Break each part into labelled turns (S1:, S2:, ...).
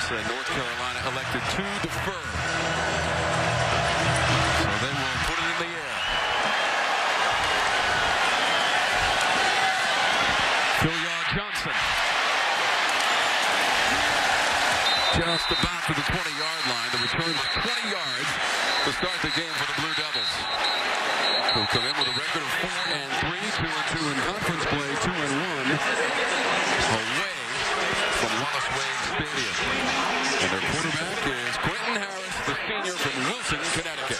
S1: and North Carolina elected to defer. So they will put it in the air. Phil Johnson. Just about to the 20-yard line. The return was 20 yards to start the game for the Blue Devils. They'll come in with a record of 4-3, 2-2 in conference play, 2-1 away from Wallace Wade Stadium. And their quarterback is Quentin Harris, the senior from Wilson, Connecticut.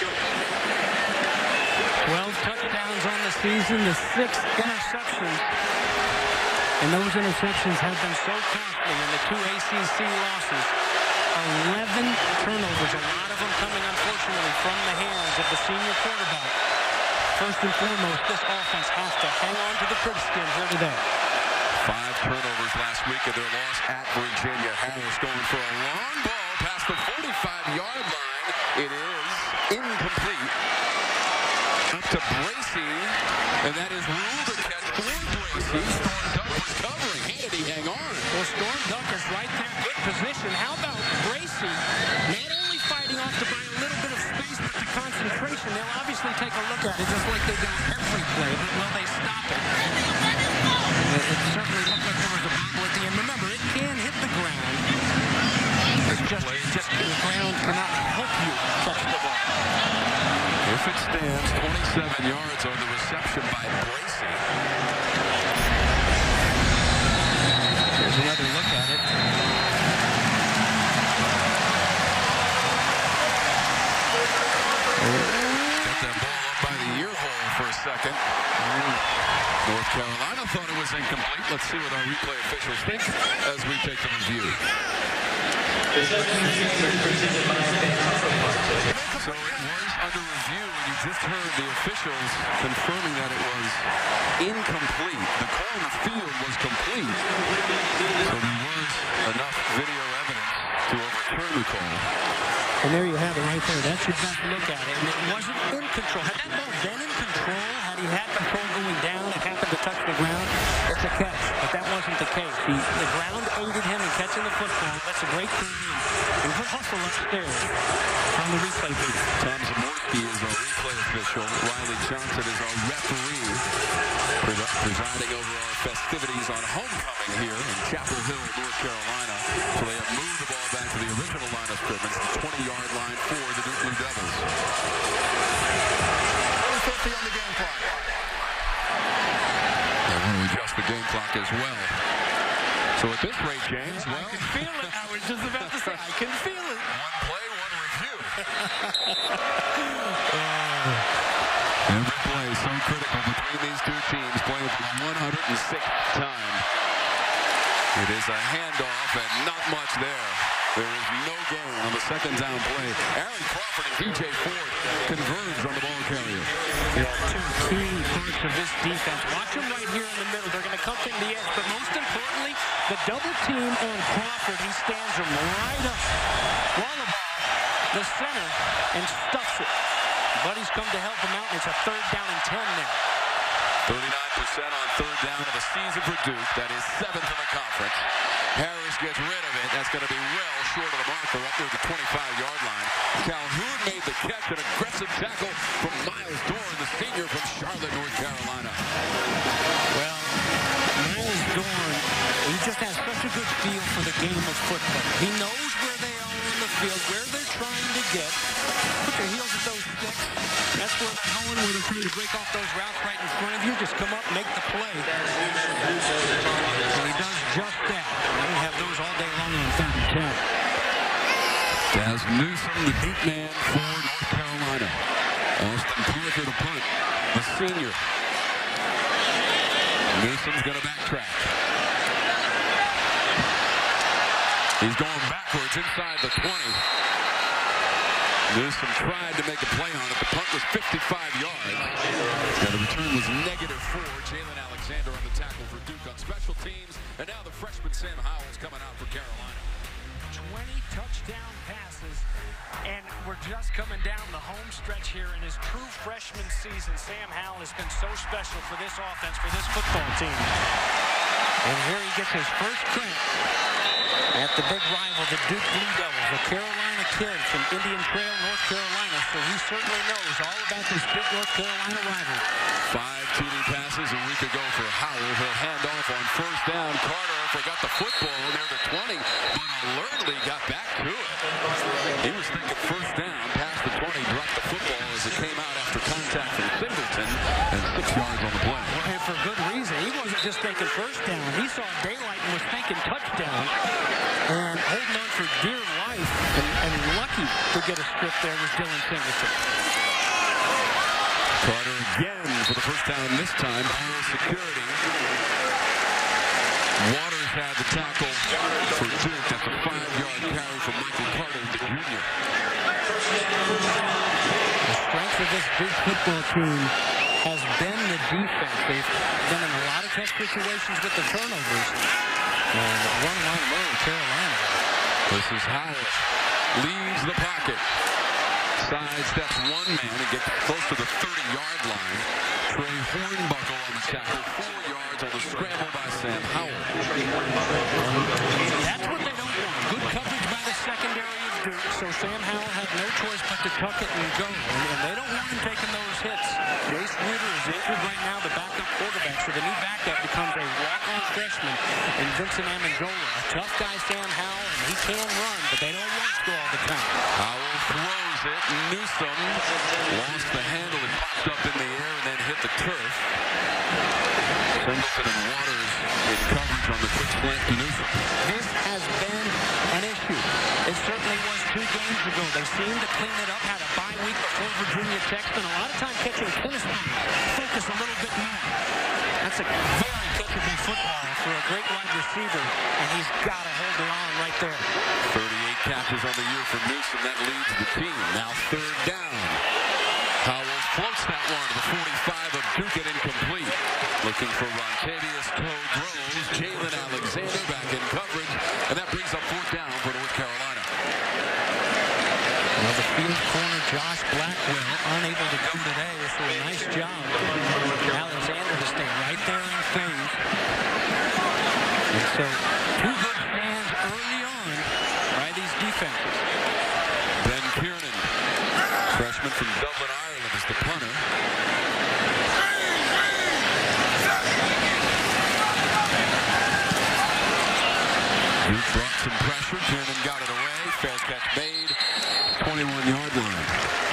S2: 12 touchdowns on the season, the 6th interception. And those interceptions have been so costly in the 2 ACC losses. 11 turnovers, a lot of them coming, unfortunately, from the hands of the senior quarterback. First and foremost, this offense has to hang on to the pigskin here today.
S1: 5 turnovers last week of their loss at Virginia. Harris going for a long ball past the 45-yard line. It is incomplete. Up to Bracey, and that is ruled a catch for Bracey. Storm Duck was covering. Hannity, hang on.
S2: Well, Storm Duck is right there, good position. How about Bracey? Not only fighting off to buy a little bit of space, but the concentration. They'll obviously take a look at it, just like they do every play. But will they stop it? It certainly looked like there was a bobble at the end. Remember, it can hit the ground. It's just the ground cannot help you touch the ball.
S1: If it stands, 27 yards on the reception by Bracey.
S2: There's another look at it.
S1: Got that ball up by the ear hole for a second. North Carolina thought it was incomplete. Let's see what our replay officials think as we take the review. So it was under review, and you just heard the officials confirming that it was incomplete. The call on the field was complete. So there was enough video evidence to overturn the call.
S2: And there you have it right there. That's your best look at it. And it wasn't in control. Had that ball been in control, had he had control going down, it happened to touch the ground, it's a catch. But that wasn't the case. The ground aided him in catching the football. That's a great thing. And we'll hustle upstairs on the replay booth.
S1: Tom Zamorski is our replay official. Riley Johnson is our referee, presiding over our festivities on homecoming here in Chapel Hill, North Carolina. So they have moved the ball back to the original line of scrimmage, the 20-yard line for the Duke Blue Devils. 4:50 on the game clock. They want to adjust the game clock as well. So at this rate, James, well,
S2: I can feel it. I was just about to say, I can feel it.
S1: One play, one review. Every play so critical between these two teams, playing for the 106th time. It is a handoff and not much there. There is no goal on the second down play. Aaron Crawford and DJ Ford converge on the ball carrier.
S2: Two key parts of this defense. Watch them right here in the middle. They're going to come from the edge, but most importantly, the double team on Crawford. He stands him right up. Wallaball, the center, and stuffs it. Buddies come to help him out, and it's a 3rd down and 10 now.
S1: 39% on 3rd down of the season for Duke. That is 7th in the conference. Harris gets rid of it. That's going to be well short of the marker up near the 25-yard line. Calhoun made the catch, an aggressive tackle from Miles Dorn, the senior from Charlotte, North Carolina.
S2: Well, Miles Dorn, he just has such a good feel for the game of football. He knows where they are in the field, where they're trying to get. Put your heels at those sticks. That's where they're going, where they're trying to break off those routes right in front of you. Just come up, make the play. And he does just that. They don't have those all day long on 3rd and 10.
S1: Daz Newsome, the deep man for North Carolina. Austin Parker to punt, the senior. Newsome's going to backtrack. He's going backwards inside the 20. Newsome tried to make a play on it. The punt was 55 yards. And the return was -4. Jalen Alexander on the tackle for Duke on special teams. And now the freshman Sam Howell's coming out for Carolina.
S2: 20 touchdown passes, and we're Just coming down the home stretch here in his true freshman season, Sam Howell has been so special for this offense, for this football team. And here he gets his first cramp at the big rival, the Duke Blue Devils, a Carolina kid from Indian Trail, North Carolina. So he certainly knows all about this big North Carolina rival.
S1: 5 TD passes a week ago for Howell. He'll hand off on first down. Carter forgot the football near the 20, but alertly got back to it. He was thinking first down, past the 20, dropped the football as it came out after contact from Singleton, and 6 yards on the play.
S2: Well, and for good reason. He wasn't just thinking first down. He saw daylight and was thinking touchdown, and holding on for dear life, and lucky to get a strip there was Dylan Singleton.
S1: Carter again for the first down this time. All security. Waters had the tackle for Duke. That's a 5-yard carry from Michael Carter, the junior.
S2: The strength of this Duke football team has been the defense. They've been in a lot of tough situations with the turnovers. And running on them early, Carolina.
S1: This is Howell. Leaves the pocket. Sidesteps one man and gets close to the 30-yard line. Trey Hornbuckle on the tackle. 4 yards on the scramble by Sam Howell.
S2: That's what they don't want. Good coverage by the secondary of Duke. So Sam Howell had no choice but to tuck it and go. And they don't want him taking those hits. Jace Ruder is injured right now, the backup quarterback. So the new backup becomes a walk-on freshman in Vincent Amendola. A tough guy, Sam Howell, and he can run, but they don't want to all the time.
S1: Howell throws it. Newsome lost the handle and popped up in the air and then hit the turf. Singleton and Waters in coverage on the quick slant to Newsome.
S2: This has been an issue. It certainly was 2 games ago. They seemed to clean it up, had a bye week before Virginia Tech, spent a lot of time catching tennis balls. Focus a little bit more. That's a very catchable football for a great wide receiver, and he's got to hold the line right there.
S1: 38 catches on the year for Newsome. That leads the team. Now 3rd down. Howell floats that one to the 45 of Duke, and incomplete. Looking for Rontavious Toad Rose. Jalen Alexander back in coverage, and that brings up 4th down for North Carolina.
S2: Well, the field corner, Josh Blackwell, unable to go today, so a nice job. Alexander to stay right there in phase. And so, 2 good stands early on by these defenses.
S1: Ben Kiernan, freshman from Dublin, Ireland, is the punter. Duke brought some pressure. Kiernan got it away. Fair catch made. 21-yard line.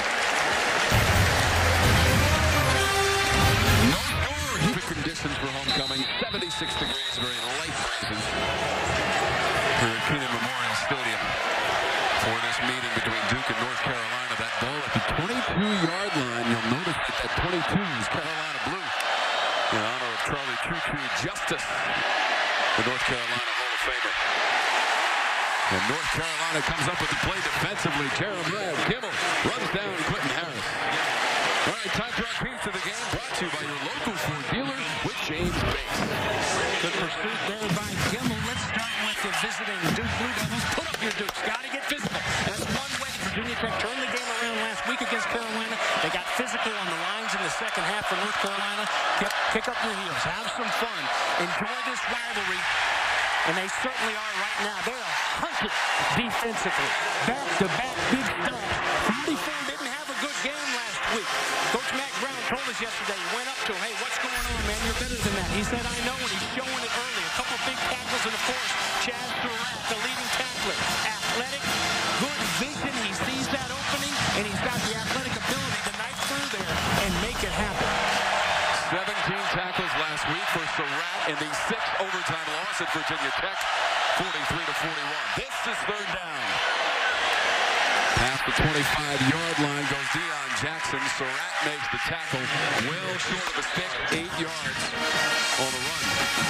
S1: No score. Heat conditions for homecoming. 76 degrees, very light breezes here at Keenan Memorial Stadium for this meeting between Duke and North Carolina. That ball at the 22-yard line. You'll notice that 22 is Carolina blue in honor of Charlie Choo-Choo Justice, the North Carolina Hall of Famer. And North Carolina comes up with the play defensively. Jeremiah Kimmel runs down Quentin Harris. All right, Tide Rock Pizza, the game brought to you by your local Ford dealer with James Bates.
S2: Good pursuit there by Kimmel. Let's start with the visiting Duke Blue Devils. Put up your Dukes. Got to get physical. That's one way Virginia Tech turned the game around last week against Carolina. They got physical on the lines in the second half for North Carolina. Kick up your heels. Have some fun. Enjoy this rivalry. And they certainly are right now. They're hunted defensively. Back-to-back big stops. 44 didn't have a good game last week. Coach Matt Brown told us yesterday, he went up to him, hey, what's going on, man? You're better than that. He said, I know, and he's showing it early. A couple big tackles, and of course, Chaz Surratt, the leading tackler. Athletic, good vision. He sees that opening, and he's got the athletic ability to knife through there and make it happen.
S1: 17 tackles last week for Surratt in the 6th overtime loss at Virginia Tech, 43-41. This is 3rd down. Past the 25-yard line goes Deion Jackson. Surratt makes the tackle well short of the stick, 8 yards on the run.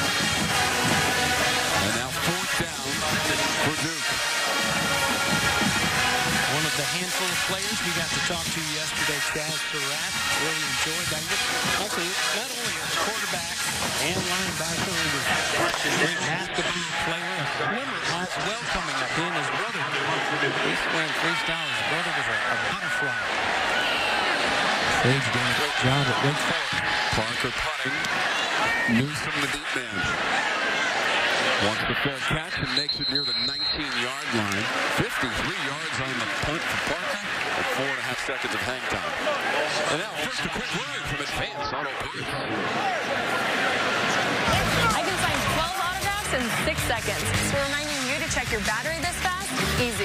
S1: And now 4th down for Duke.
S2: One of the handful of players we got to talk to yesterday, Chaz Surratt. Really enjoyed that. Actually, not only a quarterback and linebacker, he was a great basketball player, a swimmer as well coming up. He and his brother He swam freestyle. His brother was a butterfly. Sage doing a great job at Wake Forest.
S1: Parker punting. Newsom the deep man. Wants the fair catch and makes it near the 19-yard line. 53 yards on the punt for Parker and 4.5 seconds of hang time. And now first a quick word from Advance Auto Parts.
S3: I can sign 12 autographs in 6 seconds. So reminding you to check your battery this fast? Easy.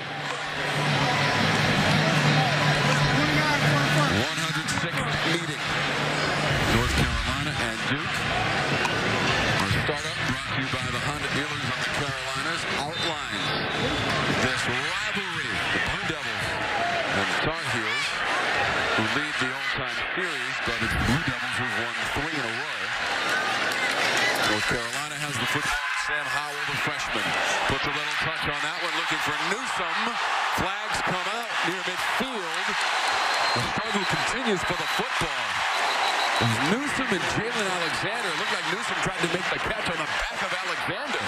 S1: 106th meeting. North Carolina and Duke. Our startup brought to you by the Honda dealers of the Carolinas outlines this rivalry. The Blue Devils and the Tar Heels, who lead the all-time series, but it's the Blue Devils who've won 3 in a row. North Carolina has the football. Sam Howell, the freshman, puts a little touch on that one, looking for Newsom. Flags come out near midfield. The struggle continues for the football. Newsom and Jalen Alexander. Looked like Newsom tried to make the catch on the back of Alexander.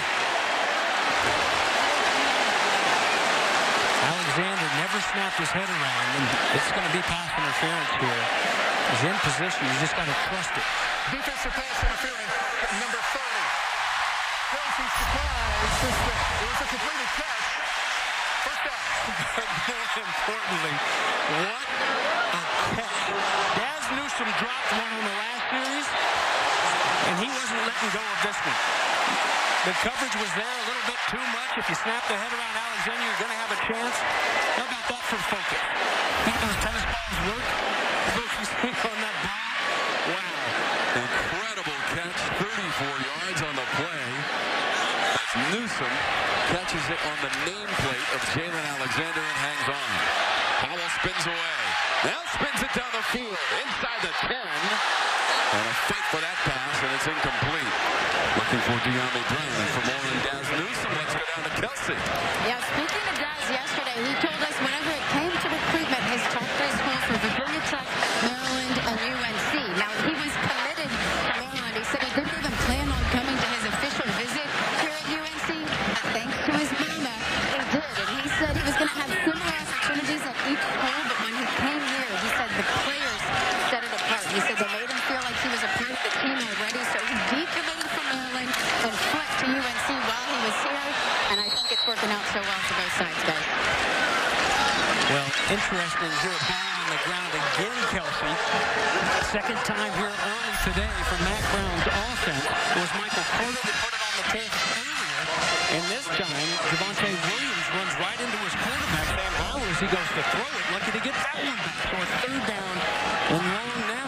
S2: Alexander never snapped his head around, and it's going to be pass interference here. He's in position. You just got to trust it.
S4: Defensive pass interference, number 30. Kelsey surprised. It was a completed catch. First down.
S2: More importantly, what a catch. Daz Newsom dropped one on the last series, and he wasn't letting go of this one. The coverage was there a little bit too much. If you snap the head around Alexander, you're going to have a chance. How about that for focus? Think those tennis balls work? Focusing on that ball. Wow.
S1: Incredible catch. 34 yards on the play. As Newsom catches it on the nameplate of Jalen Alexander and hangs on. Howell spins away. Now spins it down the field. Inside the 10. And a fight for that pass, and it's incomplete. Looking for De'Ami Brown. And for more on Daz Newsom, let's go down to Kelsey.
S5: Yeah, speaking of Daz yesterday, he told us whenever it came to recruitment, his top 3 schools were Virginia Tech, Maryland, and UNC. Now, he was committed to Maryland. He said he didn't even plan on coming to his official visit here at UNC. But thanks to his mama, he did. And he said he was going to have similar opportunities at each school, but when he came here, he said the players set it apart. He said they made him feel like he was a part of the team already, so he decommitted from Maryland and flipped to UNC while he was here, and I think it's working out so well for both sides, guys.
S2: Well, interesting here, ball on the ground again, Kelsey. Second time here early today for Matt Brown's offense. It was Michael Carter that put it on the table earlier, and this time, Javonte Williams runs right into his quarterback, Sam Howell, as he goes to throw it. Lucky to get that one back, so it's 3rd down and long now.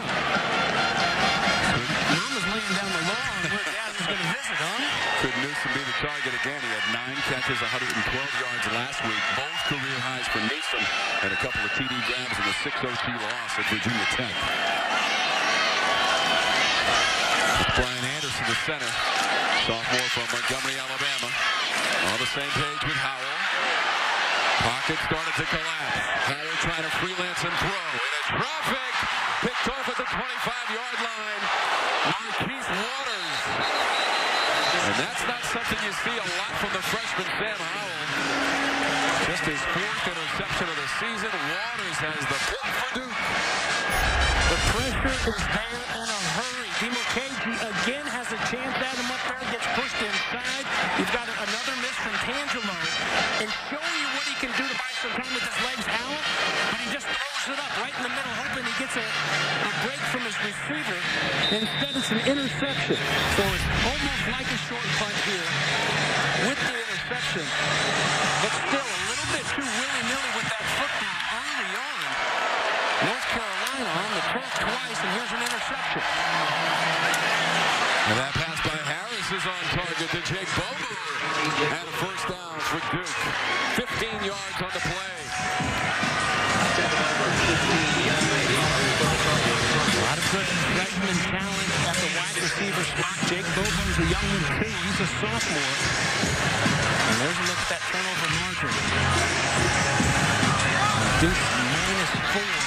S2: Mama's laying down the law on where Daz is going to visit, huh?
S1: Could Newsom be the target again? He had 9 catches, 112 yards last week. Both career highs for Newsom and a couple of TD grabs in the 6 OT loss at Virginia Tech. Brian Anderson, the center. Sophomore from Montgomery, Alabama. On the same page with Howell. Pocket started to collapse. Howell trying to freelance and throw. Into traffic. Picked off at the 25-yard line. Marquise Waters. And that's not something you see a lot from the freshman Sam Howell. Just his 4th interception of the season. Waters has the pick for Duke.
S2: The pressure is there in a hurry. Dimukeji again has a chance at him up there. Gets pushed inside. You've got another miss from Tangelo. And showing you what he can do to buy some time with his legs, Howell. But he just throws it up right in the middle, hoping he gets a break from his receiver. Instead, it's an interception. So it's almost like a short punt here with the interception. But still a little bit too willy-nilly with that football early on. North Carolina on the track twice, and here's an interception.
S1: And that pass by Harris is on target to Jake Bober. And a first down for Duke. 15 yards on the play.
S2: A lot of good freshman talent at the wide receiver spot. Jake Bober's a young one too. He's a sophomore. And there's a look at that turnover margin. Duke -4.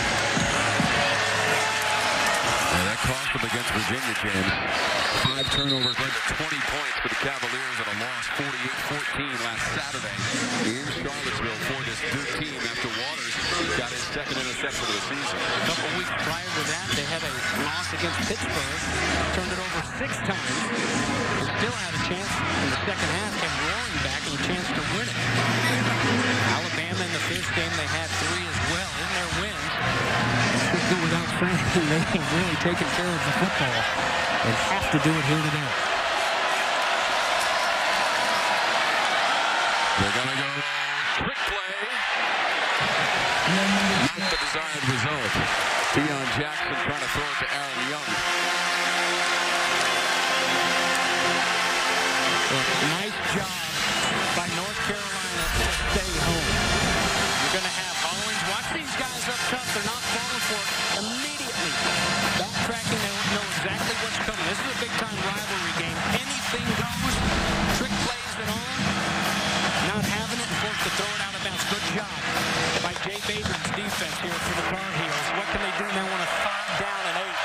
S1: That cost them against Virginia, James. 5 turnovers led to 20 points for the Cavaliers and a loss 48-14 last Saturday in Charlottesville. Gainesville for this Duke team after Waters got his second interception of the season.
S2: A couple weeks prior to that, they had a loss against Pittsburgh, turned it over 6 times. They still had a chance in the second half, came roaring back and a chance to win it. Alabama in the first game, they had 3 as well in their wins. Should go without saying, they have really taken care of the football and have to do it here today.
S1: They're going to go trick play. Not the desired result. Deion Jackson trying to throw it to Aaron Young.
S2: Nice job by North Carolina to stay home. You're going to have Hollins. Watch these guys up top. They're not falling for it immediately. Backtracking, they don't know exactly what's coming. This is a big-time rivalry game. Anything goes. Trick plays and all. Not having it and forced to throw it out of bounds. Good job by Jay Bateman's defense here for the Tar Heels. What can they do now on a 3rd down and 8?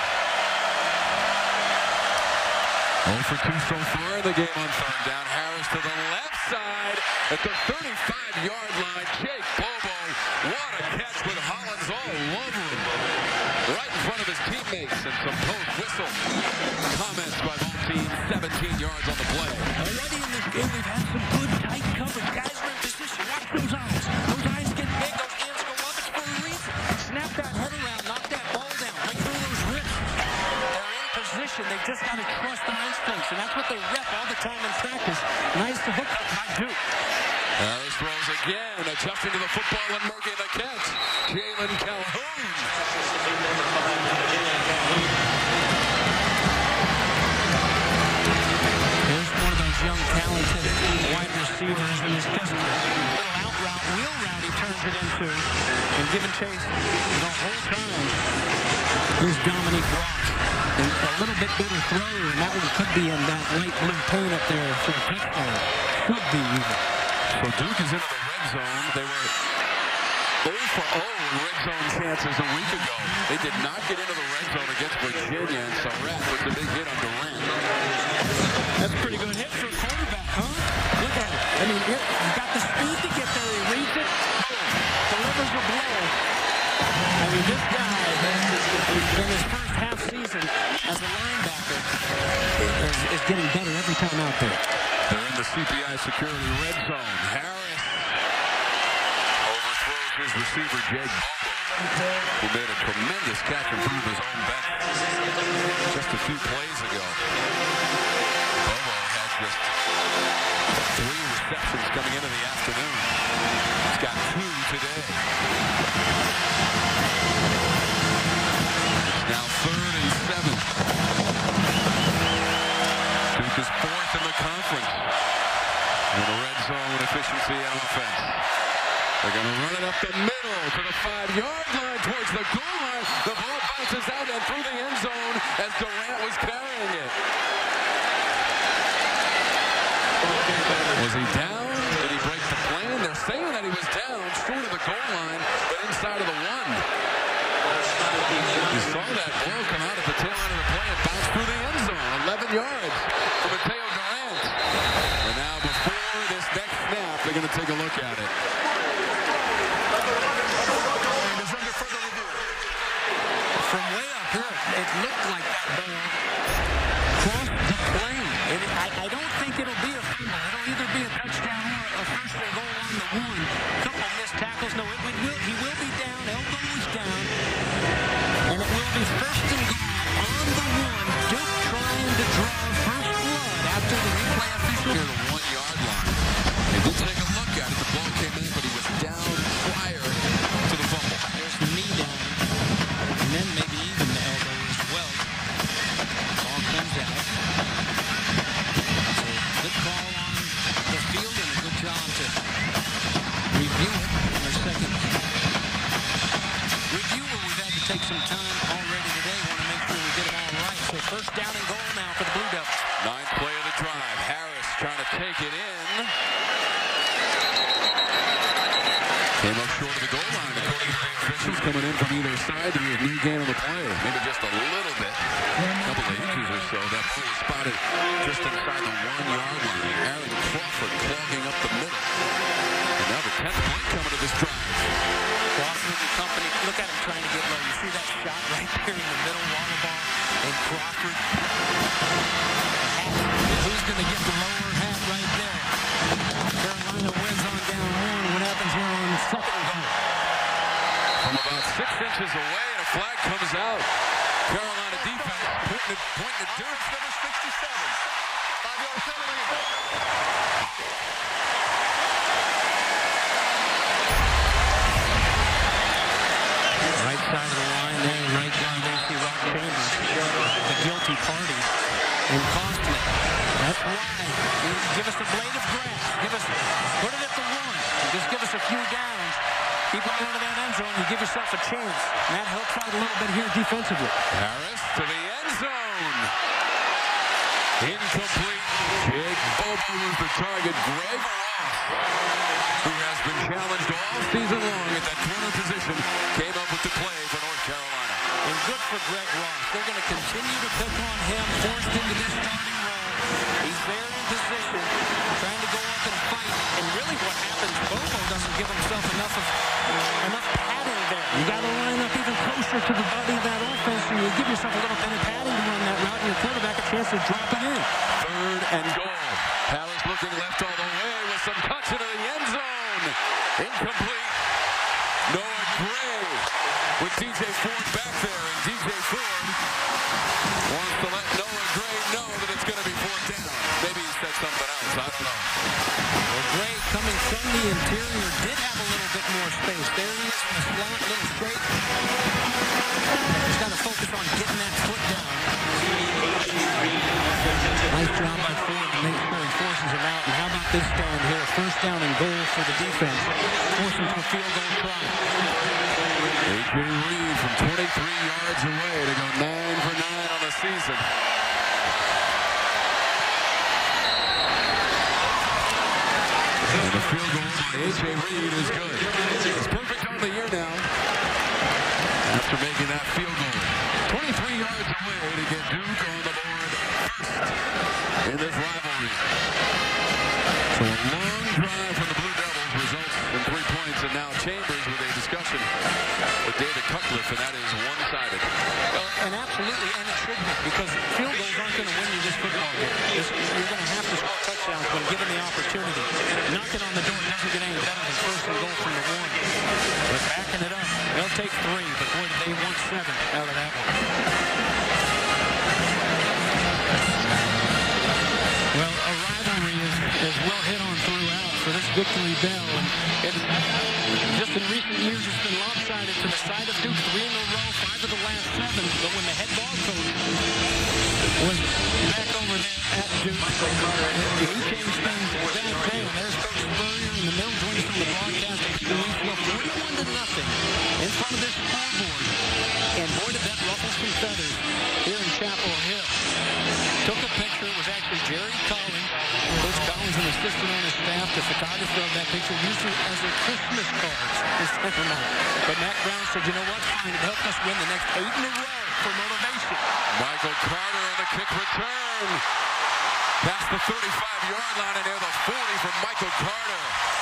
S1: 0 for 2 so far in the game on 3rd down. Harris to the left side at the 35-yard line. Jake Bobo, what a catch with Hollins all over him. Right in front of his teammates and some post whistle comments by both teams. 17 yards on the play.
S2: Already in this game, we've had some good tight coverage. Guys are in position. Watch those eyes. Those eyes get big. Those hands go up. It's for a reason. Snap that head around. Knock that ball down. Right through those wrists. They're in position. They just got to trust the instincts, and that's what they rep all the time in practice. Nice to hook up by Duke.
S1: Harris throws again, adjusting to the football and making the catch. Jalen Calhoun.
S2: Here's one of those young, talented wide receivers, and he's just a little out route, wheel route he turns it into, and giving chase the whole time. Here's Dominique Ross. And a little bit better throw, and that one could be in that light blue paint up there for a touchdown. Could be even.
S1: So Duke is into the red zone. They were 0 for 0 in red zone chances a week ago. They did not get into the red zone against Virginia, and Surratt with the big hit on Durant.
S2: That's a pretty good hit for a quarterback, huh? Look at it. I mean, he's got the speed to get there. He reads it, delivers a blow. I mean, this guy, in his first half season as a linebacker, is getting better every time out there.
S1: They're in the CPI security red zone. Harris overthrows his receiver, Jake Bobo, who made a tremendous catch and threw his own back just a few plays ago. Bobo had just 3 receptions coming into the afternoon. He's got 2 today. It's now 3rd and 7. Duke is 4th in the conference. And the red zone efficiency and offense. They're going to run it up the middle to the 5-yard line towards the goal line. The ball bounces out and through the end zone as Durant was carrying it. Was he down? Did he break the plan? They're saying that he was down short of the goal line, but inside of the 1. You saw that ball come out at the tail end of the play and bounce through the end zone. 11 yards for Mateo Durant. And now before this next snap, they're going to take a look at it.
S4: And is under further review.
S2: From way up here, it looked like that ball crossed the plane. I don't think it'll be a fumble. It'll either be a touchdown or a first and goal on the 1. Couple missed tackles. No, he will be down. Elbow is down. And it will be first and goal on the 1. Duke trying to draw first blood after the replay official.
S1: Near the 1-yard line. They did take a look at it. The ball came in, but he was down prior to the fumble.
S2: There's the knee down. And then maybe even the elbow as well. Ball comes out. So good call on the field and a good job to review it in their second review where we've had to take some time already today. Want to make sure we get it all right. So first down and goal now for the Blue Devils.
S1: 9th play of the drive. Harris trying to take it in. Came up short of the goal line. According to the officials coming in from either side, there was new gain on the play. Maybe just a little bit. A couple of inches or so. That ball was spotted just inside the 1-yard line. Aaron Crawford clogging up the middle. And now the 10th play this drive.
S2: Crawford and company, look at him trying to get low. You see that shot right there in the middle, water ball, and Crawford. Who's going to get the lower hat right there? Carolina wins on down one. What happens here on second goal?
S1: From about 6 inches away, and a flag comes out. Carolina defense pointing at Duke.
S4: Number 67. 5-yard penalty.
S2: Right side of the line there, right down there, see Rock Chambers, the guilty party, and Costman. That's why. Give us a blade of grass. Put it at the one. Just give us a few downs. Keep it out of that end zone. You give yourself a chance. And that helps out a little bit here defensively.
S1: Harris to the end zone. Incomplete. Jake Bobo was the target. Greg Ross, who has been challenged all season long at that corner position, came up with the play for North Carolina.
S2: And good for Greg Ross. They're going to continue to pick on him, forced into this starting role. He's there in position, trying to go up and fight. And really what happens, Bobo doesn't give himself enough padding there. You got to line up even closer to the body of that offense, and you give yourself a little bit of padding to run that route, and your quarterback a chance to drop it in.
S1: 3rd and goal. Harris looking left all the way with some cuts into the end zone. Incomplete. Noah Gray with DJ Ford back there, and DJ Ford wants to let Noah Gray know that it's going to be 4th down. Maybe he said something else. I don't know.
S2: Well, Gray coming from the interior did have a little bit more space. There he is in the slot, a little straight. He's got to focus on getting that foot down. Nice job by Ford to make sure he forces him out. And how about this stand here? 1st down and goal for the defense. Force him to a field goal try.
S1: A.J. Reed from 23 yards away to go 9 for 9 on the season. And the field goal by A.J. Reed is good. It's perfect on the year now after making that field goal. 23 yards away to get Duke on the board first in this rivalry. So a long drive from the Blue Devils results in 3 points, and now Chambers with a discussion with David Cutcliffe, and that is one-sided.
S2: And absolutely, and it should be, because field goals aren't going to win you this football game. You're going to have to score touchdowns when given the opportunity. Knocking on the door doesn't get any better than 1st and goal from the 1. But backing it up, they'll take 3, but boy, they won 7 out of that one. Well, a rivalry is well hit on throughout for this victory bell. And just in recent years, it's been lopsided to the side of Duke. 3 in a row, 5 of the last 7. But when the head ball coach was back over there at Duke, he changed things that day. And there's Coach Spurrier in the middle, joined us on the broadcast. We feel 41-0 in front of this scoreboard. And boy, did that ruffle some feathers here in Chapel Hill. Took a picture. It was actually Jerry Collins. Coach Collins, an assistant on his staff, the photographer of that picture, used it as a Christmas card. But Matt Brown said, you know what, fine, it helped us win the next 8 in a row for motivation.
S1: Michael Carter on the kick return. Past the 35-yard line, and near the 40 from Michael Carter.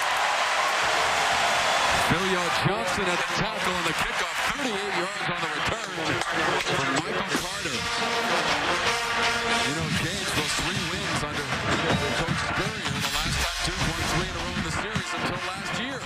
S1: Philio Johnson at the tackle on the kickoff. 38 yards on the return from Michael Carter. You know, James, those 3 wins under Coach Spurrier, the last time Duke won 3 in a row in the series until last year.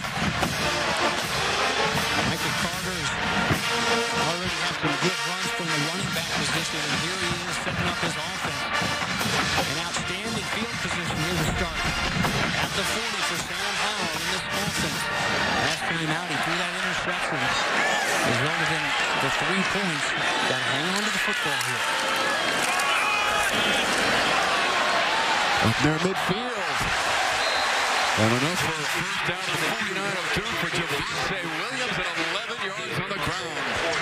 S2: Michael Carter's already had some good runs from the running back position, and here he is setting up his offense. An outstanding field position here to start. At the 40 for Sam Howell in this offense. Last time out, he threw that interception. Resulted in the 3 points. Got to hang on to the football here.
S1: Up near midfield. And enough for a 1st down to the 49 of Duke for Javonte Williams at 11 yards on the ground.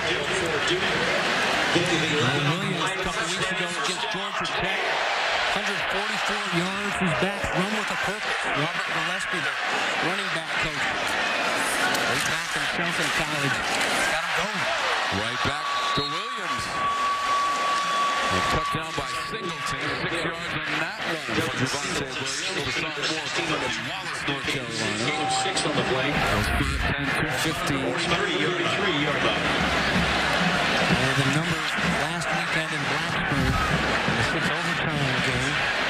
S2: Williams a couple weeks ago against Georgia Tech. 144 yards. His backs run with a purpose. Robert Gillespie, the running back coach. He's back himself in college. Got him going.
S1: Right back to Williams. A touchdown by Singleton, 6 yards on that run for Javonte Williams, the sophomore from Wallace, North Carolina.
S6: 6 on the play.
S1: 10-15.
S6: 33-yard line.
S2: The numbers last weekend in Blacksburg in the 6 overtime game.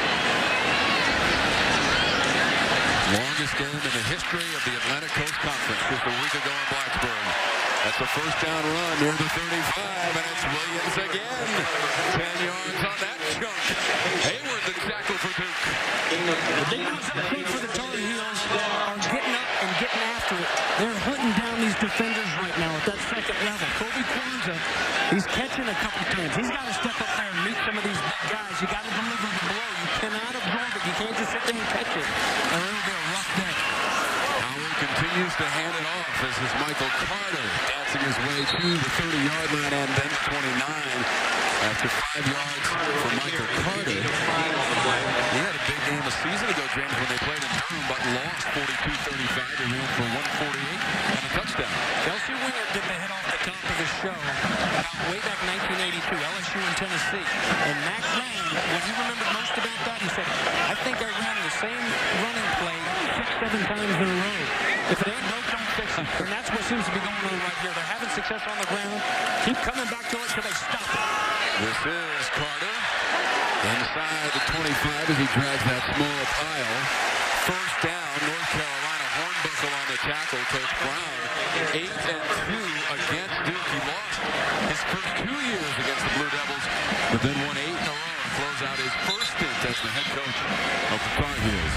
S1: Longest game in the history of the Atlantic Coast Conference just a week ago in Blacksburg. That's a first down run near the 35, and it's Williams again. 10 yards on that chunk. Hayward the tackle for Duke.
S2: The big ones up front for the Tar Heels are getting up and getting after it. They're hunting down these defenders right now at that second level. Kobe Kwanzaa, he's catching a couple times. He's got to step up there and meet some of these big guys. You got to deliver the blow. You cannot absorb it. You can't just sit there and catch it. Or it'll be a rough day.
S1: Howell continues to hand it off. This is Michael Carter dancing his way to the 30-yard line and then the 29. After 5 yards for Michael Carter. He had a big game a season ago, James, when they played in Durham, but lost 42-35. They ran for 148 and a touchdown.
S2: Chelsea Winger did the hit off the top of the show way back 1982, LSU and Tennessee. And Mac Brown, what he remembered most about that, he said, I think I ran the same running play 6-7 times in a row. If it ain't broke, don't fix it. And that's what seems to be going on right here. They're having success on the ground. Keep coming back to it till they stop it.
S1: This is Carter inside the 25 as he drags that small pile. First down, North Carolina, Hornbuckle on the tackle. Coach Brown, 8-2 against Duke. He lost his first 2 years against the Blue Devils, but then won 8 in a row and close out his first stint as the head coach of the Tar Heels.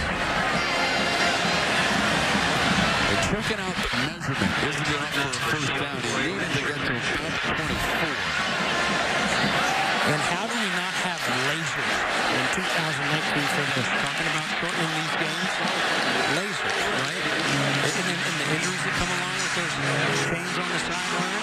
S1: They're checking out the measurement. Isn't enough for a first down. He needed to get to about 24.
S2: And how do we not have lasers in 2019 for this? Talking about shortening these games? Lasers, right? And the injuries that come along with those chains on the sidelines?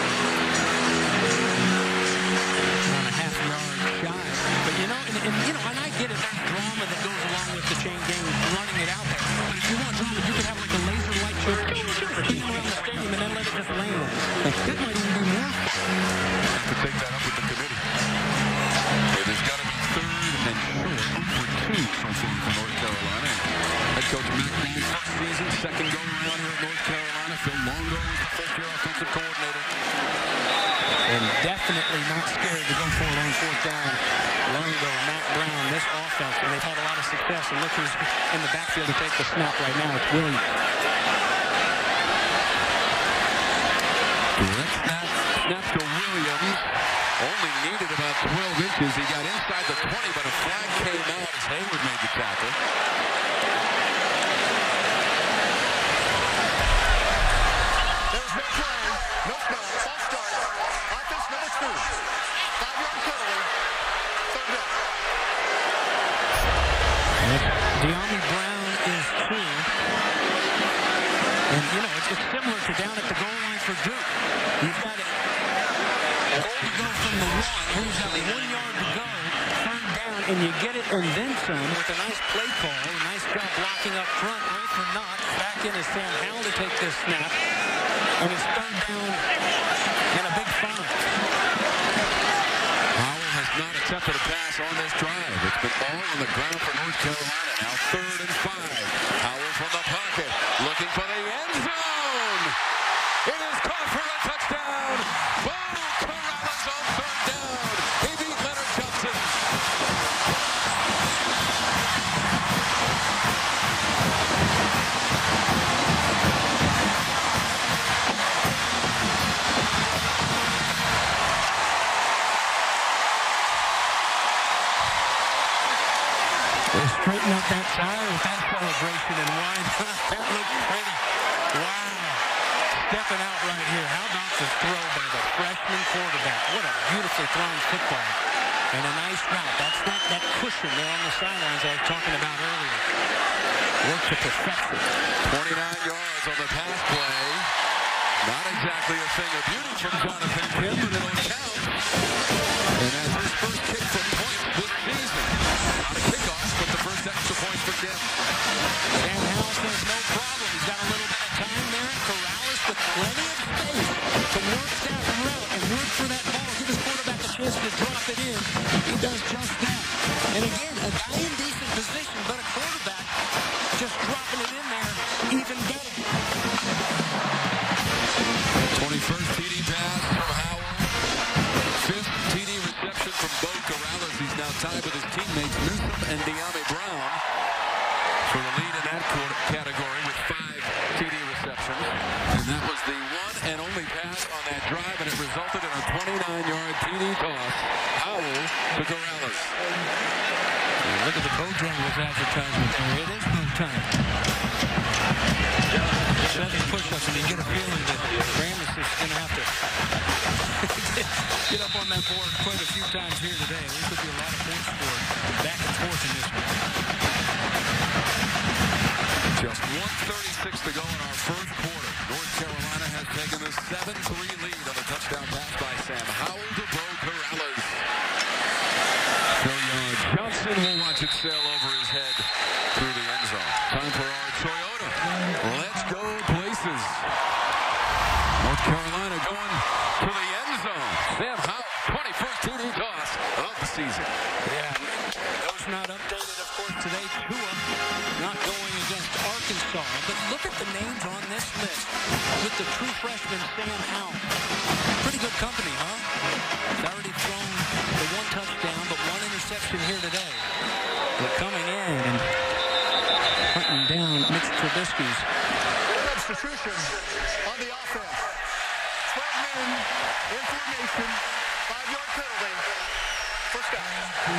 S2: On a half-yard shy. But, and I get it. There's drama that goes along with the chain gang, running it out there. But if you want drama, you could have like a laser light show around the stadium and then let it just land. That might even be more fun.
S1: Have to take that up with the committee. It has got to be 3rd and short for 2 so far for North Carolina. Head coach Mac Brown, first season, second go around here at North Carolina. Phil Longo is the first-year offensive coordinator.
S2: And definitely not scared to go for it on 4th down. Longo, Mac Brown, this offense, and they've had a lot of success. And look who's in the backfield to take the snap right now. It's Williams.
S1: Direct snap to Williams. Only needed about 12 inches. He got inside the 20, but a flag came out as Hayward made the tackle.
S4: There's no play, no spell, false start. Offense number 2. 5-yard penalty. 3rd down.
S2: De'Ami Brown is 2. And, it's similar to down at the goal line for Duke. You've got it. Goal to go from the 1. Who's out 1 yard to go. 3rd down, and you get it and then some with a nice play call. A nice job blocking up front. Arthur Knott back in as Sam Howell to take this snap. And it's 3rd down and a big fine.
S1: Howell has not attempted a pass on this drive. It's been all on the ground for North Carolina. Now 3rd and 5. Howell from the pocket, looking for the end zone. It is caught for a touchdown. Bo Corrales on 3rd down. He beat Leonard Johnson.
S2: They straighten up that tire with that celebration and wine. That looks pretty. Wow. Stepping out right here. How about the throw by the freshman quarterback? What a beautifully thrown football. And a nice route. That's that cushion there on the sidelines I was talking about earlier. Work to perfection.
S1: 29 yards on the pass play. Not exactly a thing of beauty from Jonathan Kim, but it'll count. And as his first kick for points this season. Not a kickoff, but the first extra point for Kim.
S2: Sam Howell says no problem. He's got a little bit of time there. Corrales with plenty of space to work that route and work for that ball. Give his quarterback a chance to drop it in. does just that. And again, a guy in decent position, but a quarterback just dropping it in there even better.
S1: 21st TD pass from Howell. 5th TD reception from Bo Corrales. He's now tied with his teammates Newsom and De'Ami Brown for the lead in that category with 5 TD receptions. And that was the one and only pass on that drive, and it resulted in a 29-yard TD toss. Howell to Corrales.
S2: Look at the Bojangles advertisement there. It is no time. 7 push-ups, and you get a feeling that Ramis is going to have to get up on that board quite a few times here today. There could be a lot of points scored back and forth in this one.
S1: Just 1:36 to go in our first quarter. North Carolina has taken a 7-3 lead on the touchdown pass by Sam Howell to Bo Corrales. Johnson will watch it sail over his head through the end zone. Time for our Toyota. Let's go places. North Carolina going to the end zone. Sam Howell, 21st TD toss of the season.
S2: Yeah, those not updated, of course, today. Tua not going against Arkansas. But look at the names on this list with the true freshman Sam Howell. Pretty good company, huh? He's already thrown the 1 touchdown, but 1 interception here today. They're coming in and hunting down Mitch Trubisky's.
S4: Substitution on the offense. 12 men in formation. 5-yard penalty. First down.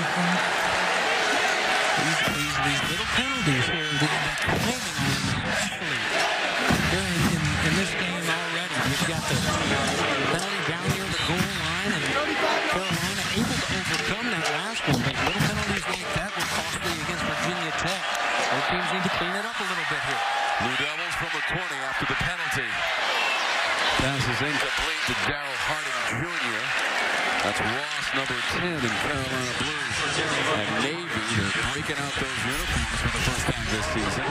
S2: These little penalties here, the timing on them, especially here in this game already. You've got the penalty down near the goal line, and Carolina able to overcome that last one. But little penalties like that were costly against Virginia Tech. Their teams need to clean it up a little bit here.
S1: Blue Devils from the 20 after the penalty. Pass is incomplete to Darrell Harding Jr. That's Ross, number 10 in Carolina Blues. And Navy, they're breaking out those uniforms for the first time this season.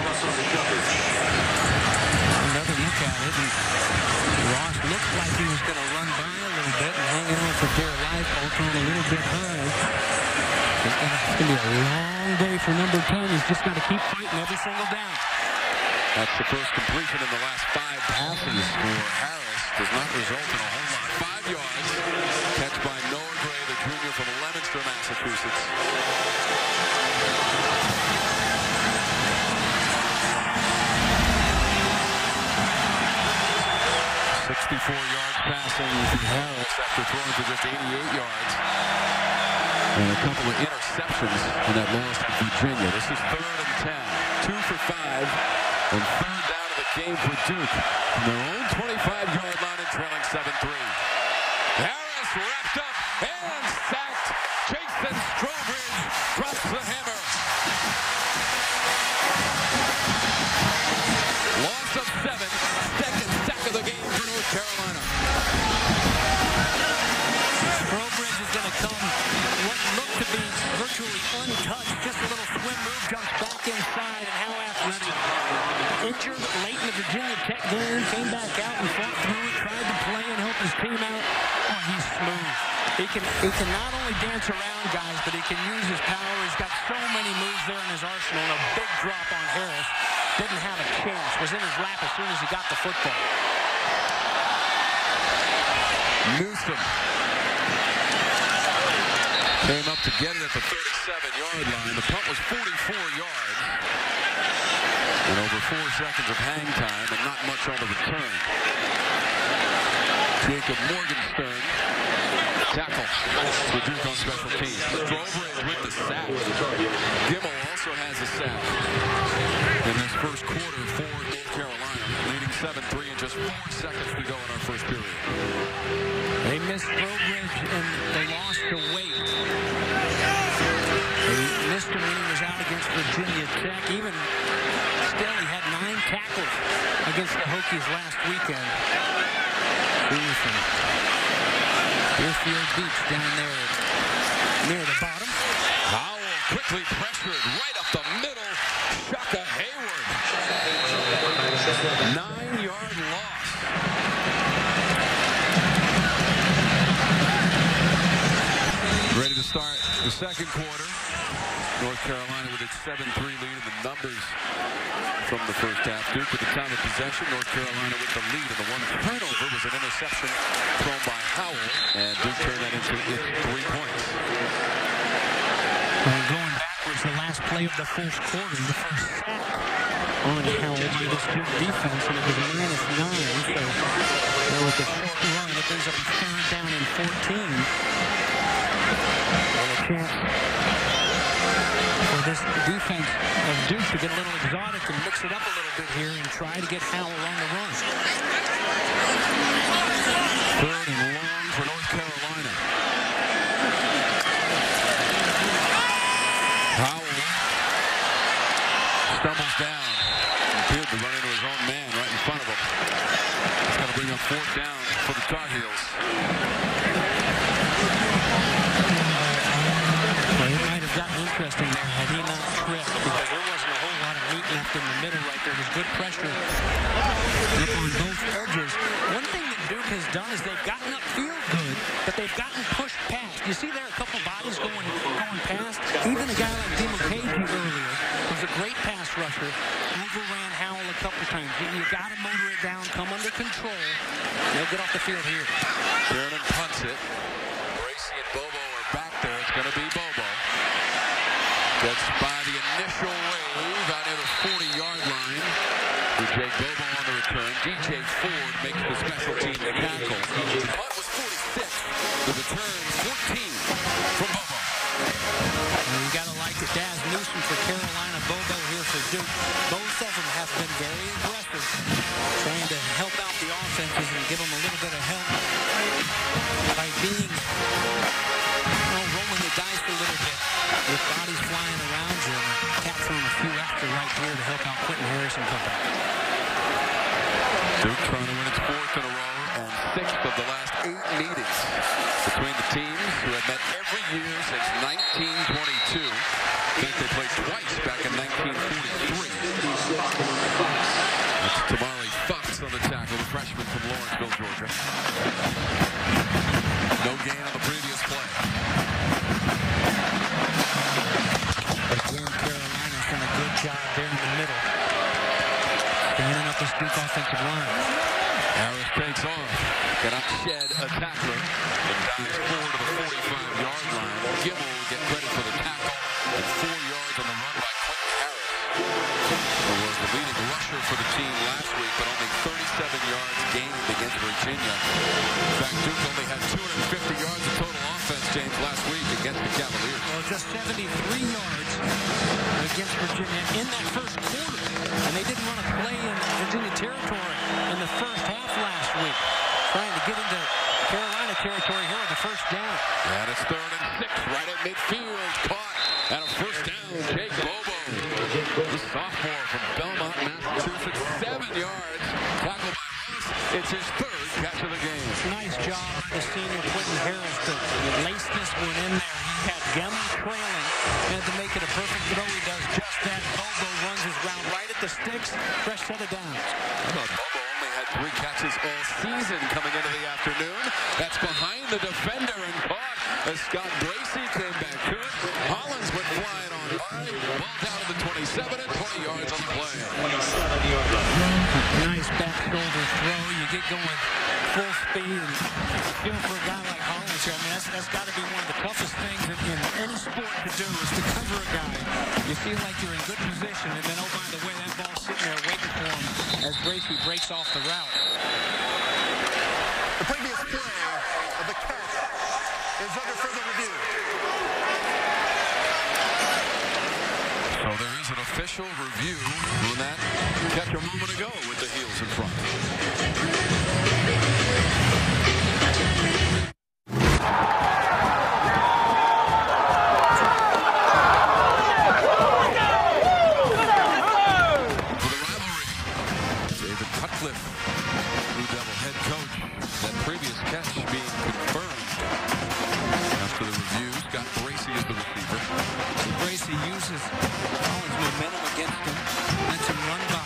S2: Another look at it, and Ross looked like he was going to run by a little bit and hanging on for dear life, thrown a little bit high. It's going to be a long day for number 10. He's just got to keep fighting every single down.
S1: That's the first completion in the last 5 passes for Harris. Does not result in a whole lot. 5 yards. Catch by Noah Gray, the junior from Leominster, Massachusetts. 64 yards passing for Harris after throwing for just 88 yards. And a couple of interceptions in that loss to Virginia. This is 3rd and 10. 2 for 5. And 3rd down of the game for Duke. From their own 25-yard line and trailing 7-3. Harris wrapped up and sacked. Jason Strowbridge drops the hammer. Loss of 7. 2nd sack of the game for North Carolina.
S2: Strowbridge is going to come what looked to be virtually untouched. Just a little swim move, jumps back inside, and how athletic. Injured late in the Virginia Tech game, came back out and fought through it, tried to play and help his team out. Oh, he's smooth. He can not only dance around guys, but he can use his power. He's got so many moves there in his arsenal. A big drop on Harris. Didn't have a chance. Was in his lap as soon as he got the football.
S1: Newsom came up to get it at the 37-yard line. The punt was 44 yards. And over 4 seconds of hang time and not much on the return. Jacob Morgenstern, tackle for Duke on special teams. Strowbridge with the sack. Gimmel also has a sack in this first quarter for North Carolina, leading 7-3 in just 4 seconds to go in our first period.
S2: They missed Strowbridge and they lost to Wade. They missed him when he was out against Virginia Tech. Even still, he had 9 tackles against the Hokies last weekend. Deerfield Beach down there near the bottom.
S1: Howell quickly pressured right up the middle. Shaka Hayward. 9-yard loss. Ready to start the second quarter. North Carolina with its 7-3 lead in the numbers from the first half. Duke with the time of possession. North Carolina with the lead, and the one turnover was an interception thrown by Howell, and Duke turned that into 3 points.
S2: Well, going backwards, the last play of the first quarter, the first sack on Howell by this Duke defense, and it was -9, so there was a short run. It brings up a 3rd down and 14. And a chance for this defense of Duke to get a little exotic and mix it up a little bit here and try to get Howell on the run.
S1: 3rd and long for North Carolina. Howell stumbles down. Appeared to run into his own man right in front of him. It's going to bring up 4th down for the Tar Heels.
S2: Well, it might have gotten interesting there had he not tripped, because there wasn't a whole lot of meat left in the middle right there. There was good pressure up on both edges. One thing that Duke has done is they've gotten upfield good, but they've gotten pushed past. You see there a couple bodies going past. Even a guy like Demukeji earlier was a great pass rusher. Overran Howell a couple times. You got to motor it down, come under control. They'll get off the field here.
S1: Sheridan punts it. Bracey and Bobo are back there. It's going to be Bobo. Gets by the initial wave out near the 40-yard line. Jake Bobo on the return. DJ Ford makes the special team tackle. The punt was 46. The return 14 from Bobo.
S2: And you got to like it. Daz Newsome for Carolina, Bobo here for Duke. Both of them have been very aggressive, trying to help out the offenses and give them a little bit of help by being, rolling the dice a little bit with bodies flying around you and capturing a few extra right here to help out Quentin Harris and company.
S1: Duke trying to win its 4th in a row and 6th of the last 8 meetings between the teams who have met every year since 1922. I think they played twice back in 1943. That's Tamari Fox on the tackle, the freshman from Lawrenceville, Georgia. No gain on the previous play.
S2: Again, Carolina's done a good job there in the middle, standing up this Duke offensive line.
S1: Harris takes off. Cannot shed a tackler. And dives forward to the 45-yard line. Gibble will get credit for the tackle. And 4 yards on the run by Quentin Harris, who was the leading rusher for the team last week, but only 37 yards gained against Virginia. In fact, Duke only had 250 yards of total offense, James, last week against the Cavaliers.
S2: Well, just 73 yards against Virginia in that first quarter. And they didn't run a play in Virginia territory in the first half last week. Trying to get into Carolina territory here with the first down.
S1: And it's 3rd and 6 right at midfield. Caught at a first down. Jake Bobo, the sophomore from Belmont, Massachusetts, 7 yards. Tackled by Ross. It's his 3rd catch of the game.
S2: Nice job by the senior Quentin Harris to lace this one in there. He had Gemmel trailing, had to make it a perfect throw. He does just that. Bobo runs his route right at the sticks. Fresh set of downs.
S1: I thought Bobo only had 3 catches all season coming into the afternoon. That's behind the defender and caught as Scott Bracey came back to it. Hollins went flying on by. Ball down to the 27 and 20 yards on the play.
S2: Nice back shoulder throw. You get going full speed and feel for a guy like Hollins here. I mean, that's got to be one of the toughest things in any sport to do is to cover a guy. You feel like you're in good position, and then, oh, by the way, that ball's sitting there waiting for him as Bracey breaks off the route.
S4: The previous play of the catch is under further review.
S1: So there is an official review on that catch a moment ago with the heels in front. For the rivalry, David Cutcliffe, Blue Devil head coach. That previous catch being confirmed. After the review, Scott Bracey is the receiver.
S2: Bracey uses Hollins' momentum against him, lets him run by,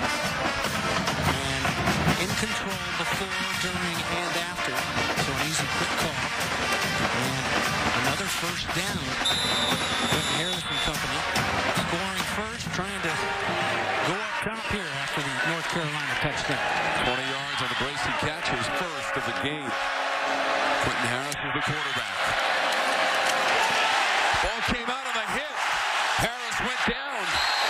S2: and in control before, during, and after. So an easy, quick call. And another first down. Quentin Harris and company scoring first, trying to go up top here after the North Carolina touchdown.
S1: 20 yards on the Bracey catch, his first of the game. Quentin Harris is the quarterback. Ball came out on a hit. Harris went down.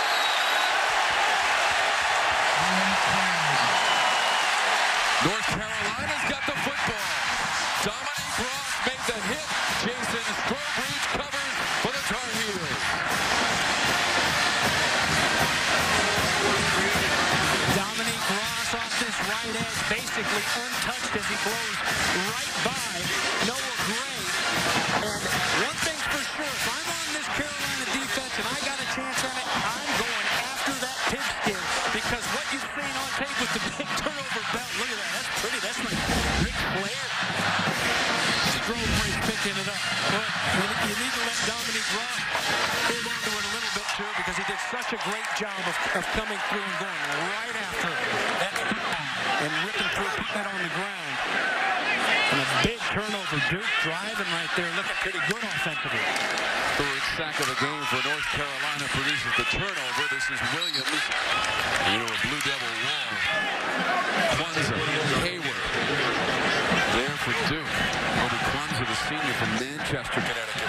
S1: North Carolina's got the football. Dominique Ross made the hit. Jason Strobridge covers for the Tar Heels.
S2: Dominique Ross off this right edge, basically untouched as he blows right by Noah Gray. And one thing's for sure, if I'm on this Carolina defense and I got a chance on it, I'm going after that pigskin, because what you've seen on tape with the big turnover belt, look at that, that's pretty, that's like Ric Flair. Strobridge picking it up. But you need to let Dominique Ross hold on to it a little bit too, because he did such a great job of coming through and going right after that and ripping through, putting it on the ground. And a big turnover. Duke driving right there, looking pretty good offensively.
S1: Third sack of the game for North Carolina produces the turnover. This is Williams into a Blue Devil wall. Kwanzaa, Hayward, there for Duke. Obi Kwanzaa, the senior from Manchester, Connecticut.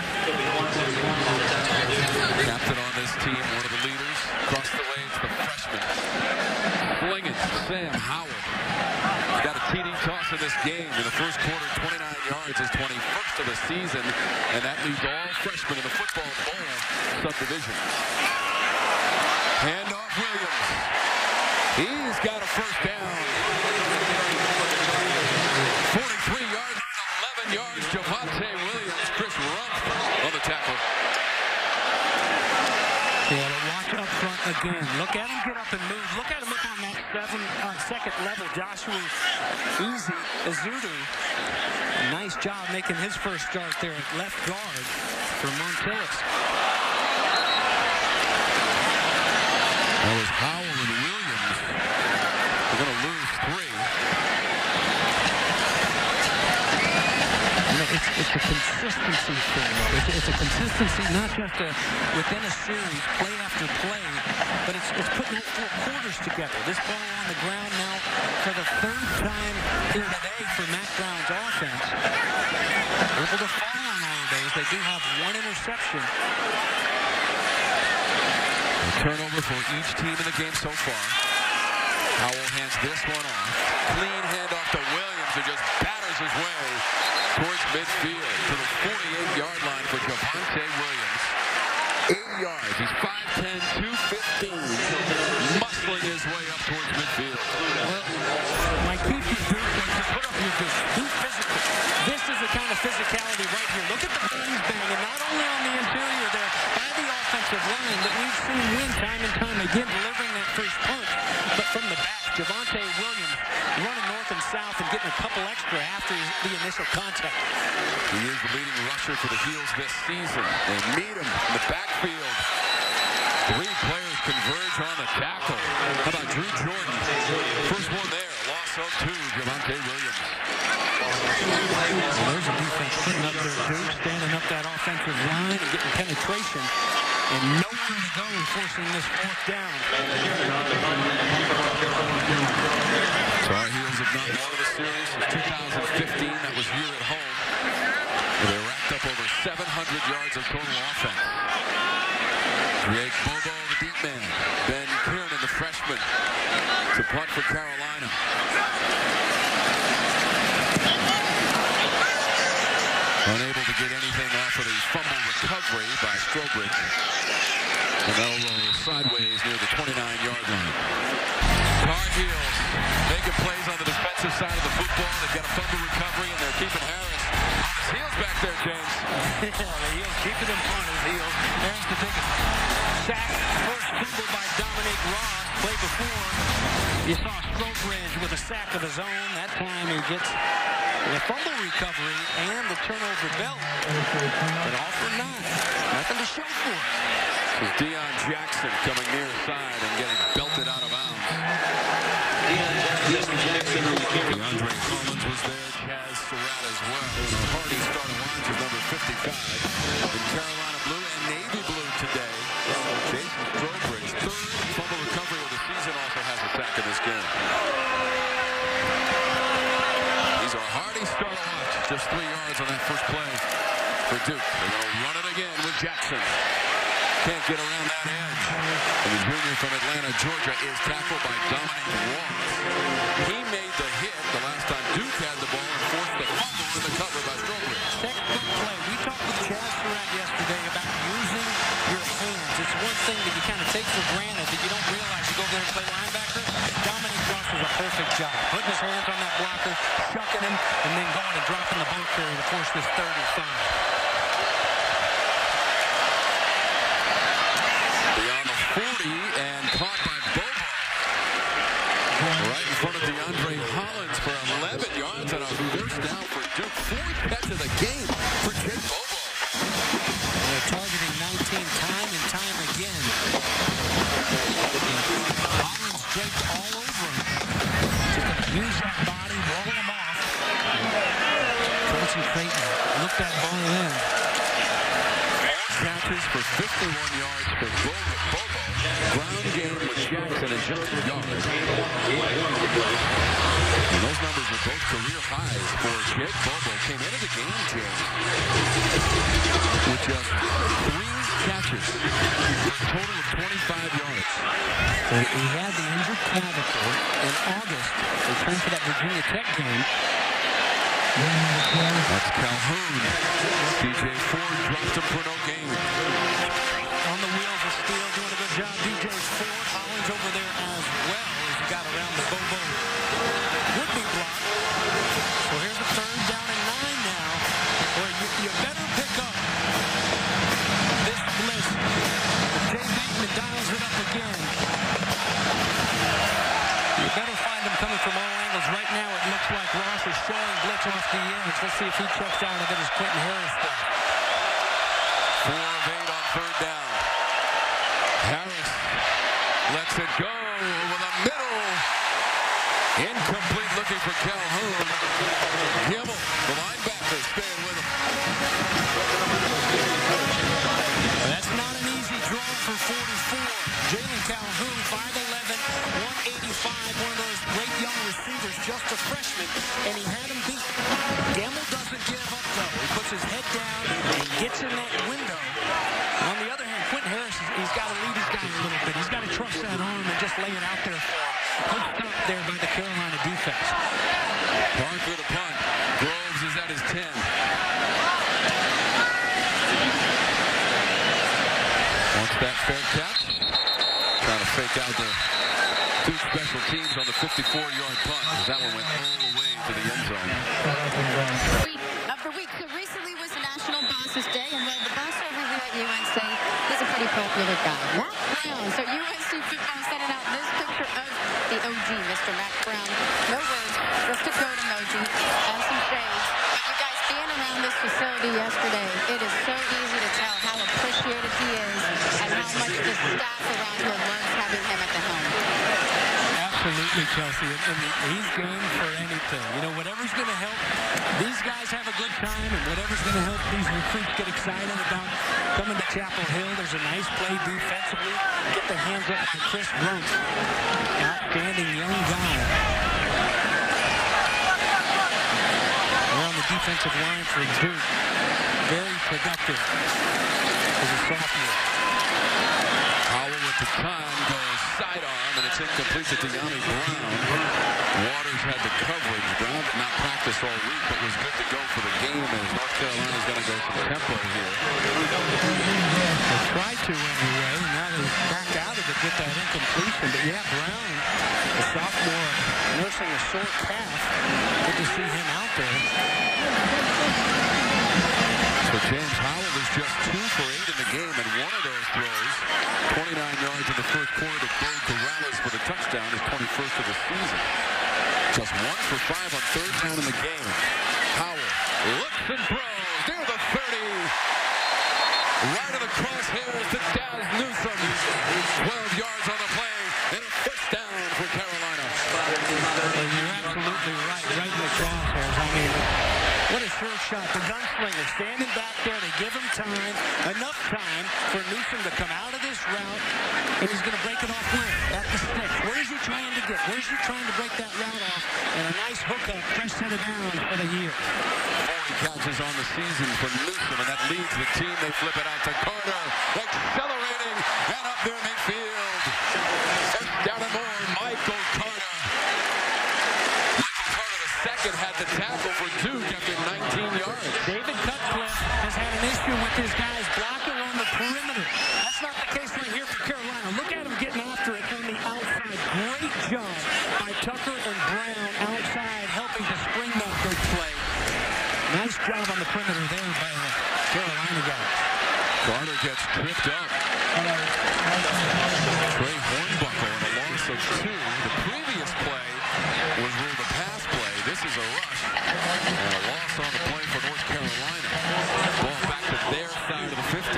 S1: Captain on this team, one of the leaders. Across the way, it's the freshman. Flinging Sam Howard. Got a TD toss in this game. In the first quarter, 29 yards, his 21st of the season, and that leads all freshmen in the football bowl subdivision. Handoff Williams. He's got a first down. 43-yard line, 11 yards. Javonte Williams, Chris Rumpf on the tackle.
S2: Yeah, but watch up front again. Look at him get up and move. Look at him up on that second level. Joshua Ezeudu. Nice job making his first start there at left guard for Montilus.
S1: That was Howell and Williams. They're going to lose 3.
S2: It's a consistency thing. It's a consistency not just within a series, play after play, but it's putting 4 quarters together. This ball on the ground now for the 3rd time here today for Matt Brown's offense. Able to fall on all of those. They do have 1 interception.
S1: A turnover for each team in the game so far. Howell hands this one off. Clean handoff to Williams, who just batters his way towards midfield to the 48-yard line for Javonte Williams. 8 yards. He's 5'10", 215, muscling his way up towards midfield.
S2: Well, my key to Duke was to put up your Duke. Be physical. This is the kind of physicality right here. Look at the hands banging, not only on the interior there by the offensive line that we've seen win time and time again, delivering that first punch, but from the back, Javonte Williams running north and south and getting a couple extra after the initial contact.
S1: He is the leading rusher for the Heels this season. They meet him in the backfield. 3 players converge on the tackle. How about Drew Jordan? First one there, loss of 2, Javonte Williams.
S2: Well, there's a defense putting up their Duke, standing up that offensive line and getting penetration. And nowhere to go forcing this 4th down.
S1: Tar Heels have not won the series since 2015. That was here at home. They racked up over 700 yards of total offense. Greg Bobo, the deep man. Ben Kiernan, the freshman, to punt for Carolina. Unable to get anything off of the fumble recovery by Strobridge. And that'll roll sideways near the 29-yard line. Tar Heels making plays on the defensive side of the football. They've got a fumble recovery, and they're keeping Harris on his heels back there, James.
S2: Yeah, the Heels keeping him on his heels. Harris to take a sack. First fumble by Dominique Ross. Play before, you saw Strobridge with a sack of his own. That time he gets the fumble recovery and the turnover belt. But all for naught. Nothing to show for it.
S1: This is Deion Jackson coming near side and getting belted out of bounds. DeAndre Collins was there. Chaz Surratt as well. The Hardy starting lines is number 55 in Carolina blue and navy blue today. Jason Strobridge, third fumble recovery of the season, also has a sack in this game. These are Hardy starting lines. Just 3 yards on that first play for Duke. They're going to run it again with Jackson. Can't get around that edge. And the junior from Atlanta, Georgia, is tackled by Dominic Ross. He made the hit the last time Duke had the ball and forced the fumble in the cover by Strobridge.
S2: Textbook play. We talked with Chaz Surratt yesterday about using your hands. It's one thing that you kind of take for granted that you don't realize you go there and play linebacker. Dominic Ross was a perfect job. Putting his hands on that blocker, shucking him, and then going and dropping the ball carrier to force this 35.
S1: Beyond the 40 and caught by Bobo. Right in front of DeAndre Hollins for 11 yards and a first down for Duke. 4th catch of the game for Jake Bobo.
S2: They're targeting 19 time and time again. Hollins draped all over him. Just going to use that body, roll him off. Concentrate and look that ball in.
S1: Catches for 51 yards for Bobo. Ground game with Jackson and Justin Young. And those numbers are both career highs for Jake Bobo. Came into the game, James, with just 3 catches for a total of 25 yards.
S2: He had the injured clavicle in August. They trained for that Virginia Tech game.
S1: That's Calhoun. DJ Ford dropped him for no gain.
S2: On the wheels of steel, doing a good job. DJ Ford, Hollins over there as well as he got around the Bobo would-be block. So here's a 3rd down and 9 now, where you better pick up this blitz. Jay Bateman dials it up again. You better find him coming from all angles. Right now it looks like Ross is showing blitz off the edge. Let's see if he checks out of it as Quentin Harris does.
S1: 4 of 8 on 3rd down. Harris lets it go over the middle. Incomplete, looking for Calhoun. Gibble, the linebacker, staying with him.
S2: That's not an easy draw for 44. Jalen Calhoun, 5'11", 185, one of those great young receivers, just a freshman, and he had him beat. Gamble doesn't give up, though. He puts his head down and gets in that window. On the other hand, Quentin Harris, he's got to lead his guy a little bit. He's got to trust that arm and just lay it out there for him. Good stop there by the Carolina defense.
S1: Parker the punt. Groves is at his 10. Wants that fair catch. Trying to fake out the Duke special teams on the 54-yard punt. That one went all the way to the end zone.
S5: Of the week, so recently was National Bosses Day, and well, the boss over here at UNC is a pretty popular guy. Matt Brown. So UNC football sending out this picture of the OG, Mr. Matt Brown. No words, just a goat emoji and some shades. But you guys being around this facility yesterday, it is so easy to tell how appreciated he is and how much the staff around here loves having him at the helm.
S2: Absolutely, Kelsey, and he's game for anything. You know, whatever's going to help these guys have a good time, and whatever's going to help these recruits get excited about coming to Chapel Hill. There's a nice play defensively. Get the hands up by Chris Brunt. Outstanding young guy. They're on the defensive line for Duke. Very productive as a sophomore.
S1: Howell with the time goes sidearm, and it's incomplete to De'Ami Brown. Waters had the coverage. Brown did not practice all week, but was good to go for the game as North Carolina's going to go some tempo here.
S2: They tried to anyway, and now they back out of it with that incompletion. But yeah, Brown, the sophomore, nursing a sore calf. Good to see him out there.
S1: So James Howell is just 2 for 8 in the game, and one of those throws, 29 yards in the first quarter to Bo Corrales for the touchdown, his 21st of the season. Just 1 for 5 on 3rd down in the game. Howell looks and throws near the 30. Right of the crosshairs to Daz Newsome. 12 yards on the play, and a first down for Carolina.
S2: Well, you're absolutely right. Right in the crosshairs. I mean, What a sure shot. The gunslinger standing back there. They give him time, enough time for Newsome to come out of this route, and he's going to break it off where? At the stick. Where is he trying to get? Where is he trying to break that route off? And a nice hookup, fresh set of down for the year.
S1: 40 catches on the season for Newsome, and that leads the team. They flip it out to Carter, accelerating, and up there midfield. First down and more, Michael Carter. Michael Carter, the second, had the tackle for Duke after 19 yards.
S2: David Cutcliffe has had an issue with his guys blocking on the perimeter. That's not the case right here for Carolina. Look at him getting after it on the outside. Great job by Tucker and Brown outside, helping to spring that big play. Nice job on the perimeter there by the Carolina guys.
S1: Carter gets tripped up. Trey Hornbuckle and a loss of 2. The previous play was ruled a pass play. This is a rush and a loss on the play for North Carolina. Ball back to their side of the 50.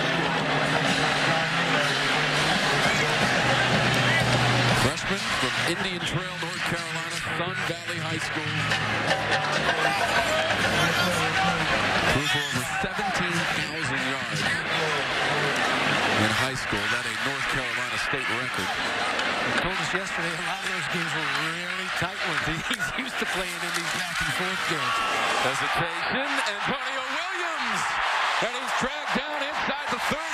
S1: Freshman from Indian Trail, North Carolina, Sun Valley High School. Threw for over 17,000 yards in high school. That a North Carolina state record.
S2: He told us yesterday a lot of those games were really tight ones. He's used to playing in these back and forth games.
S1: Hesitation, Antonio Williams, and he's dragged down inside the 30.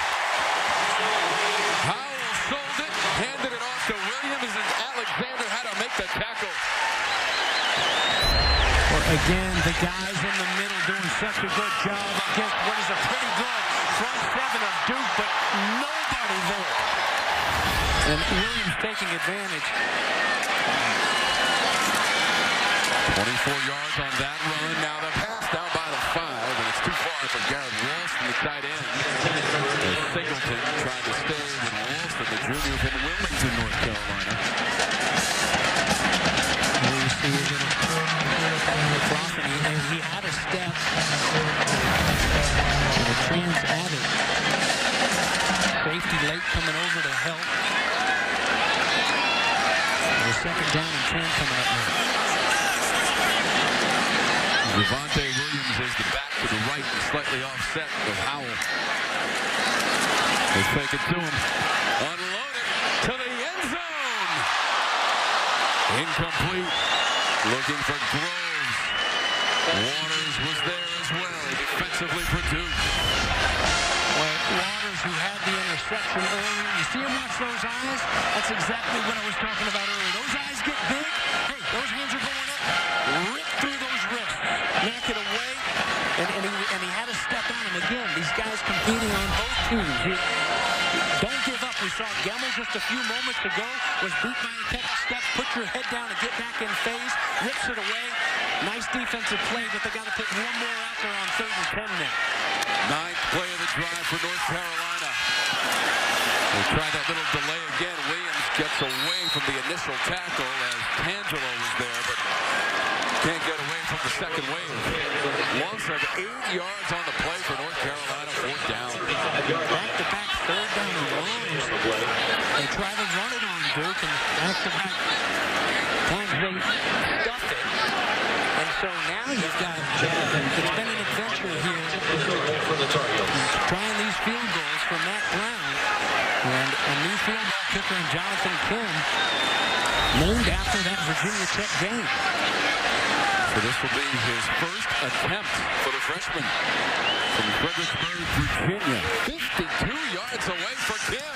S1: Howell sold it, handed it off to Williams, and Alexander had to make the tackle.
S2: Well, again, the guys in the middle doing such a good job against what is a pretty good front seven of Duke, but nobody there. And Williams taking advantage.
S1: 24 yards on that run. Now the pass down by the 5, and it's too far for Garrett Walston, the tight end. Singleton tried to stay with Walston, the junior from Wilmington, North Carolina.
S2: You see a little Crawford, and he had a step. And the trans added. Safety late coming over to help. The second down and 10 coming up now.
S1: Javonte Williams is the back to the right, slightly offset with Howell. They fake it to him. Unload it to the end zone. Incomplete. Looking for Groves. Waters was there as well, defensively for Duke.
S2: Well, Waters, who had the interception earlier, you see him watch those eyes? That's exactly what I was talking about earlier. Those eyes get big. Hey, those hands are going up. Rip through those wrists. Knock it away. And he had a step on him again. These guys competing on both teams. Don't give up. We saw Gemmel just a few moments ago was beat by a couple steps. Put your head down and get back in phase. Rips it away. Nice defensive play, but they got to put one more out there on 3rd and 10 now.
S1: 9th play of the drive for North Carolina. They try that little delay again. Williams gets away from the initial tackle as Tangelo was there, but can't get away from the second wave. Loss of 8 yards on the play for North Carolina. 4th down.
S2: Back-to-back 3rd down and longs. They try to run it on Duke, and back-to-back times they stuff it. And so now you've got, it's been an adventure here. Trying these field goals for Matt Brown. And a new field goal kicker in Jonathan Kim, named after that Virginia Tech game.
S1: So this will be his first attempt for the freshman from Fredericksburg, Virginia. 52 yards away for Kim.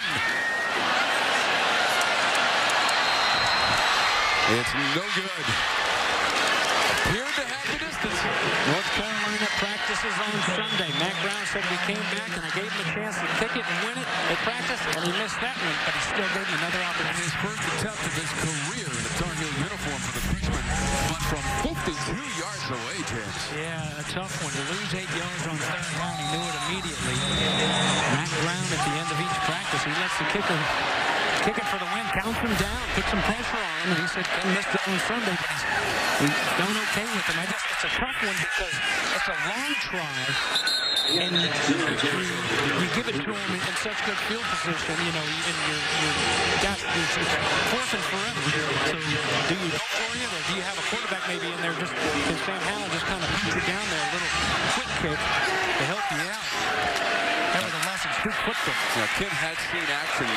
S1: It's no good. Appeared to have the distance.
S2: North Carolina practices on Sunday. Matt Brown said we came back and I gave him a chance to kick it and win it. They practiced and he missed that one, but he still gave him another opportunity.
S1: His first attempt of his career in a Tar Heel uniform for the freshman, but from 52 yards away, James.
S2: Yeah, a tough one. To lose 8 yards on 3rd down, he knew it immediately. Matt Brown at the end of each practice, he lets the kicker kick it for the win, counts him down, puts some pressure on him, and he said, Ken missed it on Sunday, but he's done okay with him. It's a tough one because it's a long try. and you give it to them in such good field position, you know, and it's 4th and forever. So do you go for it, or do you have a quarterback maybe in there just, and Sam Howell just kind of puts you down there, a little quick kick to help you out? Nevertheless, it's good football.
S1: Yeah, Kim had seen action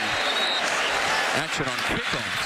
S1: on kickoffs.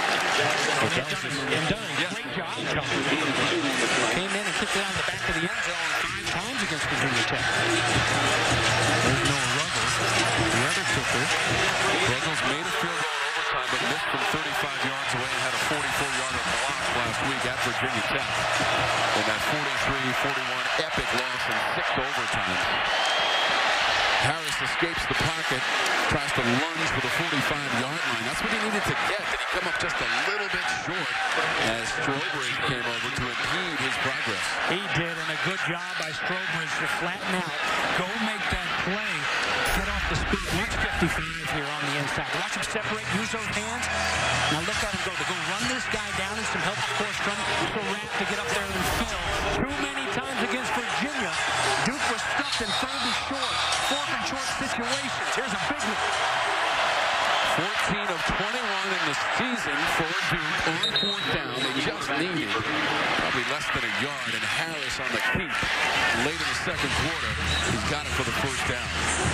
S2: And done a great job. Came in and kicked it out of the back of the end zone 5 times against Virginia Tech.
S1: There's Noah Ruggles, the other kicker. Ruggles made a field goal in overtime, but missed from 35 yards away and had a 44-yarder block last week at Virginia Tech. In that 43-41 epic loss in 6 overtimes. Harris escapes the pocket, tries to lunge for the 45-yard line. That's what he needed to get. Did he come up just a little bit short as Strobridge came over to impede his progress?
S2: He did, and a good job by Strobridge to flatten out. Go make that play. Get off the speed. Watch 55 here on the inside. Watch him separate, use those hands. Now look at him go. To go run this guy down, and some help, of course, from Surratt to get up there and fill. Too many times against Virginia, Duke was stuck in 3rd and short. 4th and short situations. Here's a big one.
S1: 14 of 21 in the season for Duke on 4th down. They just needed probably less than a yard, and Harris on the keep late in the 2nd quarter. He's got it for the 1st down.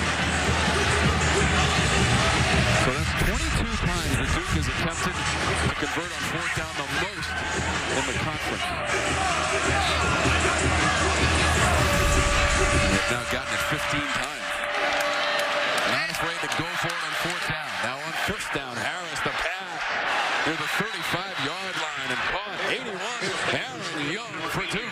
S1: So that's 22 times that Duke has attempted to convert on 4th down, the most in the conference. They've now gotten it 15 times. Not afraid to go for it on 4th down. Now on 1st down, Harris the pass near the 35-yard line and caught 81. Aaron Young for Duke.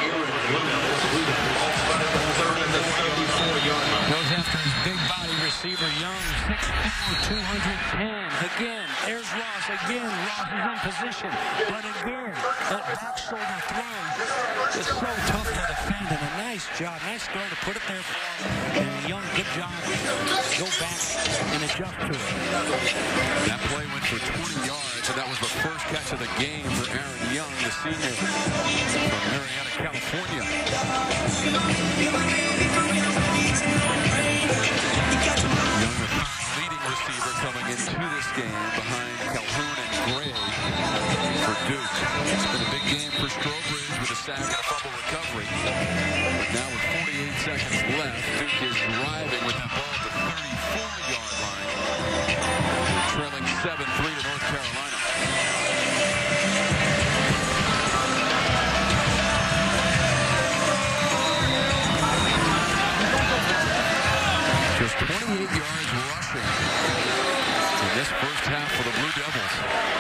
S2: Goes after his big body receiver, Young, 6'4", 210. Again, there's Ross. Again, Ross is in position. But again, that back shoulder throw is so tough to defend. And a nice job, nice throw to put it there for him. And Young, good job. Go back and adjust to it.
S1: That play went for 20 yards, and that was the first catch of the game for Aaron Young, the senior from Marietta, California. Young, the leading receiver coming into this game behind Calhoun and Gray for Duke. It's been a big game for Strobridge with a sack and a fumble recovery. But now with 48 seconds left, Duke is driving with the ball at the 34-yard line. Trailing 7-3 to North Carolina. Just 28 yards rushing in this 1st half for the Blue Devils.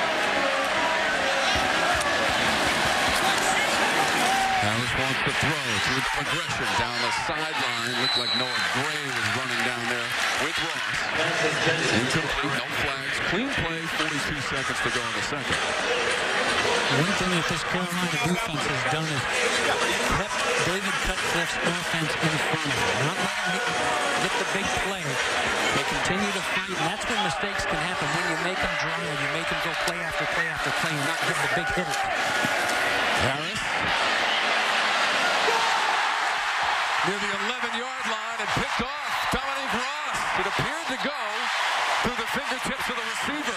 S1: Harris wants to throw through the progression down the sideline. Looked like Noah Gray was running down there with Ross. Incomplete, no flags. Clean play, 42 seconds to go in the 2nd.
S2: One thing that this Carolina defense has done is kept David Cutcliffe's offense in front of him. Not letting him get the big play. They continue to fight, and that's when mistakes can happen. When you make them drive, you make them go play after play after play and not give the big hitter.
S1: Harris near the 11-yard line and picked off Dominique Ross. It appeared to go through the fingertips of the receiver.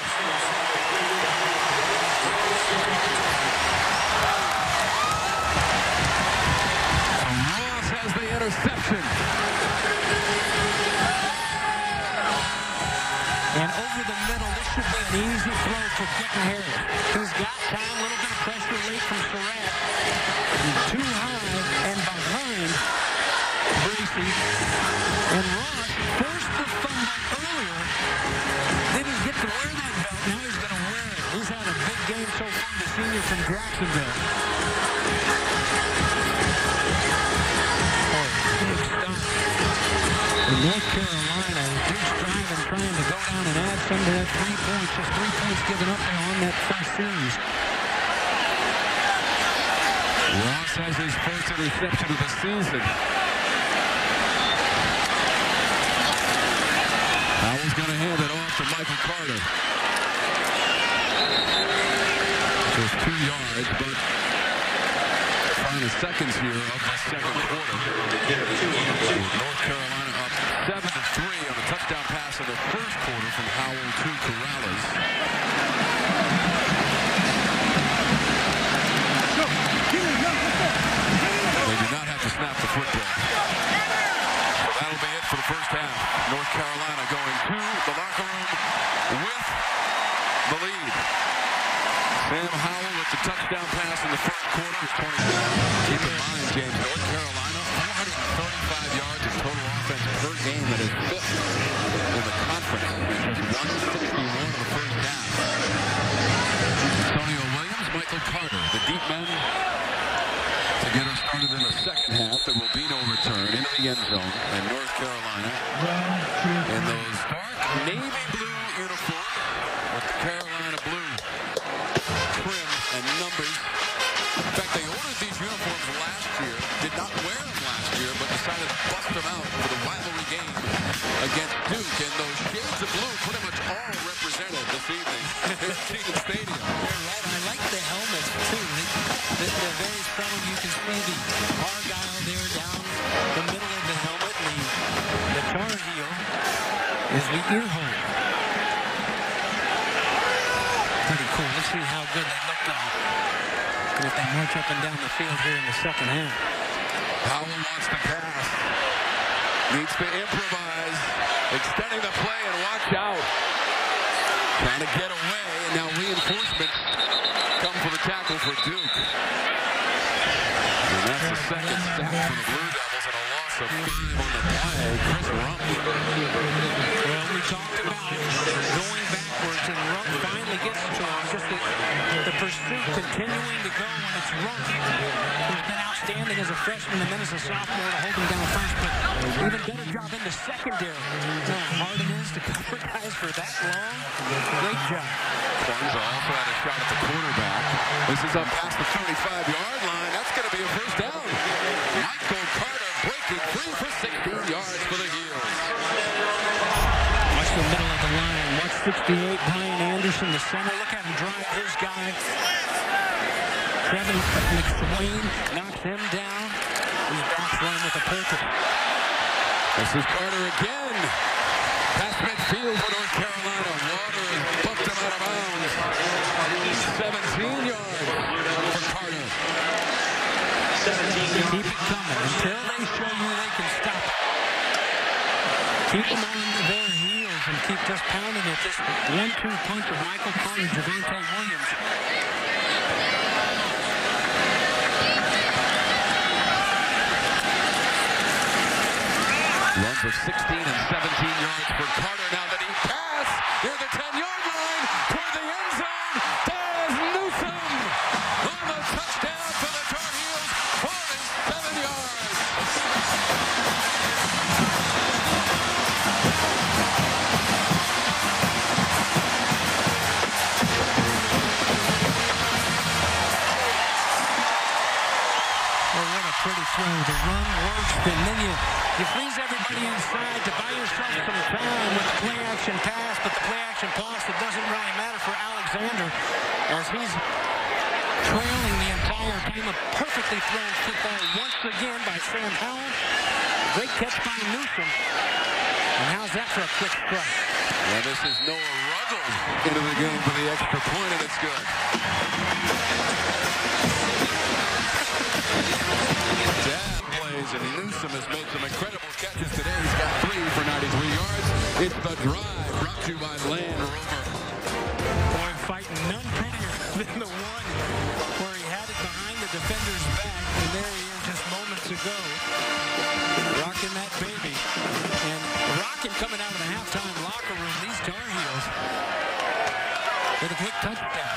S1: Ross has the interception.
S2: And over the middle, this should be an easy throw for Quentin Harris. He's got time, a little bit of pressure late from Surratt. Too high and behind Bracey. And Ross forced the fumble earlier. Didn't get to wear that belt. Now he's going to wear it. He's had a big game so far, the senior from Jacksonville. Oh, big stop. In North Carolina, Duke's driving, trying to go down and add some to that 3 points. Just 3 points given up there on that first series.
S1: Ross has his first interception of the season. Howell's going to hand it off to Michael Carter. Just 2 yards, but 5 final seconds here of the second quarter. North Carolina up 7-3 on a touchdown pass in the first quarter from Howell to Corrales. They do not have to snap the football. So that'll be it for the first half. North Carolina going to the locker room with the lead. Sam Howell with the touchdown pass in the first quarter is 20. Keep in mind, James, North Carolina, 435 yards of total offense per game. That is fifth in the conference. And just 161 in the first half. Antonio Williams, Michael Carter, the deep men to get us started in the second half. There will be no return into the end zone. And North Carolina in those dark navy blue uniforms with the Carolina blue trim and numbers. In fact, they ordered these uniforms last year, did not wear them last year, but decided to bust them out for the rivalry game against Duke. And those shades of blue pretty much all represented this evening at Kenan Stadium.
S2: I like the helmets, too. They're very strong. You can see the Argyle there down the middle of the helmet. The Tar Heel is the ear hole. Pretty cool. Let's see how good they look now as they march up and down the field here in the second half.
S1: Howell wants to pass. Needs to improvise. Extending the play and watch out. Trying to get away, and now reinforcements come for the tackle for Duke. And that's the second sack for the Blue Devils and a loss of 5 on the play. Chris Rump.
S2: Well, we talked about going backwards, and Rump finally gets to him. Just the pursuit continuing to go when it's Rump, who's been outstanding as a freshman and then as a sophomore to hold him down first, but even better job in the secondary. You know how hard it is to cover guys for that long. Great job.
S1: Kwanzaa also had a shot at the quarterback. This is up past the 35-yard line. That's going to be a first down. Michael Carter breaking free for 16 yards for the Heels.
S2: Watch the middle of the line. Watch 68, Brian Anderson, the center. Look at him drive his guy. Kevin McSwain knocks him down. He's back run with a purple.
S1: This is Carter again. Past midfield for North Carolina. Waters bumped him out of bounds. 17 yards for Carter.
S2: Keep it coming until they show you they can stop it. Keep them on their heels and keep just pounding it. This 1-2 punch of Michael Carter, Javante Williams.
S1: Run for 16 and 17 yards for Carter. Now that he passed near the 10-yard line toward the end zone. Daz Newsome on the touchdown for the Tar Heels. 47 yards.
S2: Oh, what a pretty throw. The run works, and then you freeze everybody inside to buy yourself some time with the play-action pass, but the play-action pass, it doesn't really matter for Alexander as he's trailing the entire game. A perfectly thrown football once again by Sam Howell. Great catch by Newsome. And how's that for a quick strike?
S1: Well, this is Noah Ruggles into the game for the extra point, and it's good. Dad plays, and Newsome has made some incredible catches today. He's got 3 for 93 yards. It's The Drive, brought to you by Land Rover.
S2: Boy, fighting none prettier than the one where he had it behind the defender's back, and there he is just moments ago, rocking that baby. And rocking coming out of the halftime locker room, these Tar Heels with a big touchdown.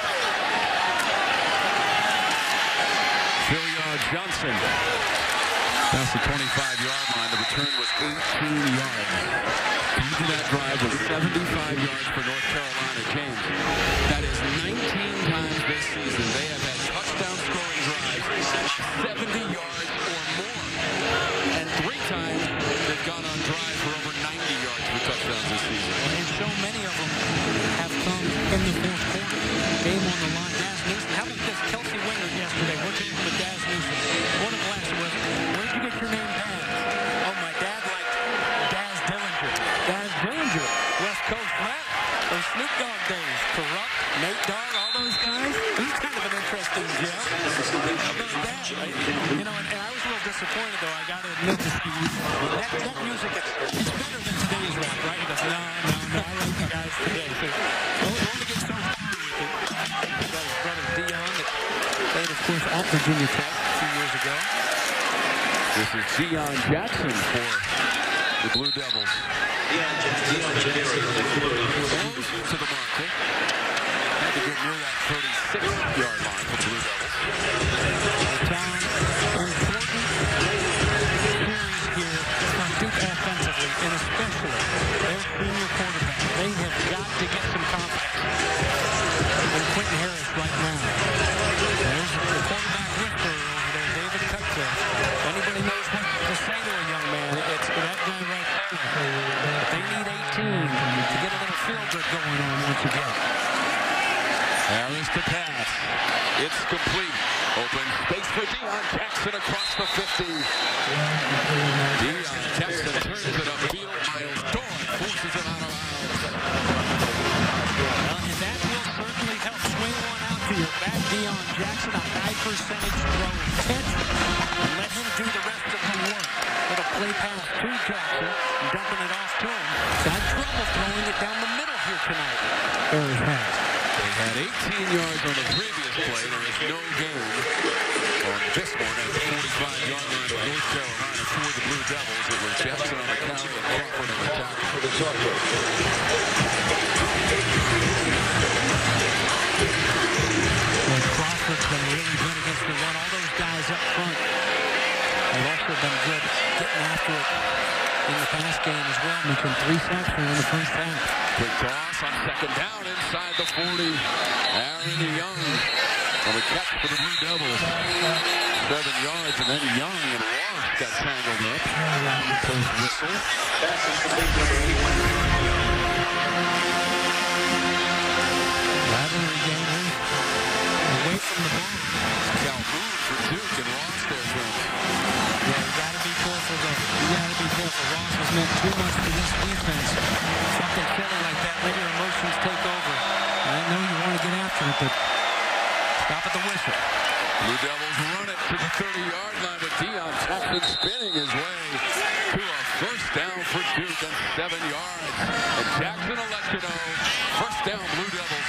S1: Phil Johnson. Past the 25-yard line. The return was 18 yards. Into that drive was 75 yards for North Carolina. James, that is 19 times this season they have had touchdown scoring drives 70 yards or more. And 3 times they've gone on drives for over 90 yards for touchdowns this season.
S2: And so many of them have come in the fourth quarter. Game on the line. Daz Newsome. How about this? Kelsey Winger yesterday. We're talking with Daz Newsome. You know, and I was a little disappointed, though. I got to admit to Steve, that music, it's better than today's rap, right? He goes, no, I like the guys today. So, don't get so far with it. He's got his brother Dion that played, of course, at Virginia Tech a few years ago.
S1: This is Dion Jackson for the Blue Devils. Close to the marker. Had to get near that 36-yard line for the Blue Devils.
S2: John, important series here from Duke offensively, and especially their senior quarterback. They have got to get some confidence in Quentin Harris right now. There's the quarterback whisperer over there, David Cutcliffe. If anybody knows what to say to a young man, it's that guy right there. They need 18 to get a little feel-good going on once again.
S1: Harris to pass. It's complete. Open space for Dion Jackson across the 50. Dion Jackson turns it upfield. Miles Dorn forces it out of bounds.
S2: Well, and that will certainly help swing one out to your back. Dion Jackson, a high percentage throw catch, and let him do the rest of the work. Little play pass to Jackson, dumping it off to him. Got trouble throwing it down the middle here tonight. Harris has.
S1: They had 18 yards on the previous play. There is no gain on this one at the 45-yard line of North Carolina for the Blue Devils. It was Jackson on the carry and Crawford on the tackle for the Tar
S2: Crawford's been really good against the run. All those guys up front have also been good getting after it in the pass game as well. Making 3 sacks in the first half.
S1: Quick toss on second down inside the 40. Aaron Young on the catch for the Blue Devils. 7 yards, and then Young and Ross got tangled up. Post whistle.
S2: Rivalry game away from the ball.
S1: Calhoun for Duke and Ross there for him.
S2: Yeah, you got to be careful though. You got to be careful. Ross has meant too much to this defense. Something silly like that, let your emotions take over. I know you want to get after it, but stop at the whistle.
S1: Blue Devils run it to the 30-yard line with Dion Jackson spinning his way to a first down for Duke and 7 yards. And Jackson will let you know. First down, Blue Devils.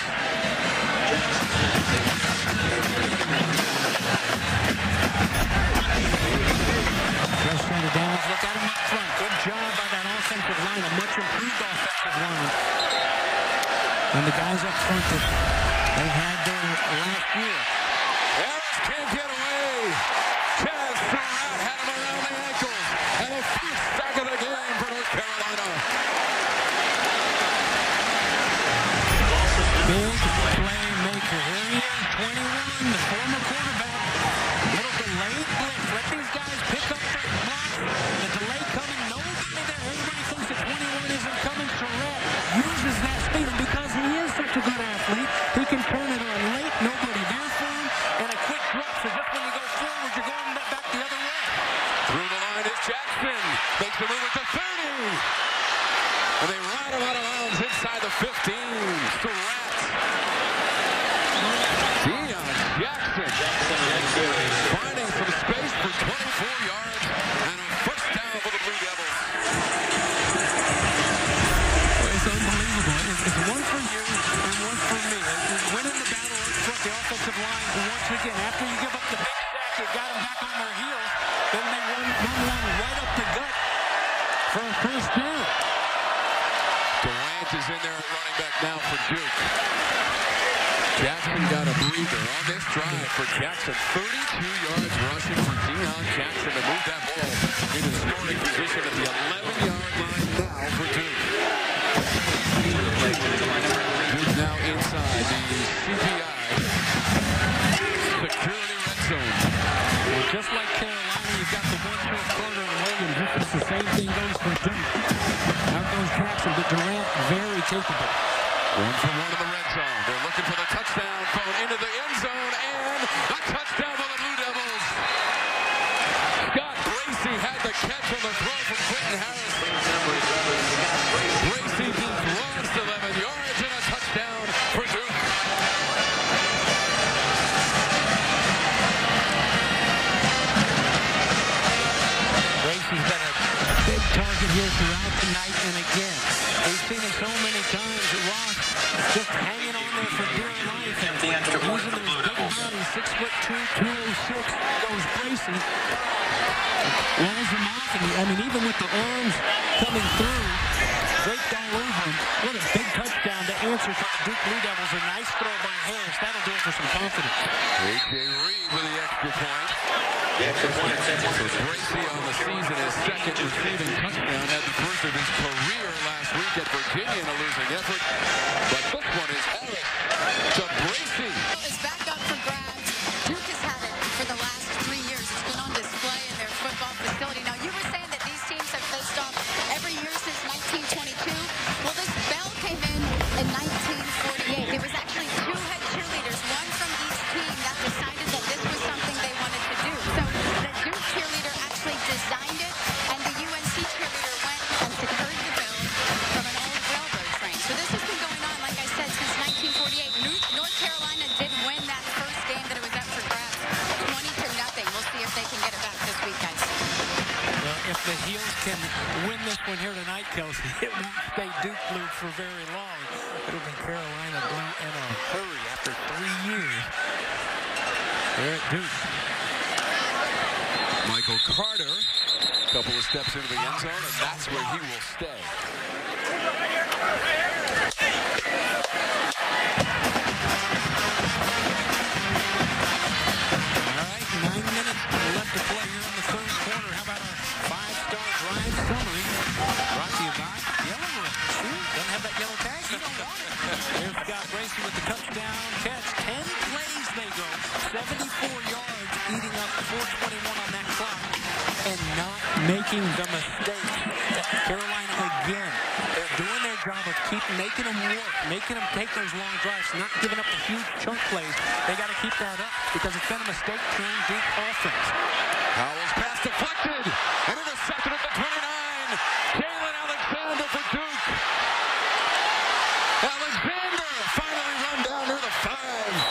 S2: Fresh set of downs. Look at him up front. Good job by that offensive line. A much improved offensive line. And the guys up front that they had there last year.
S1: Harris can't get away. Chaz Surratt had him around the ankles. And a first sack of the game for North Carolina.
S2: Big playmaker. Here he is, 21, the former quarterback. Little delayed blitz. Let these guys pick up their blocks. The delay coming, nobody there. Everybody thinks that 21 isn't coming. Surratt uses that speed, and because he is such a good athlete, he can turn it on late. Nobody there for him, and a quick drop. So just when you go forward, you're going back the other way.
S1: Through the line is Jackson. Makes the move at the 30. And they ride him out of bounds inside the 15. Surratt. Dion Jackson finding some space for 24 yards and a first down for the Blue Devils.
S2: It's unbelievable. It's one for you and one for me. Winning the battle up front, the offensive line, once again, after you give up the big sack, you got them back on their heels. Then they run one right up the gut for a first down.
S1: Durant is in there at running back now for Duke. Jackson got a breather on this drive for Jackson. 32 yards rushing for Dion Jackson to move that ball into scoring position at the 11-yard line now for Duke. Duke now inside the CPI security red zone.
S2: Well, just like Carolina, you've got the 1-2 Carter and Williams. It's the same thing goes for Duke. Out goes Jackson, but Durant very capable.
S1: 1 for 1 in the red zone. They're looking for the touchdown phone into the end zone, and a touchdown for the Blue Devils. Scott Bracey had the catch on the throw from Quentin Harris. Bracey beats Ross 11 yards and a touchdown for Duke.
S2: goes Bracey. Walls him off, and even with the arms coming through, draped all over him. What a big touchdown to answer for the Duke Blue Devils. A nice throw by Harris. That'll do it for some confidence.
S1: A.J. Reed with the extra point.
S6: The extra point at
S1: So Bracey on the season, his second receiving touchdown, had the first of his career last week at Virginia in a losing effort. But this one is Harris to Bracey.
S5: Is back up for grabs. Duke has had it for the last 3 years. It's been on display in their football facility. Now, you were saying that these teams have faced off every year since 1922. Well, this bell came in 1948. There was actually 2 head cheerleaders, one from each team, that decided that this was something they wanted to do. So the Duke cheerleader actually designed it, and the UNC cheerleader went and secured the bell from an old railroad train. So this has been going on, like I said, since 1948. North Carolina did win that first game that it was up for grabs, 20-0. We'll see if they can get it back this weekend.
S2: Well, if the Heels can win this one here tonight, Kelsey, it won't stay Duke blue for very long. It'll be Carolina blue in a hurry after 3 years. They're at Duke.
S1: Michael Carter, a couple of steps into the end zone, and that's where he will stay.
S2: All right, 9 minutes left to play here in the third quarter. How about a 5-star drive summary? Brought to you by Yellow Room. Doesn't have that yellow tag? You don't want it. There's Scott Bracey with the touchdown catch. 10 plays they go. 74 yards, eating up 4:21 on that clock, and not making the mistake. Carolina again. They're doing their job of making them work, making them take those long drives, not giving up the huge chunk plays. They got to keep that up because it's been a mistake-prone Duke offense.
S1: Howell's pass deflected and intercepted at the 29. Jalen Alexander for Duke. Alexander finally run down near the 5.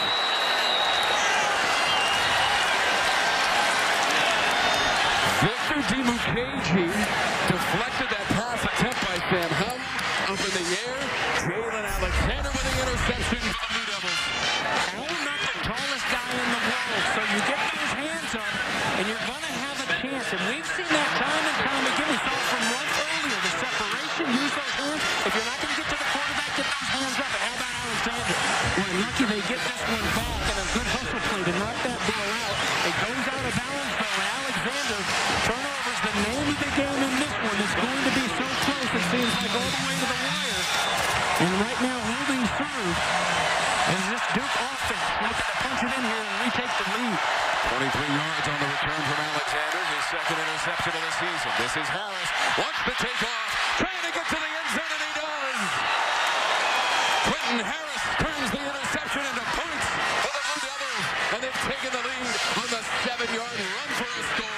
S1: Victor Dimukeji deflected that pass attempt by Sam Howell. Up in the air, Jalen Alexander with the interception for the Blue Devils.
S2: Howell not the tallest guy in the world, so you get those hands up, and you're going to have a chance. And we've seen that time and time again. We saw it from Runt earlier. The separation, use those hands. If you're not going to get to the quarterback, get those hands up. And how about Alexander? We're lucky they get this one back, and a good hustle play to knock that ball out. It goes out of bounds, though, and Alexander, turnover's the name of the game in this one. It's going to be so close, it seems like all the way to the wire. And right now, holding serve is this Duke offense looking to punch it in here and retake the lead.
S1: 23 yards on the return from Alexander, his second interception of the season. This is Harris, wants to take off, trying to get to the end zone, and he does. Quentin Harris turns the interception into points for the Blue Devils, and they've taken the lead on the 7-yard run for a score.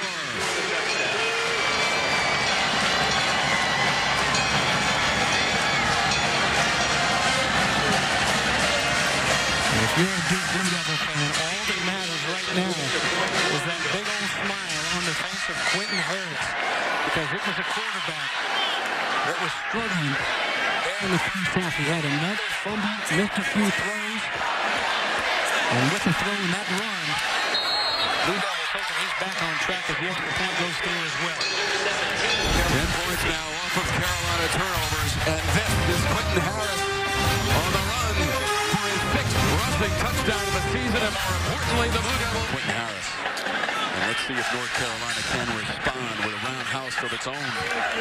S2: If you're a Duke Blue Devil fan, all that matters right now is that big old smile on the face of Quentin Harris, because it was a quarterback that was struggling there in the first half. He had another fumble, missed a few throws, and with the throw in that run, Blue Devil thinking he's back on track as the extra point goes through as well.
S1: 10 points now off of Carolina turnovers, and this is Quentin Harris on the run for his 6th rushing touchdown of the season, and more importantly, the Blue Devils. Quentin Harris. And let's see if North Carolina can respond with a roundhouse of its own.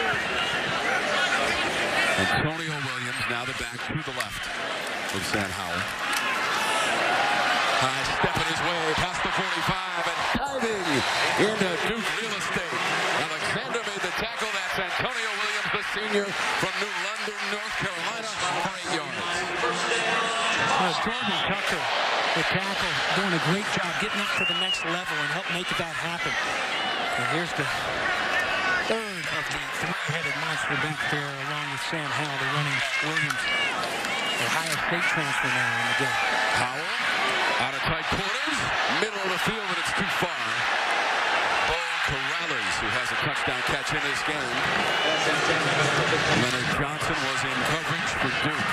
S1: Antonio Williams, now the back to the left of Sam Howell. High step in his way past the 45 and diving into Duke real estate. Alexander made the tackle. That's Antonio Williams, the senior from New London, North Carolina, for 8 yards.
S2: Jordan Tucker, the tackle, doing a great job getting up to the next level and help make that happen. And here's the third of the 3-headed monster back there along with Sam Howell, the running back. Williams, Ohio State transfer now in the game.
S1: Howell out of tight quarters, middle of the field, but it's too far. Bo Corrales, who has a touchdown catch in this game. Leonard Johnson was in coverage for Duke.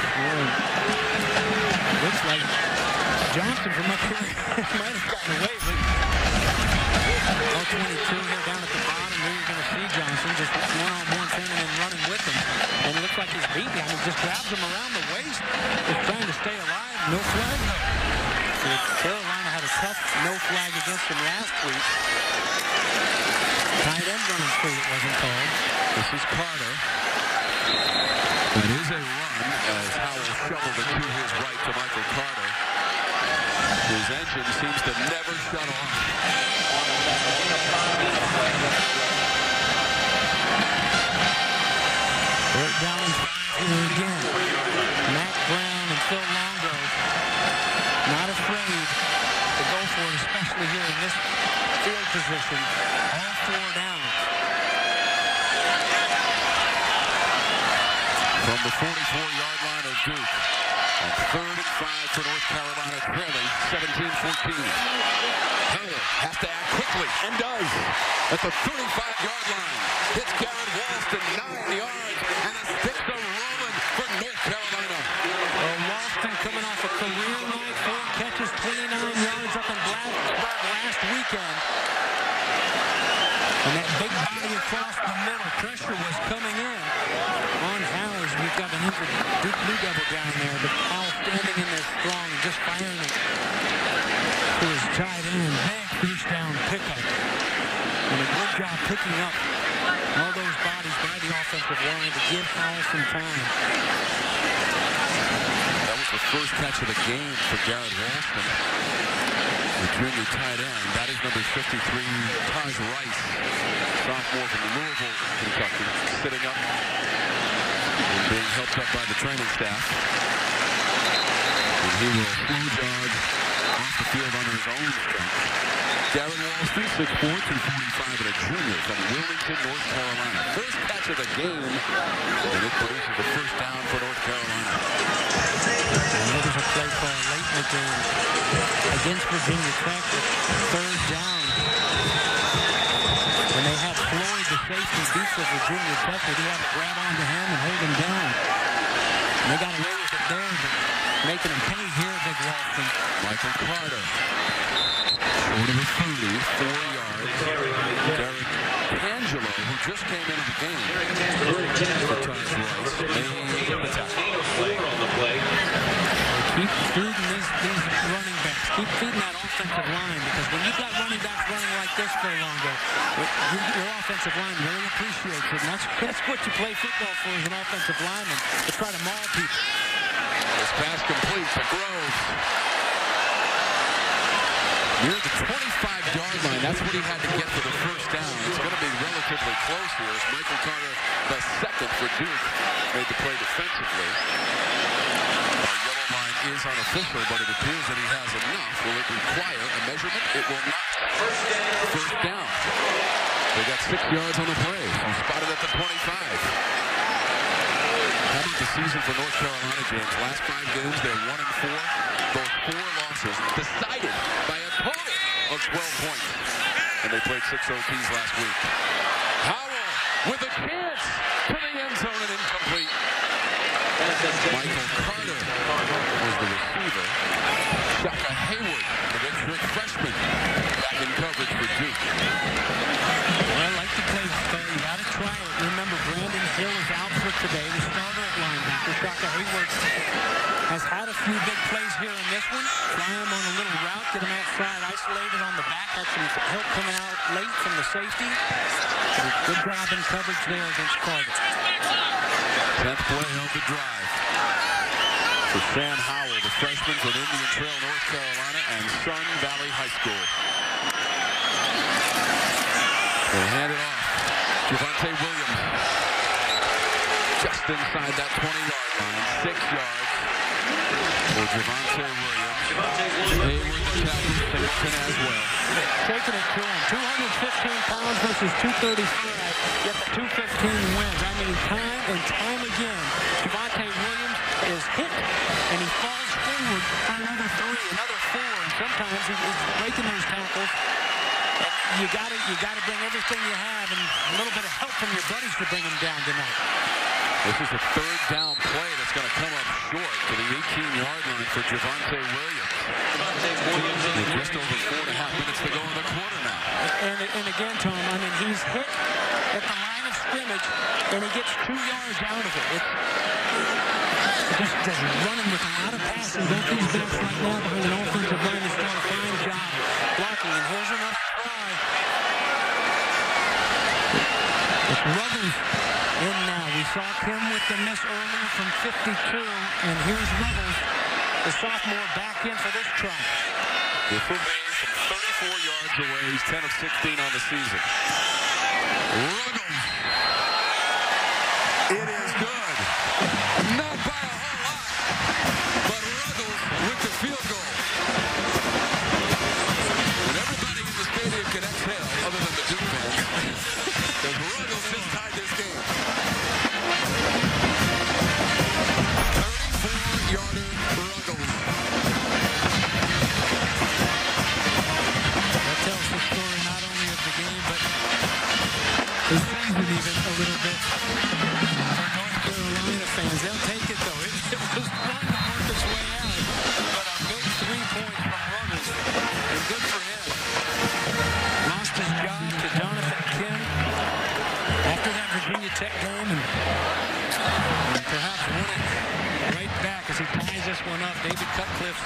S2: Looks like Johnson from up here might have gotten away, but 22 here down at the bottom. There you're going to see Johnson just one-on-one turning and running with him. And it looks like he's beating him. He just grabs him around the waist. Just trying to stay alive. No flag. So Carolina had a tough no flag against him last week. Tight end running free, it wasn't called.
S1: This is Carter. That is a run as Howell shoveled it to his right to Michael Carter. His engine seems to never shut off.
S2: Third down and 5 here again. Matt Brown and Phil Longo not afraid to go for it, especially here in this field position. All 4 down.
S1: From the 44-yard line of Duke. And 3rd and 5 for North Carolina, trailing 17-14. Howell has to act quickly, and does. At the 35-yard line, hits Garrett Walston 9 yards, and the sticks are rolling for North Carolina.
S2: Walston coming off a career night, 4 catches, 29 yards up in Blacksburg last weekend. And that big body across the middle, pressure was coming in on Howell. We've got an injured Duke Blue Devil down there, but Howell standing in there strong and just firing it to his tight end. Big first down pickup. And a good job picking up all those bodies by the offensive line to give Howell some time.
S1: That was the first catch of the game for Garrett Walston, the junior tight end. That is number 53, Taj Rice, sophomore from Louisville, Kentucky, sitting up and being helped up by the training staff. And he will slow jog off the field under his own strength. Garrett Walston, 6'4", 245, and a junior from Wilmington, North Carolina. First catch of the game, and it produces a first down for North Carolina.
S2: And there was a play call late in the game against Virginia Tech, 3rd down. When they had Floyd, the safety, beat for Virginia Tech, but he had to grab onto him and hold him down. And they got away with it there, but making him pay here, Big Walston.
S1: Michael Carter, short of the 30, 4 yards. Derek Angelo, who just came into the game, for Taj Rice, made the tackle.
S2: Keep feeding these running backs. Keep feeding that offensive line, because when you've got running backs running like this for longer, your offensive line really appreciates it. And that's what you play football for, as an offensive lineman, to try to maul people.
S1: This pass complete to Groves. Near the 25-yard line, that's what he had to get for the first down. It's going to be relatively close here as Michael Carter, the second for Duke, made the play defensively. Our yellow line is unofficial, but it appears that he has enough. Will it require a measurement? It will not. First down. They got 6 yards on the play. Spotted at the 25. How about the season for North Carolina, James? Last 5 games, they're 1-4. Those 4 losses decided by a total of 12 points. And they played 6 OTs last week. Howell with a chance to the end zone and incomplete. Michael Carter was the receiver. Shaka Hayward, the redshirt freshman, back in coverage for Duke.
S2: Well, I like the play, Star. You got to try it. Remember, Brandon Hill is out for today. The starter at linebacker, Shaka Hayward, has had a few big plays here in this one. Fly him on a little route, get him outside, isolated on the back. Had some help coming out late from the safety. Good job in coverage there against Carter.
S1: 10th play of the drive for Sam Howell, the freshman from Indian Trail, North Carolina, and Sun Valley High School. They hand it off. Javonte Williams just inside that 20-yard line. 6 yards for Javonte Williams. Hayward, the tackle, Singleton as well.
S2: Taking it to him. 215 pounds versus 235. Yet the 215 wins. I mean, time and time again, Javonte Williams is hit, and he falls forward for another 3, another 4, and sometimes he's breaking those tackles. And you gotta bring everything you have and a little bit of help from your buddies to bring him down tonight.
S1: This is a 3rd down play that's going to come up short to the 18-yard line for Javonte Williams. With just over 4.5 minutes to go in the quarter now.
S2: And again, Tom, I mean, he's hit at the line of scrimmage, and he gets 2 yards out of it. It's just running with a lot of passing. Both these backs right now behind an offensive line is doing a fine job blocking. And here's another try. It's Ruggles in now. We saw Kim with the miss earlier from 52, and here's Ruggles, the sophomore, back in for this try.
S1: This will be from 34 yards away. He's 10 of 16 on the season. Ruggles. It is good. Not by a whole lot, but Ruggles with the field goal. And everybody in the stadium can exhale, other than the Duke fans, because Ruggles just tied this game. 34-yarder Ruggles.
S2: That tells the story not only of the game, but the season even a little bit. For North Carolina fans, they'll take it though. It was fun to work its way out, but a big 3 points from Ruggles, and good for him. Lost his job to Jonathan Kim after that Virginia Tech game, and perhaps won it right back as he ties this one up. David Cutcliffe's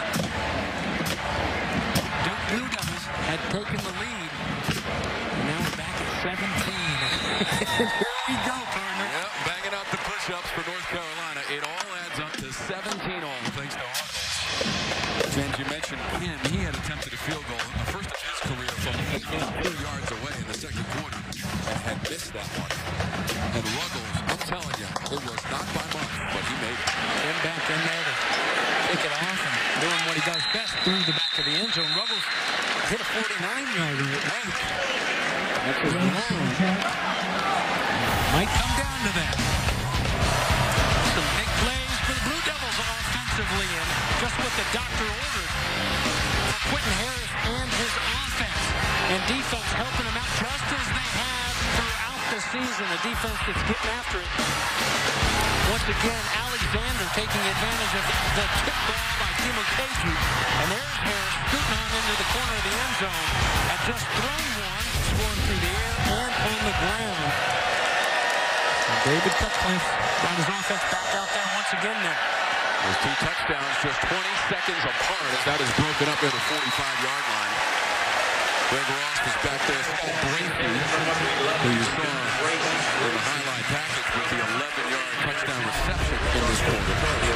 S2: Duke Blue Devils had taken the lead, and now we're back at 17. Here we go, partner.
S1: Yep, banging out the push-ups for North Carolina. It all adds up to 17 all, thanks to Ruggles. And you mentioned Kim. He had attempted a field goal, the first of his career, from 2 yards away in the second quarter, and had missed that one. And Ruggles, I'm telling you, it was not by much, but he made it.
S2: Kim back in there to kick it off and doing what he does best, through the back of the end zone. Ruggles hit a 49-yarder at length. That was long. Might come down to that. Some big plays for the Blue Devils offensively, and just what the doctor ordered for Quentin Harris and his offense. And defense helping him out just as they have throughout the season. A defense that's getting after it. Once again, Alexander taking advantage of the tip ball by Timo Keju. And there's Harris scooting on into the corner of the end zone. Had just thrown one, scoring through the air and on the ground. And David Cutcliffe got his offense back out there once again there.
S1: Those 2 touchdowns just 20 seconds apart as that is broken up at the 45-yard line. Greg Ross is back there. Brady, who you saw in the highlight package with the 11-yard touchdown reception in this quarter.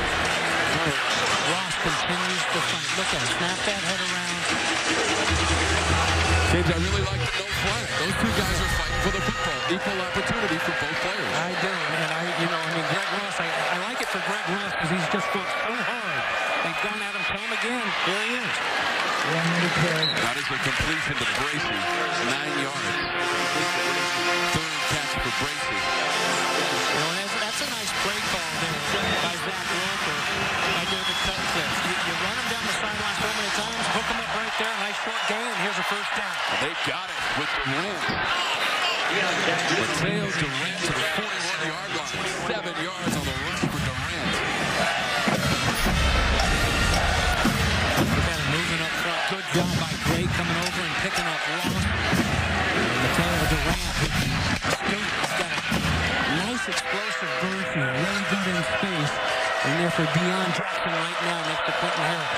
S2: Ross continues to fight. Look at him. Snap that head around.
S1: James, I really like the no flag. Those 2 guys are fighting for the football. Equal opportunity for both players.
S2: I do. And Greg Ross, I like it for Greg Ross because he's just worked so hard. They've gone at him time again. There he is.
S1: That is a completion to Bracey. 9 yards. 3rd catch for Bracey.
S2: That's a nice play call there by Zach Walker, by David Cutcliffe. You run him down the sideline so many times, hook him up right there, nice short gain, and here's a first down.
S1: And they got it with Durant. Mateo Durant to the 41-yard line. 7 yards on the rush for Durant.
S2: Look at him moving up front. Good job by Gray coming over and picking up Ross. Mateo Durant. He's got a nice explosive burst. He's really good in space. And there for Deion Jackson right now next to Quentin Harris.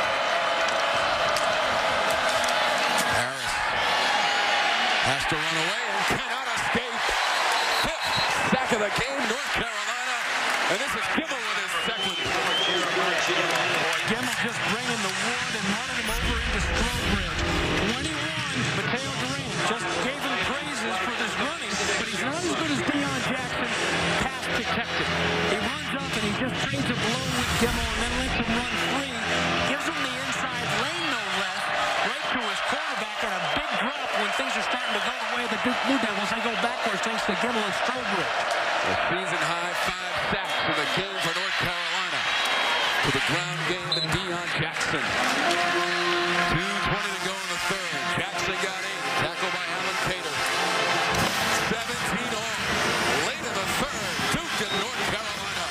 S1: Harris has to run away and cannot escape. 5th sack of the game, North Carolina. And this is Gimmel with his second.
S2: Gimmel just bringing the wood and running him over into Strobridge. 21, Mateo Durant just gave him praises for this running, but he's not as good as Deion Jackson, pass protected. He runs up and he just trades a blow with Gimmel and then lets him run free. Gives him the inside lane, no less, right to his quarterback, and a big drop when things are starting to go the way of the Duke Blue Devils. They go backwards thanks to Gimmel and Strobridge.
S1: A season-high 5 sacks in the game for North Carolina. To the ground game and Deion Jackson. 2:20 to go in the 3rd. Jackson got 8. Tackle by Alan Cater. 17 all. Late in the 3rd. Duke and North Carolina.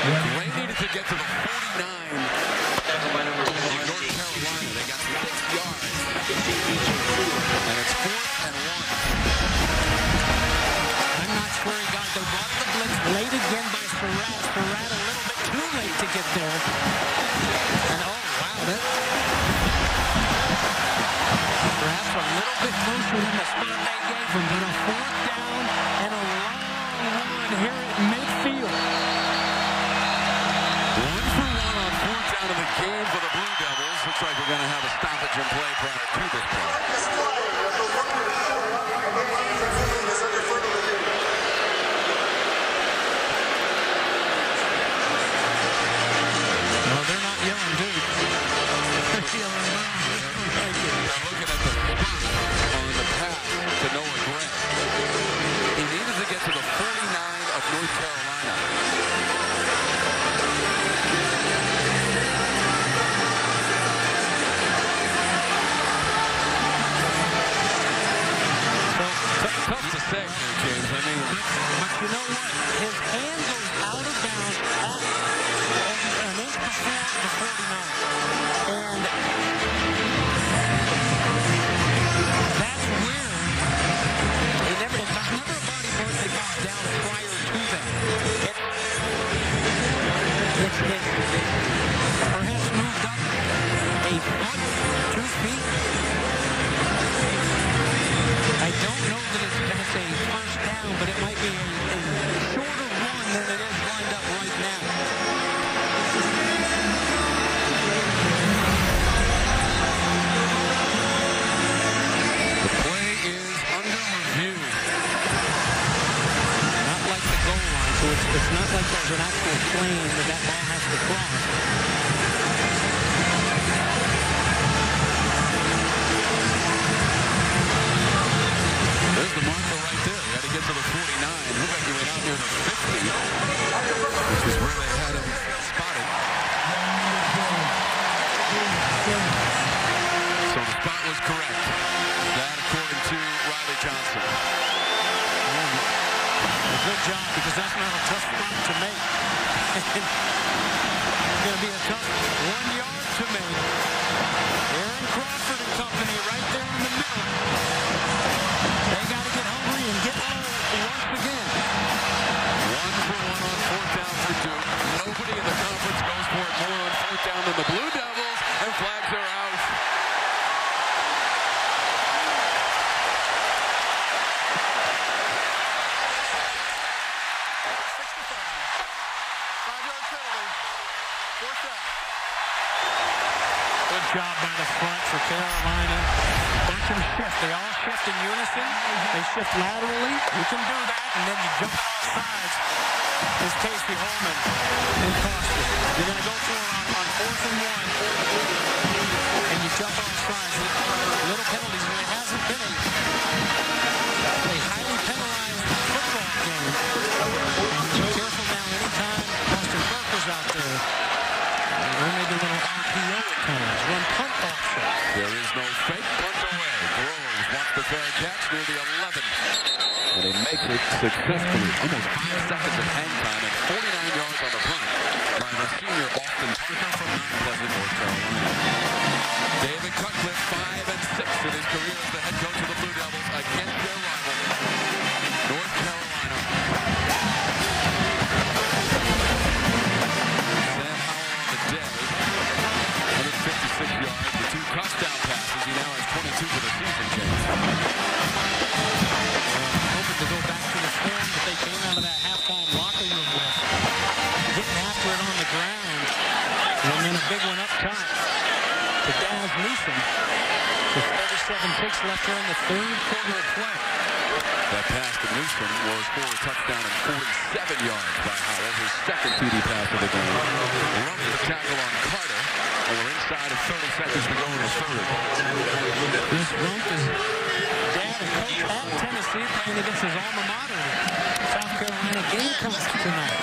S1: They needed to get to the 49 in North Carolina. They got 6 yards. And it's 4th and 1.
S2: I'm not sure he got. They brought the blitz late again by Surratt. Surratt a little bit too late to get there. And oh, wow, that... Perhaps a little bit closer than the spot they gave him. But a 4th down and a long one here at midfield.
S1: 1 for 1 on 4th down in the game for the Blue Devils. Looks like we're going to have a stoppage in play prior to this play.
S2: No, they're not yelling, dude. They're yelling, no.
S1: Now looking at the spot on the pass to Noah Gray. He needed to get to the 49 of North Carolina. Tough to say here, James. I mean,
S2: But you know what? His hand goes out of bounds an inch before the 49. And that's where he never a body part that goes down prior to that. It's perhaps moved up a foot, 2 feet. I don't know that it's going to say first down, but it might be a shorter one than it is lined up right now.
S1: the play is under review.
S2: Not like the goal line, so it's not like there's an actual plane that ball has to cross.
S1: There's the marker right there. You got to get to the 49. Looked like he went out near the 50, which is where they had him spotted. So the spot was correct. That according to Riley Johnson.
S2: A good job, because that's not a tough spot to make. It's going to be a tough 1 yard to make. Aaron Crawford and company right there in the middle. They got to get hungry and get low once again.
S1: 1 for 1 on 4th down for Duke. Nobody in the conference goes for it more on 4th down than the Blue Devils, and flags are out.
S2: Good job by the front for Carolina. Bunch of shift. They all shift in unison. They shift laterally. You can do that, and then you jump it off sides. Is Casey Holman and Costa. You're going to go for it on 4th and 1, and you jump off sides. Little penalties. There hasn't been a highly penalized football game. And be careful now anytime Austin Burke was out there. Or maybe a little RPO at times. Run punt offset.
S1: There is no fake punt away. Groves wants the fair catch near the 11. And he makes it successfully. Almost 5 seconds of hang time and 49 yards on the punt by the senior Austin Parker from Mount Pleasant, North Carolina. David Cutcliffe, 5 and 6 in his career as the head coach of the Blue Devils against their rival, North Carolina. Sam Howell on the day, 156 yards, the 2 touchdown passes. He now has 22 for the season, James.
S2: Hoping to go back to the form that they came out of that halftime locker room with. Getting after it on the ground. And then a big one up top to Daz Newsom. With 37 picks left here in the 3rd quarter of play.
S1: That pass to Newsom was for a touchdown and 47 yards by Howell, his 2nd TD pass of the game. Runs the tackle on Carter, and we're inside of 30 seconds to go in the 3rd.
S2: This Rump is dad and coach at Tennessee playing against his alma mater, South Carolina Gamecocks tonight.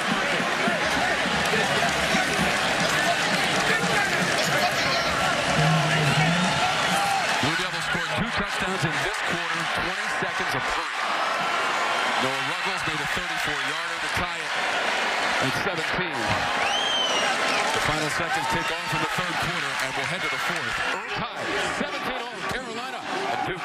S1: Blue Devils scored 2 touchdowns in this quarter, 20 seconds apart. Noah Ruggles made a 34-yarder to tie it. It's 17. The final seconds kick off in the third quarter, and we'll head to the fourth. Tied 17-all, Carolina and Duke.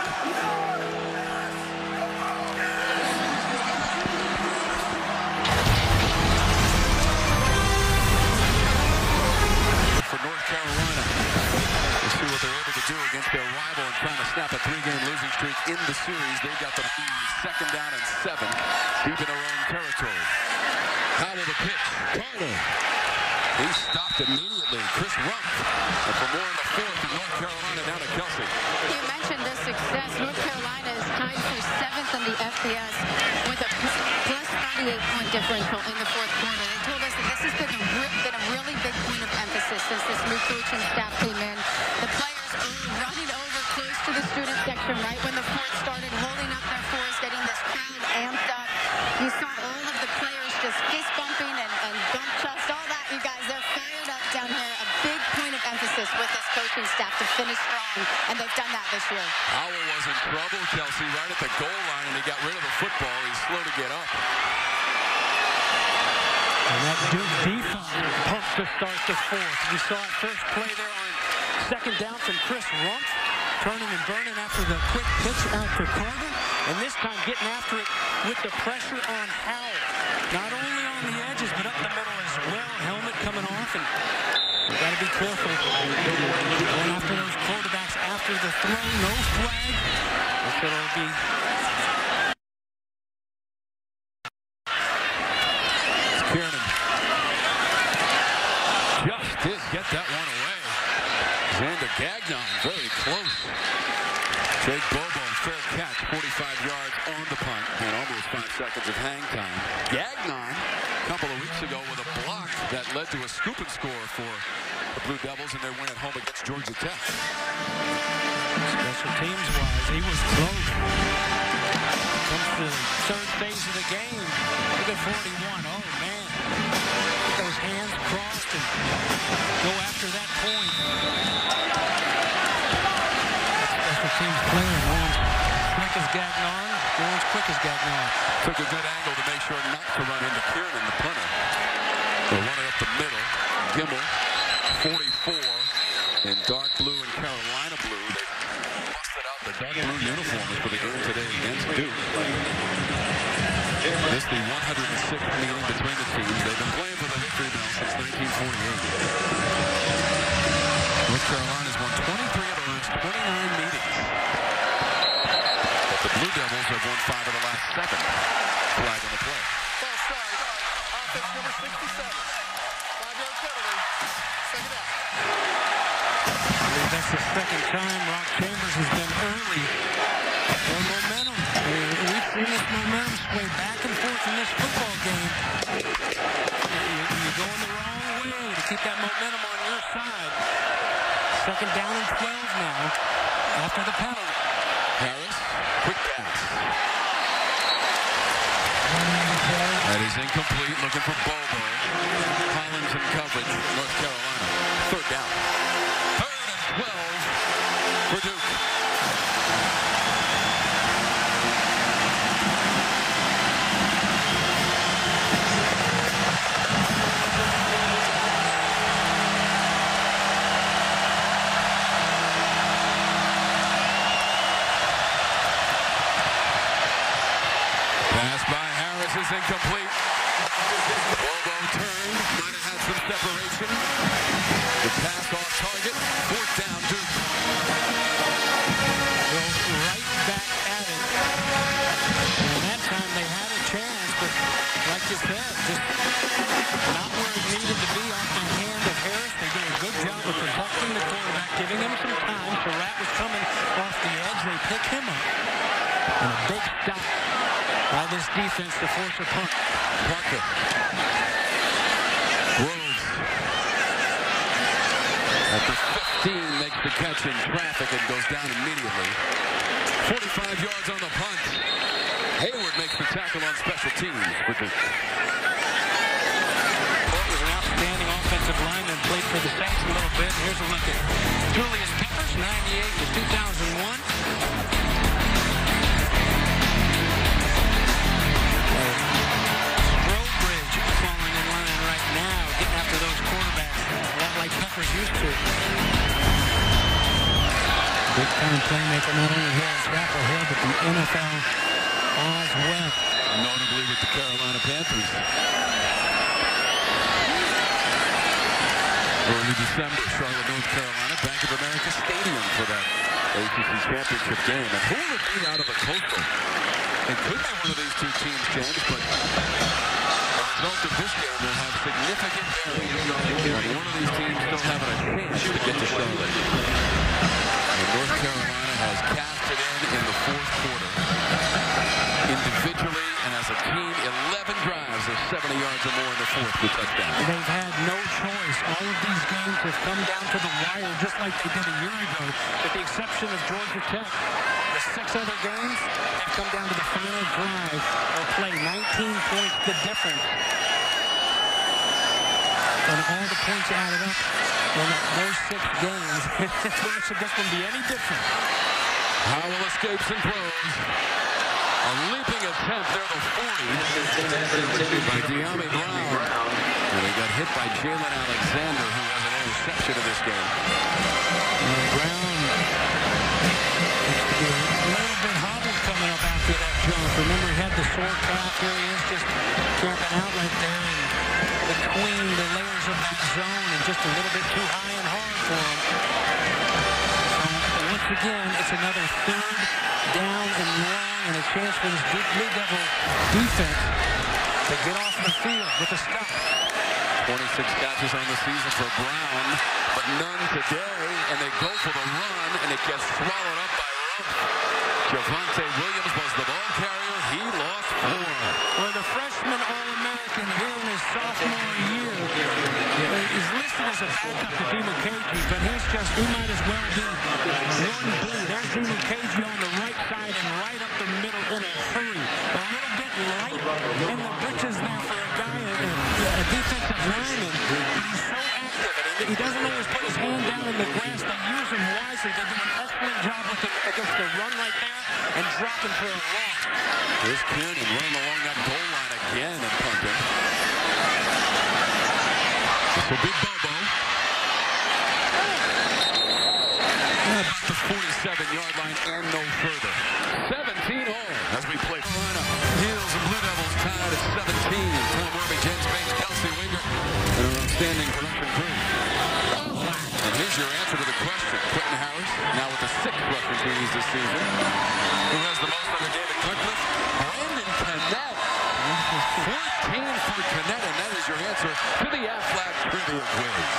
S1: For North Carolina, we'll see what they're able to do against their rival and trying to snap a 3-game losing streak in the series. They've got the second down and 7 deep in their own territory. Powell the pitch. Carter. He stopped immediately. Chris Rumph. And for more in the fourth, North Carolina down to Kelsey.
S5: You mentioned this success. North Carolina is tied for 7th in the FBS with a plus 38-point differential in the fourth quarter. They told us that this has been a really big point of emphasis since this new coaching staff came in. The players are running over close to the student section right when the fourth started, holding up their fours, getting this crowd amped up. You saw all of the players just fist bumping and bump chest, all that, you guys. They're fired up down here. A big point of emphasis with this coaching staff to finish strong, and they've done that this year.
S1: Howell was in trouble, Kelsey, right at the goal line, and he got rid of the football. He's slow to get up.
S2: And that Duke defense pumped to start the fourth. We saw it first play there on second down from Chris Rumph, turning and burning after the quick pitch out for Carter, and this time getting after it with the pressure on Howell. Not only on the edges, but up the middle as well. Helmet coming off, and you got to be careful. Going after those quarterbacks after the throw, no flag. So it'll be...
S1: Kiernan just did get that one away. Xander Gagnon very close. Jake Bobo, fair catch, 45 yards on the punt, and almost 5 seconds of hang time. Gagnon, a couple of weeks ago with a block that led to a scoop and score for the Blue Devils in their win at home against Georgia Tech.
S2: Special teams-wise, he was close. Comes to the third phase of the game. Look at 41. Oh, man. Get those hands crossed and go after that point. Special teams player. No one's quick as Gagnon. No one's quick as Gagnon.
S1: Took a good angle to make sure not to run into Kiernan, the punter. They'll run it up the middle. Gimmel, 44 in dark blue and Carolina blue. They busted out the dark blue uniforms for the game today against Duke. This is the 106th meeting between the teams. They've been playing for the victory now since 1948. North Carolina's won 23 of the last 29 meetings. But the Blue Devils have won 5 of the last 7. Flag on the play.
S4: False start. Offense number 67. 5-yard penalty. Second down.
S2: I mean, that's the second time Rock Chambers has been early on momentum. We've seen this momentum sway back and forth in this football game. You're going the wrong way to keep that momentum on your side. Second down and 12 now after the penalty.
S1: Harris, quick pass. That is incomplete. Looking for Bobo. Collins in coverage. North Carolina. Third down. 3rd and 12 for Duke. Pass by Harris is incomplete. Bobo turned, might have had some separation. The pass off target, 4th down, Duke.
S2: Go right back at it. And that time they had a chance, but like you said, just not where it needed to be off the hand of Harris. They did a good job of protecting the quarterback, giving him some time. Surratt was coming off the edge. They pick him up. And a big stop by this defense to force a punt.
S1: Parker. Groves. At the 15, makes the catch in traffic and goes down immediately. 45 yards on the punt. Hayward makes the tackle on special teams for Duke.
S2: Well, was an outstanding offensive lineman, played for the Saints a little bit. Here's a look at Julius Peppers, 98 to 2001. Trowbridge falling in line fine playmaker, not only here in Chapel Hill, but the NFL as well.
S1: Notably with the Carolina Panthers. Early December, Charlotte, North Carolina, Bank of America Stadium for that ACC championship game. And who would be out of the Coastal? It could be one of these two teams, James, but the result of this game will have significant bearing on one of these teams still having a chance to get to Charlotte. And North Carolina has cashed it in the fourth quarter. Individually and as a team, 11 drives of 70 yards or more in the fourth with touchdown.
S2: They've had no choice. All of these games have come down to the wire just like they did a year ago, with the exception of Georgia Tech. The 6 other games have come down to the final drive or play. 19 points the difference. And all the points added up in those 6 games. Why should this one be any different?
S1: Howell escapes and throws. A leaping attempt there, the 40 by De'Ami Brown. And he got hit by Jalen Alexander, who has an interception of this game.
S2: And Brown a little bit hobbled coming up after that jump. Remember, he had the sore calf. Here he is just camping out right there in between the layers of that zone and just a little bit too high and hard for him. So once again, it's another 3rd down and long and a chance for this Blue Devil defense to get off the field with a stop.
S1: 26 catches on the season for Brown, but none today, and they go for the run, and it gets swallowed up by Rumph. Javonte Williams was the ball carrier. He lost 4.
S2: Well, the freshman All-American here in his sophomore year is listed as a backup to Demukeji, but he might as well be 1B. There's Demukeji on the right side and right up the middle in a hurry. A little bit light in the britches there for a guy, a defensive lineman. He's so active, and he doesn't always put his hand down in the grass. They use him wisely. They do an excellent job with him against the run right there and dropping for a loss.
S1: Here's Kiernan running along that goal line again and punting. This will be Bobo. About the 47-yard line and no further. 17 all as we play Carolina. Heels and Blue Devils tied at 17. Tom Werby, James Bates, Kelsey Winger, and our outstanding production crew. And here's your answer to the question. Quentin Harris, now with the 6th rushing TDs this season. Who has the most under David Cutcliffe? Brandon Cannett. 14 for Cannett, and that is your answer to the Aflac Trivia Quiz.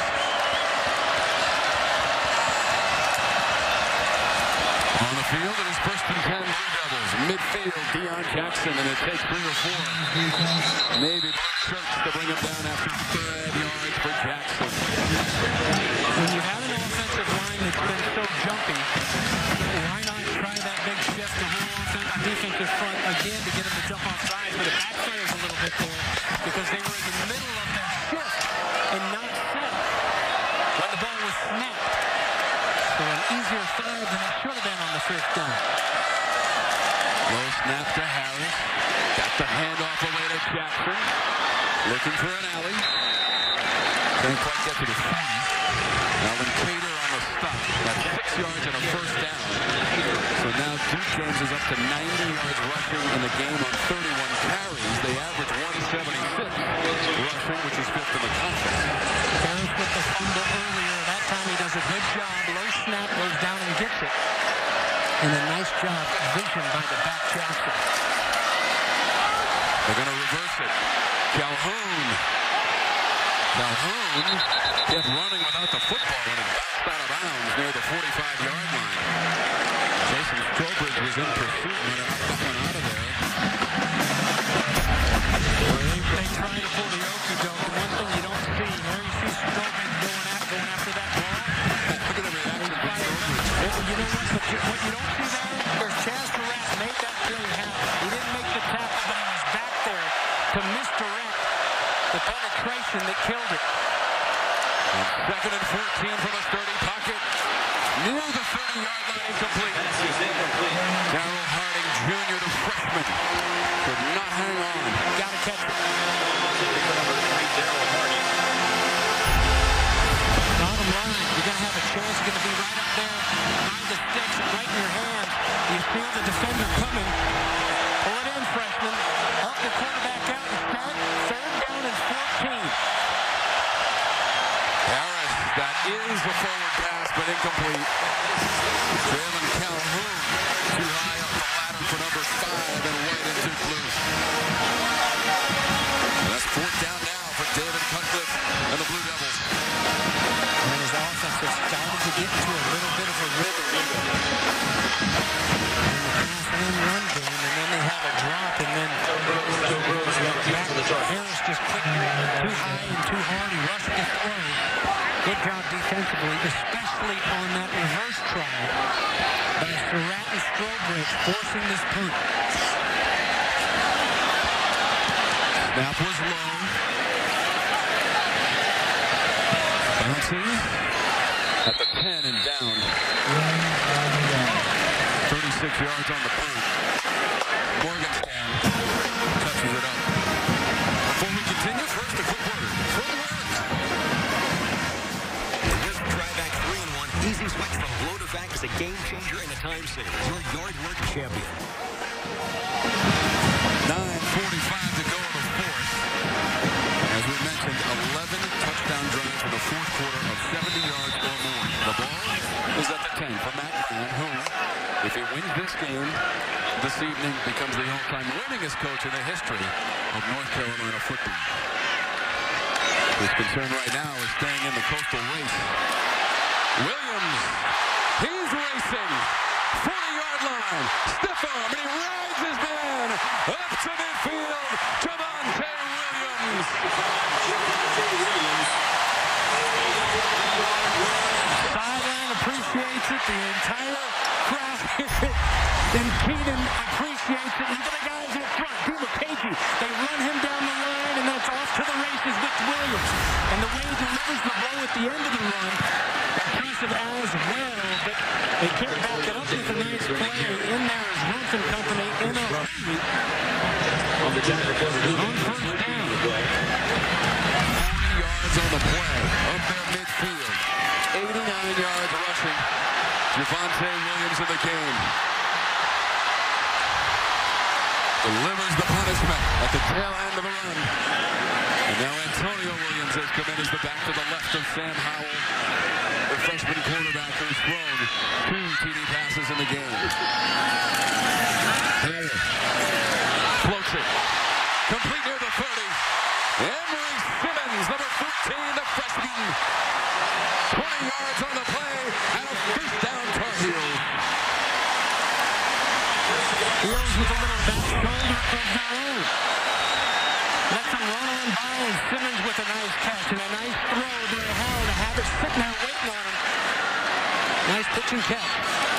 S1: On the field, it is 1st and 10 Blue Devils. Midfield, Deion Jackson, and it takes 3 or 4. Navy blue shirts to bring him down after 5 yards for Jackson.
S2: When you have an offensive line that's been so jumpy, why not try that big shift to whole defensive front again to get him to jump off sides? But it backfires a little bit there because they were in the middle of their shift and not set when the ball was snapped. So an easier throw than it should have been on the 5th down.
S1: Low snap to Harris. Got the handoff away to Jackson. Looking for an alley. Can't quite get to the 40. Alan Cater on the stop. That's 6 yards and a 1st down. So now Duke Jones is up to 90 yards rushing in the game on 31 carries. They average 176 rushing, which is 5th in the conference.
S2: Harris with the fumble earlier. That time he does a good job. Low snap, goes down and gets it. And a nice job vision by the back Jackson.
S1: They're going to reverse it. Calhoun kept running without the football and it bounced out of bounds near the 45-yard line. Jason Strobridge was in pursuit when it up and out of there.
S2: They try to pull the okey-doke. One thing you don't see, there you see Strobridge going after that ball.
S1: Look at the reaction from Strobridge.
S2: You know what you don't see there? There's Chaz Surratt made that play happen. He didn't make the tackle, but he was back there to misdirect the penetration that killed it.
S1: And 2nd and 14 from the 30 pocket. Near the 30-yard line, incomplete. Darryl Harding Jr., the freshman, could not hang on.
S2: Got to catch it. Bottom line, you're going to have a chance. You're going to be right up there by the sticks, right
S1: is a forward pass, but incomplete. Jalen Calhoun too high up the ladder for number 5 and White into blue. That's 4th down now for David Cutcliffe and the Blue Devils.
S2: And his offense has started to get into a little bit of a rhythm in the pass and run game, and then they have a drop, and then Harris just clicked too high and too hard. He rushed the throw. Good job defensively, especially on that reverse try by Surratt and Strobridge, forcing this punt.
S1: Snap was low. Bouncing at the 10 and down. 36 yards on the punt. Morgenstern touches it up. Before we continue, first a quick word from Work.
S7: With Dryvac 3-in-1 Easy Switch from Glow-to-Vac is a game changer and a time saver. Your yard work champion.
S1: 9:45 to go in the 4th. As we mentioned, 11 touchdown drives in the 4th quarter of 70 yards or more. The ball is at the 10 for Matt Ryan, who, if he wins this game this evening, becomes the all-time winningest coach in the history of North Carolina football. His concern right now is staying in the coastal race. Williams, he's racing. 40-yard line, stiff arm, and he rides his man up to midfield. Javonte Williams.
S2: Sideline appreciates it. The entire crowd here in Keenan appreciates it. Look at the guys in front. Dumakagi. They run him down the line, and that's off to the races with Williams. And the way he delivers the blow at the end of the run, impressive as well, but they can't back it up with a nice play. In there is Rumpf and company in a hurry. On the down, on first down.
S1: 40 yards on the play, up there midfield. 89 yards rushing. Javonte Williams in the game. Delivers the punishment at the tail end of the run. And now Antonio Williams has come in as the back to the left of Sam Howell, the freshman quarterback who's thrown 2 TD passes in the game. Howell floats it. Complete near the 30. Emory Simmons, number 13, the freshman. 20 yards on the play and a first down Tar Heels.
S2: Heels with a little back shoulder of their own. Let them run on by, and Simmons with a nice catch and a nice throw to Howell to have it sitting there waiting on him. Nice pitch and catch.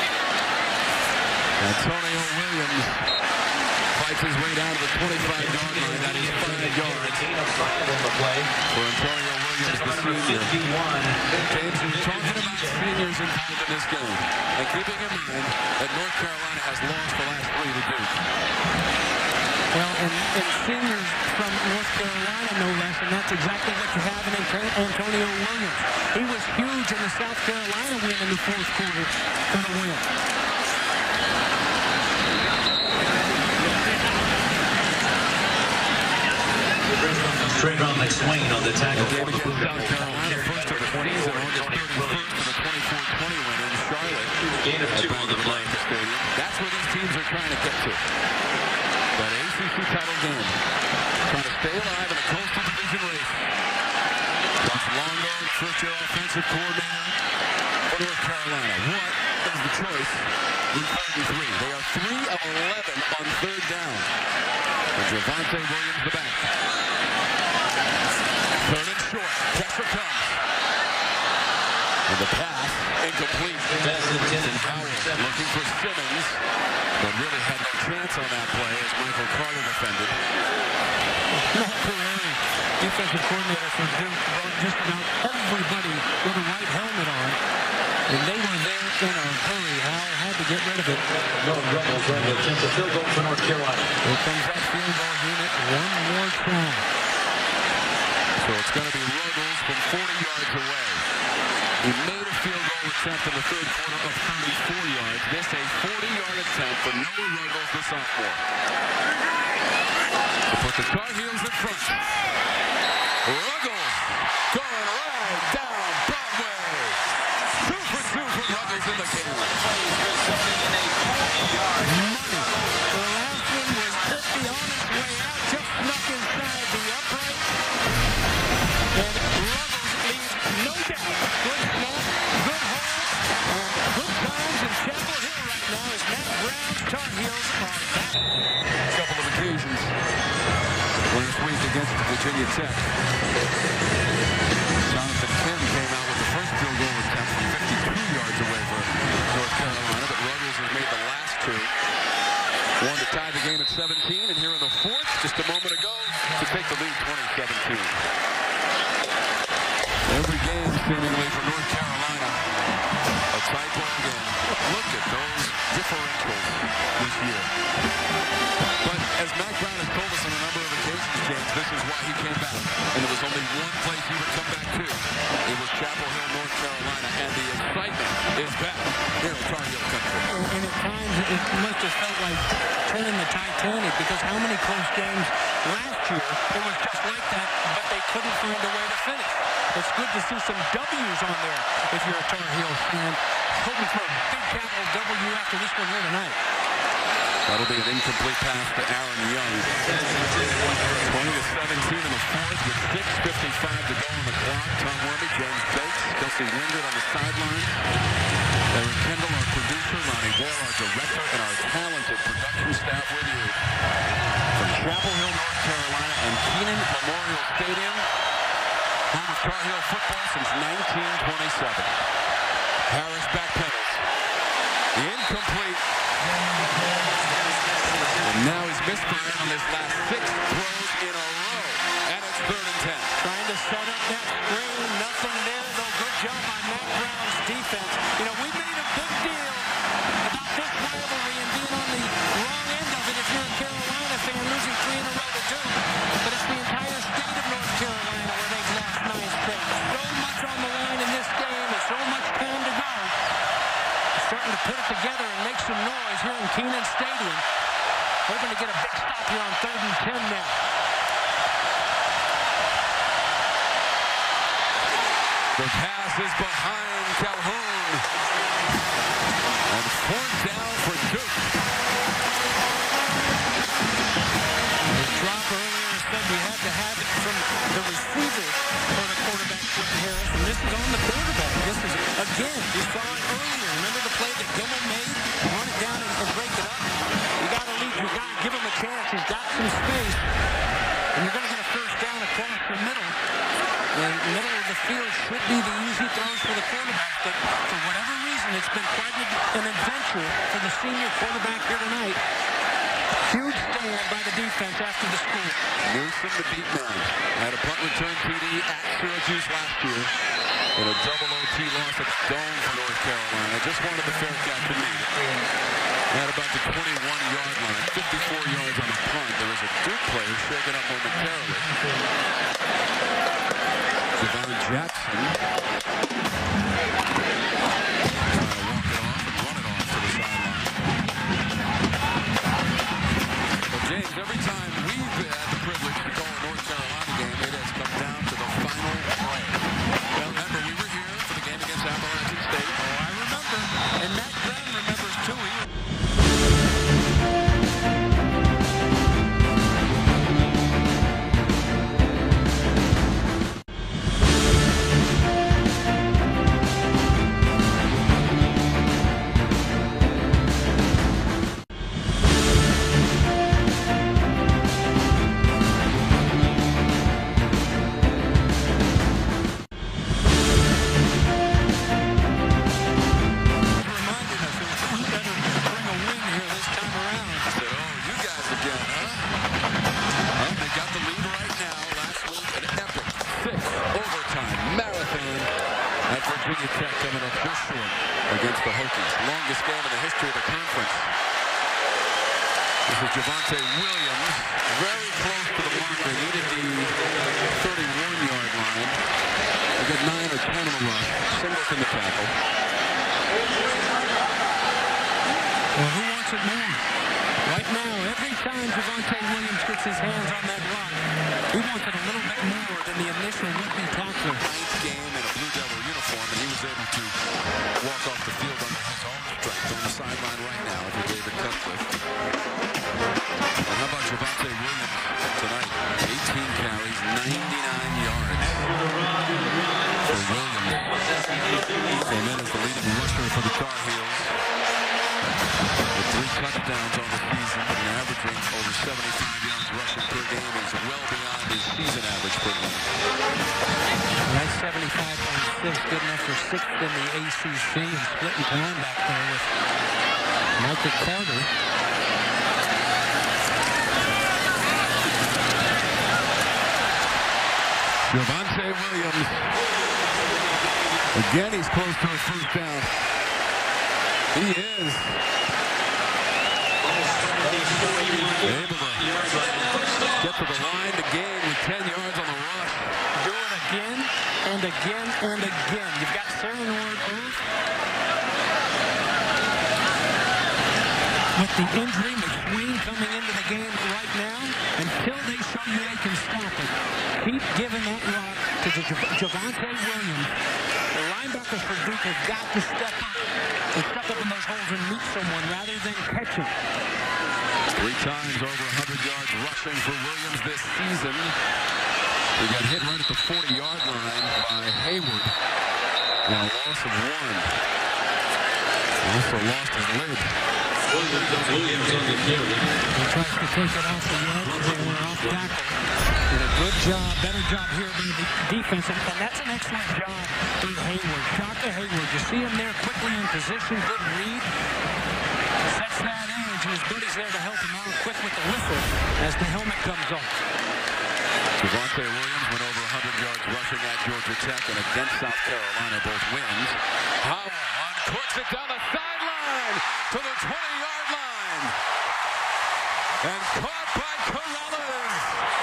S1: Antonio Williams fights his way down to the 25-yard line. That is 5 yards for Antonio Williams, the senior. James, we're talking about seniors involved in this game, and keeping in mind that North Carolina has lost the last 3 to Duke.
S2: Well, and seniors from North Carolina, no less, and that's exactly what you have in Antonio Williams. He was huge in the South Carolina win in the 4th quarter for the win.
S6: Trayvon McSwain on the tackle.
S1: Game against South Carolina, first of the season, August 31st for the 24-20 win in Charlotte.
S6: Gain of 2 on the play.
S1: That's where these teams are trying to get to. That ACC title game. Trying to stay alive in the Coastal Division race. Coach Longo, first-year offensive coordinator for North Carolina. What is the choice in 33? They are 3 of 11 on 3rd down. And Javonte Williams the back. 3rd and short. Pressure comes. And the pass incomplete. And Howell looking for Simmons, but really had no chance on that play as Michael Carter defended.
S2: Matt Perry, defensive coordinator for Duke, brought just about everybody with a white helmet on, and they were there in a hurry. Howell had to get rid of it.
S6: No Rebels going to attempt a field goal for North Carolina.
S2: Here comes that field goal unit one more time.
S1: So it's going to be Ruggles from 40 yards away. He made a field goal attempt in the 3rd quarter of 34 yards. This a 40-yard attempt for Noah Ruggles, the sophomore. To put the Tar Heels in front. Ruggles going right down Broadway. Virginia Tech. Jonathan Kim came out with the first field goal attempt from 52 yards away for North Carolina, but Ruggles has made the last two. One to tie the game at 17, and here in the fourth, just a moment ago, to take the lead 2017. Every game seemingly for North Carolina, a tight ball game. Look at those differentials this year. But as Mack Brown has told us on a number of occasions, James, this is why he came back. And there was only one place he would come back to. It was Chapel Hill, North Carolina, and the excitement is back here in Tar Heel country.
S2: And at times it must have felt like turning the Titanic, because how many close games last year it was just like that, but they couldn't find a way to finish. It's good to see some W's on there if you're a Tar Heel fan. Hoping for a big capital W after this one here tonight.
S1: That'll be an incomplete pass to Aaron Young. 20-17 in the fourth with 6:55 to go on the clock. Tom Wormy, James Bates, Kelsey Wingard on the sideline. Eric Kendall, our producer, Ronnie Ware, our director, and our talented production staff with you. From Chapel Hill, North Carolina, and Kenan Memorial Stadium, home of Tar Heel football since 1927. Harris back pedals. Incomplete. And now he's misfired on his last 6 throws in a row. And it's 3rd and 10.
S2: Trying to set up that screen. Nothing there, though. Good job by Mack Brown's defense. You know, we made a big deal about this rivalry and being on the wrong end of it if you're a Carolina fan, losing 3 in a row to Duke. But it's the entire state of North Carolina where they've lost 9 straight. So much on the line in this game and so much time to go. Starting to put it together and make some noise here in Kenan Stadium. Hoping to get a big stop here on 3rd and 10 now.
S1: The pass is behind Calhoun. And 4th down for Duke.
S2: The drop earlier said we had to have it from the receiver for the quarterback, Quentin Harris, and this is on the quarterback. This is, again, you saw it earlier. Remember the play that Gemmel made? Run it down and break it up. You got to lead your guy, give him a chance. He's got some space, and you're going to get a 1st down across the middle. And the middle of the field should be the easy throws for the quarterback, but for whatever reason, it's been quite an adventure for the senior quarterback here tonight. Huge stand by the defense after the score.
S1: Newsom, the beat man, had a punt return TD at Syracuse last year. In a double OT loss at Stone for North Carolina. Just wanted the fair catch to meet. At about the 21-yard line, 54 yards on the punt. There was a Duke player shaken up momentarily. Javon Jackson trying to walk it off and run it off to the sideline. But James, every time we've had the privilege to call a North Carolina game, it has come down to the final play. Well, remember, we were here for the game against Appalachian State.
S2: Oh, I remember. And Mack Brown remembers, too.
S1: Virginia Tech coming up just short against the Hokies. Longest game in the history of the conference. This is Javonte Williams. Very close to the mark. They needed the 31-yard line. They got 9 or 10 on the rush. Singleton the tackle.
S2: Well, who wants it more? Right now, every time Javonte Williams gets his hands on that rock, he wants it a little bit more than the initial rookie tackler.
S1: 9th game in a Blue Devil uniform, and he was able to walk off the field under his own strength. On the sideline right now for David Cutcliffe. And how about Javonte Williams tonight? 18 carries, 99 yards for Williams. Came in as the leading rusher for the Tar Heels with 3 touchdowns on the season. Now averaging over 75 yards rushing per game. He's well beyond his season average per game.
S2: That's 75.6, good enough for 6th in the ACC, and splitting time back there with Michael Carter.
S1: Javonte Williams. Again, he's close to a first down. He is. Able to get to the line to gain with 10 yards on the rush.
S2: Do it again and again and again. You've got Saren Ward Earth. With the injury, McSween coming into the game right now, until they show you they can stop it, keep giving that rock to Javonte Williams. The linebackers for Duke have got to step up and step up in those holes and meet someone rather than catch him.
S1: 3 times over 100 yards rushing for Williams this season. He got hit right at the 40-yard line by Hayward. And a loss of 1. Also lost his lid.
S6: Williams on the carry.
S2: He tries to take it off the edge. They were off tackle. Did a good job, better job here by the defense. And that's an excellent job through Hayward. Shaka Hayward, you see him there quickly in position. Good read. Sets that edge, and his buddy's there to help him out quick with the whistle as the helmet comes off.
S1: Javonte Williams went over 100 yards rushing at Georgia Tech and against South Carolina, both wins. Howell uncorks it down the sideline to the 20-yard line. And caught by Corrales.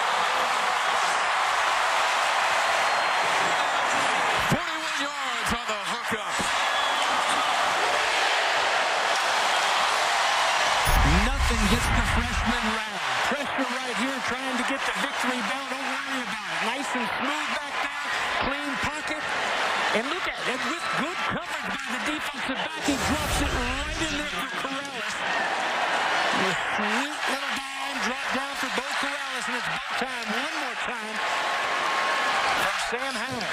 S1: 41 yards on the hookup.
S2: Nothing gets the freshman round. Pressure right here trying to get the victory bell. Don't worry about it. Nice and smooth back there. Clean pocket. And look at it. With good coverage by the defensive back, he drops it right in there for Corrales. A sweet little dime drop down for Bo Corrales, and it's bow time one more time from Sam Howell.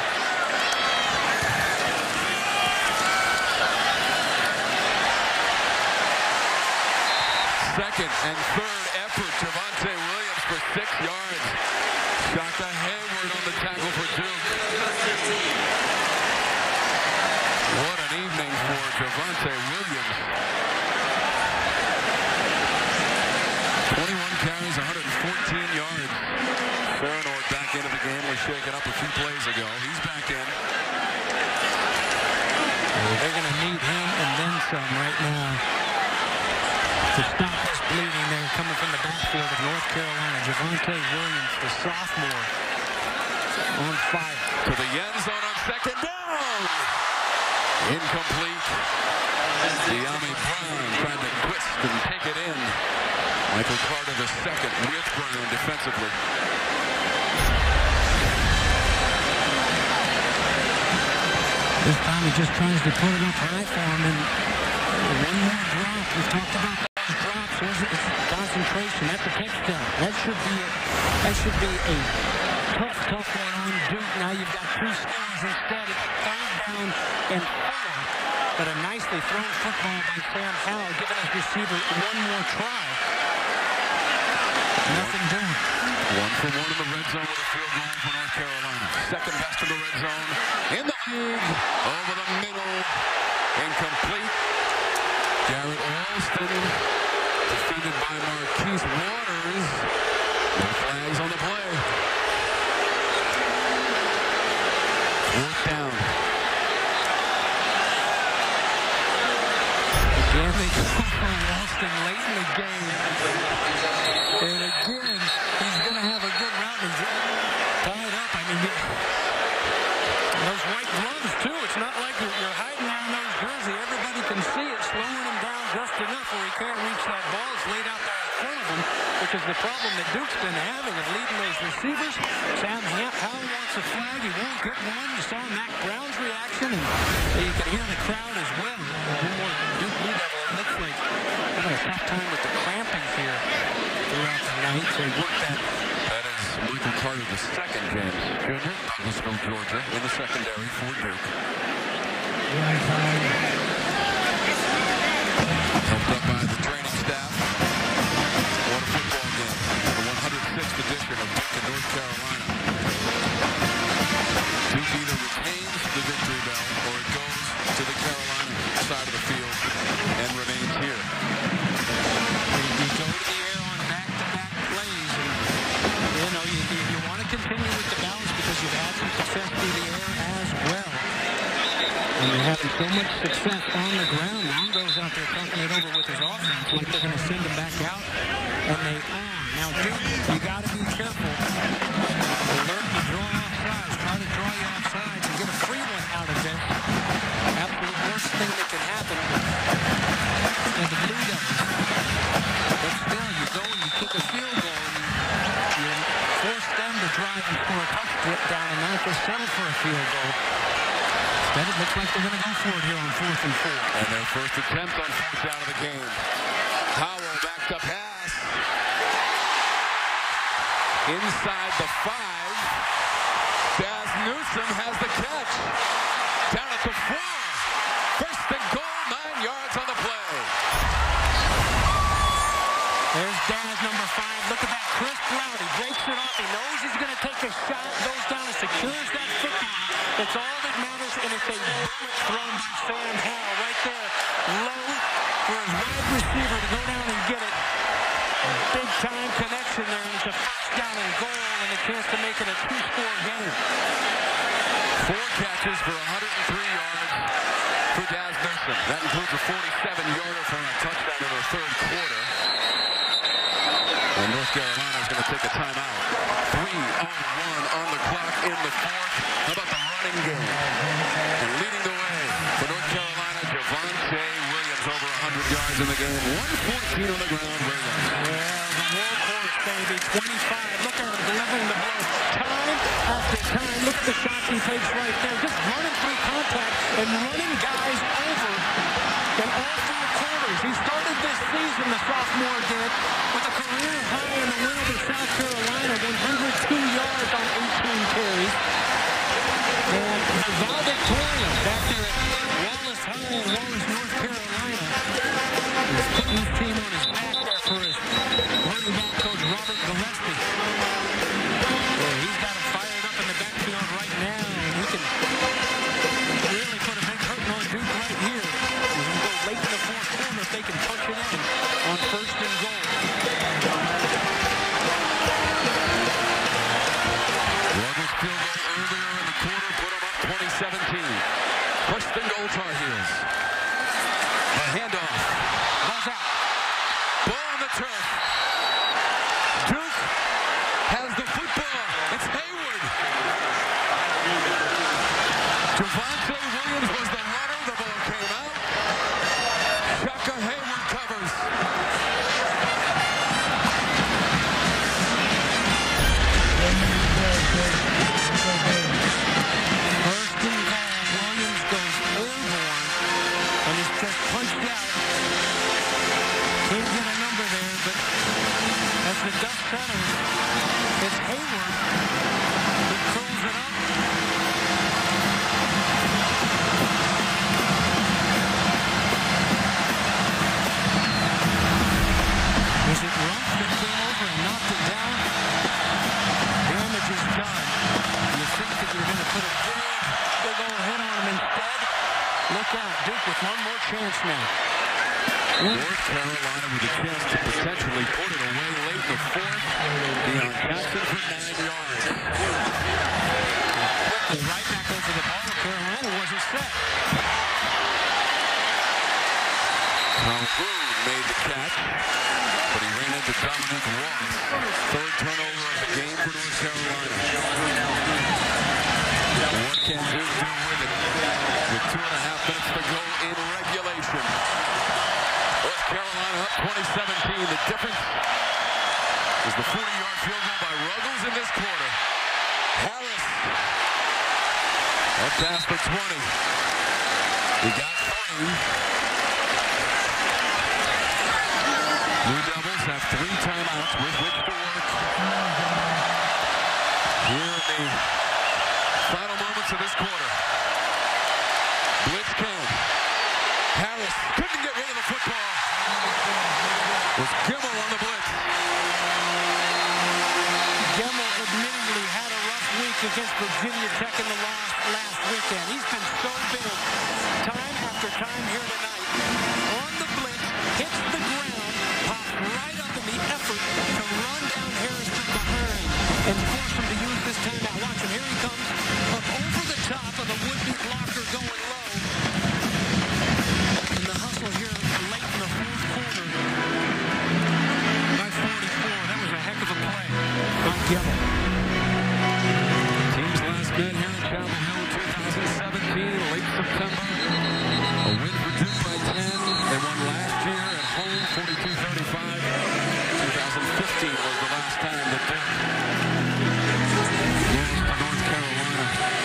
S1: Second and third effort. Javonte Williams for 6 yards. Shaka Hayward on the tackle for Duke. What an evening for Javonte Williams. 21 carries, 114 yards. Farrell back into the game. Was shaken up a few plays ago. He's back in.
S2: They're going to need him and then some right now to stop this bleeding there coming from the backfield of North Carolina. Javonte Williams, the sophomore, on fire.
S1: To the end zone on second down. Incomplete. De'Ami Brown trying to twist and take it in. Michael Carter the second with Brown defensively.
S2: This time he just tries to put it up high for him, and one more drop. We've talked about those drops. It's concentration. That's a touchdown. That should be a tough one on Duke. Now you've got 3 scores instead. It's 3rd down and 4. But a nicely thrown football by Sam Howell, giving his receiver one more try. Nothing doing.
S1: 1 for 1 in the red zone with a field goal for North Carolina. Second best in the red zone in the league. Over the middle. Incomplete. Garrett Alston defended by Marquise Waters. No flags on the play. 4th down.
S2: Again, they go for Alston late in the game. And again, he's going to have a good round. He's tied up. I mean, those white gloves, too. It's not like you're hiding around those jersey. Everybody can see it, slowing him down just enough where he can't reach that ball. It's laid out there in front of him, which is the problem that Duke's been having of leading those receivers. Sam Howell wants a flag. He won't get one. You saw Mac Brown's reaction, and you can hear the crowd as well. One more Duke Blue Devil. It looks like they're having a tough time with the cramping here throughout the night. So he worked that.
S1: That is Michael Carter the second, James Jr., Douglasville, Georgia, in the secondary for Duke. Helped up by the training staff. possession of Duke in North Carolina. Duke either retains the victory bell or it goes to the Carolina side of the field and remains here.
S2: You go to the air on back-to-back plays, and you want to continue with the balance because you've had some success through the air as well. And you're having so much success on the ground. Longo's out there talking it over with his offense like they're going to send him back out, and they are. Now, Duke, you got to be careful. Alert to draw offsides. Try to draw you offsides and get a free one out of this. Absolute worst thing that can happen is the Blue Devils. But still, you go and you kick a field goal and you force them to drive and score a touchdown and not just settle for a field goal. Instead, it looks like they're going to go for it here on 4th and 4.
S1: And their first attempt on 4th down of the game. Howell backed up pass. Inside the 5. Daz Newsome has the catch. Down at the 4. First and goal, 9 yards on the play.
S2: There's Daz, number 5. Look at that crisp route. He breaks it off. He knows he's going to take a shot. Goes down and secures that football. That's all that matters, and it's a bullet thrown by Sam Howell right there. Low for his wide receiver to go down and get it. Big-time connection there, and it's a first down and goal and a chance to make it a 2-score game.
S1: 4 catches for 103 yards for Daz Newsome. That includes a 47-yarder from a touchdown in the 3rd quarter. And North Carolina is going to take a timeout. 3:01 on the clock in the 4th. How about the running game? And leading the way for North Carolina, Javonte Williams over 100 yards in the game. 114 on the ground, Williams.
S2: Well, the workhorse, baby, 25. Look at him delivering the ball. Time after time. Look at the shots he takes right there. Just running through contact and running guys over in all 4 quarters. He started this season, the sophomore did, with a career high in the win over South Carolina, 102 yards on 18 carries. And the valedictorian back there at Wallace High in Wallace, North Carolina, is putting his team on his back there for his running back coach, Robert Gillespie. Well, he's got him fired up in the backfield right now, and he can really put a big hurting on Duke right here. He's going to go late in the 4th quarter if they can punch it in on 1st and goal.
S1: Ruggles field goal earlier in the quarter put them up 2017. First and goal, Tar Heels. A handoff.
S2: Ball's out.
S1: Ball on the turf. Duke has the football. It's Hayward. Javonte Williams was the runner. The ball came out. Shaka Hayward covers.
S2: First and goal. Williams goes airborne and is just punched out. Can't get a number there, but as the dust settles, it's Hayward who curls it up. Was it Rumpf that came over and knocked it down? Damage is done. You think that you're going to put a big old hit on him instead? Look out, Duke with one more chance now.
S1: North Carolina with a chance to potentially put it away late in the 4th. Deion Jackson for 9 yards.
S2: Quickly right back over the ball. Carolina wasn't set.
S1: Calhoun made the catch, but he ran into Dominic Ross. 3rd turnover of the game for North Carolina. What can Duke do with it? With 2.5 minutes to go in regulation. North Carolina up 2017. The difference is the 40-yard field goal by Ruggles in this quarter. Harris up past the 20. He got 3. Blue Devils have 3 timeouts with which to work. Here in the final moments of this quarter. Blitz count. Harris couldn't get rid of the football. It was Gemmell on the blitz.
S2: against Virginia Tech in the loss last weekend. He's been so big time after time here tonight. On the blitz, hits the ground, pops right up in the effort to run down Harris from behind and force him to use this timeout. Watch him. Here he comes up over the top of the would-be blocker going low. And the hustle here late in the fourth quarter by 44. That was a heck of a play by Gibble.
S1: Teams last met here in Chapel Hill in 2017, late September. A win for Duke by 10. They won last year at home, 42-35. 2015 was the last time that Duke lost to North Carolina.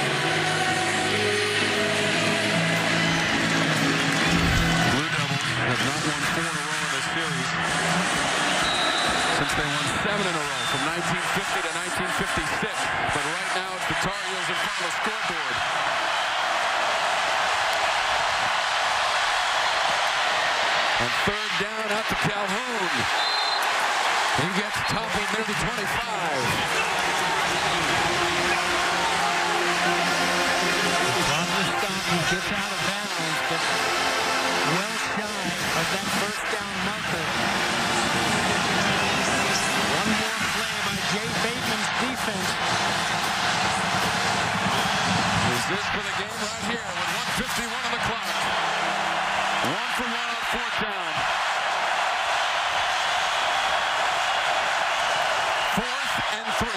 S1: Blue Devils have not won 4 in a row in this series since they won 7 in a row from 1950 to 1956. But right now it's the Tar Heels in front of the scoreboard. On third down out to Calhoun. He gets toppled near the 25.
S2: Butler stops and gets out of bounds, but well shy of that first down marker. One more play by Jay Bateman's defense.
S1: Is this for the game right here with 1:51 on the clock? 1 for 1 on fourth down. 4th and 3.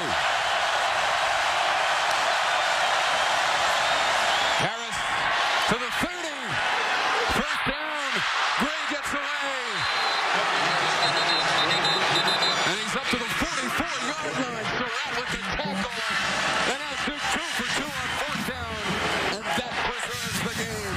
S1: Harris to the 30. First down. Gray gets away. And he's up to the 44-yard line. Surratt with the tackle. And now Duke 2 for 2 on fourth down. And that preserves the game.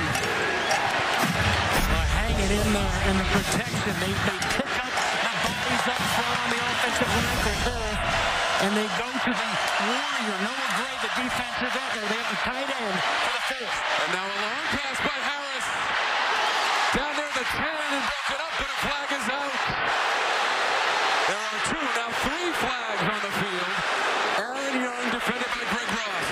S2: Hanging in there in the protection. They pick up the bodies up front on the offensive line for Harris. And they go to the Warrior. Noah Gray, the defensive end. They have the tight end for the fourth.
S1: And now a long pass by Harris. Down near the 10 and broken up, but a flag is out. There are 2, now 3 flags on the field. Aaron Young defended by Greg Ross.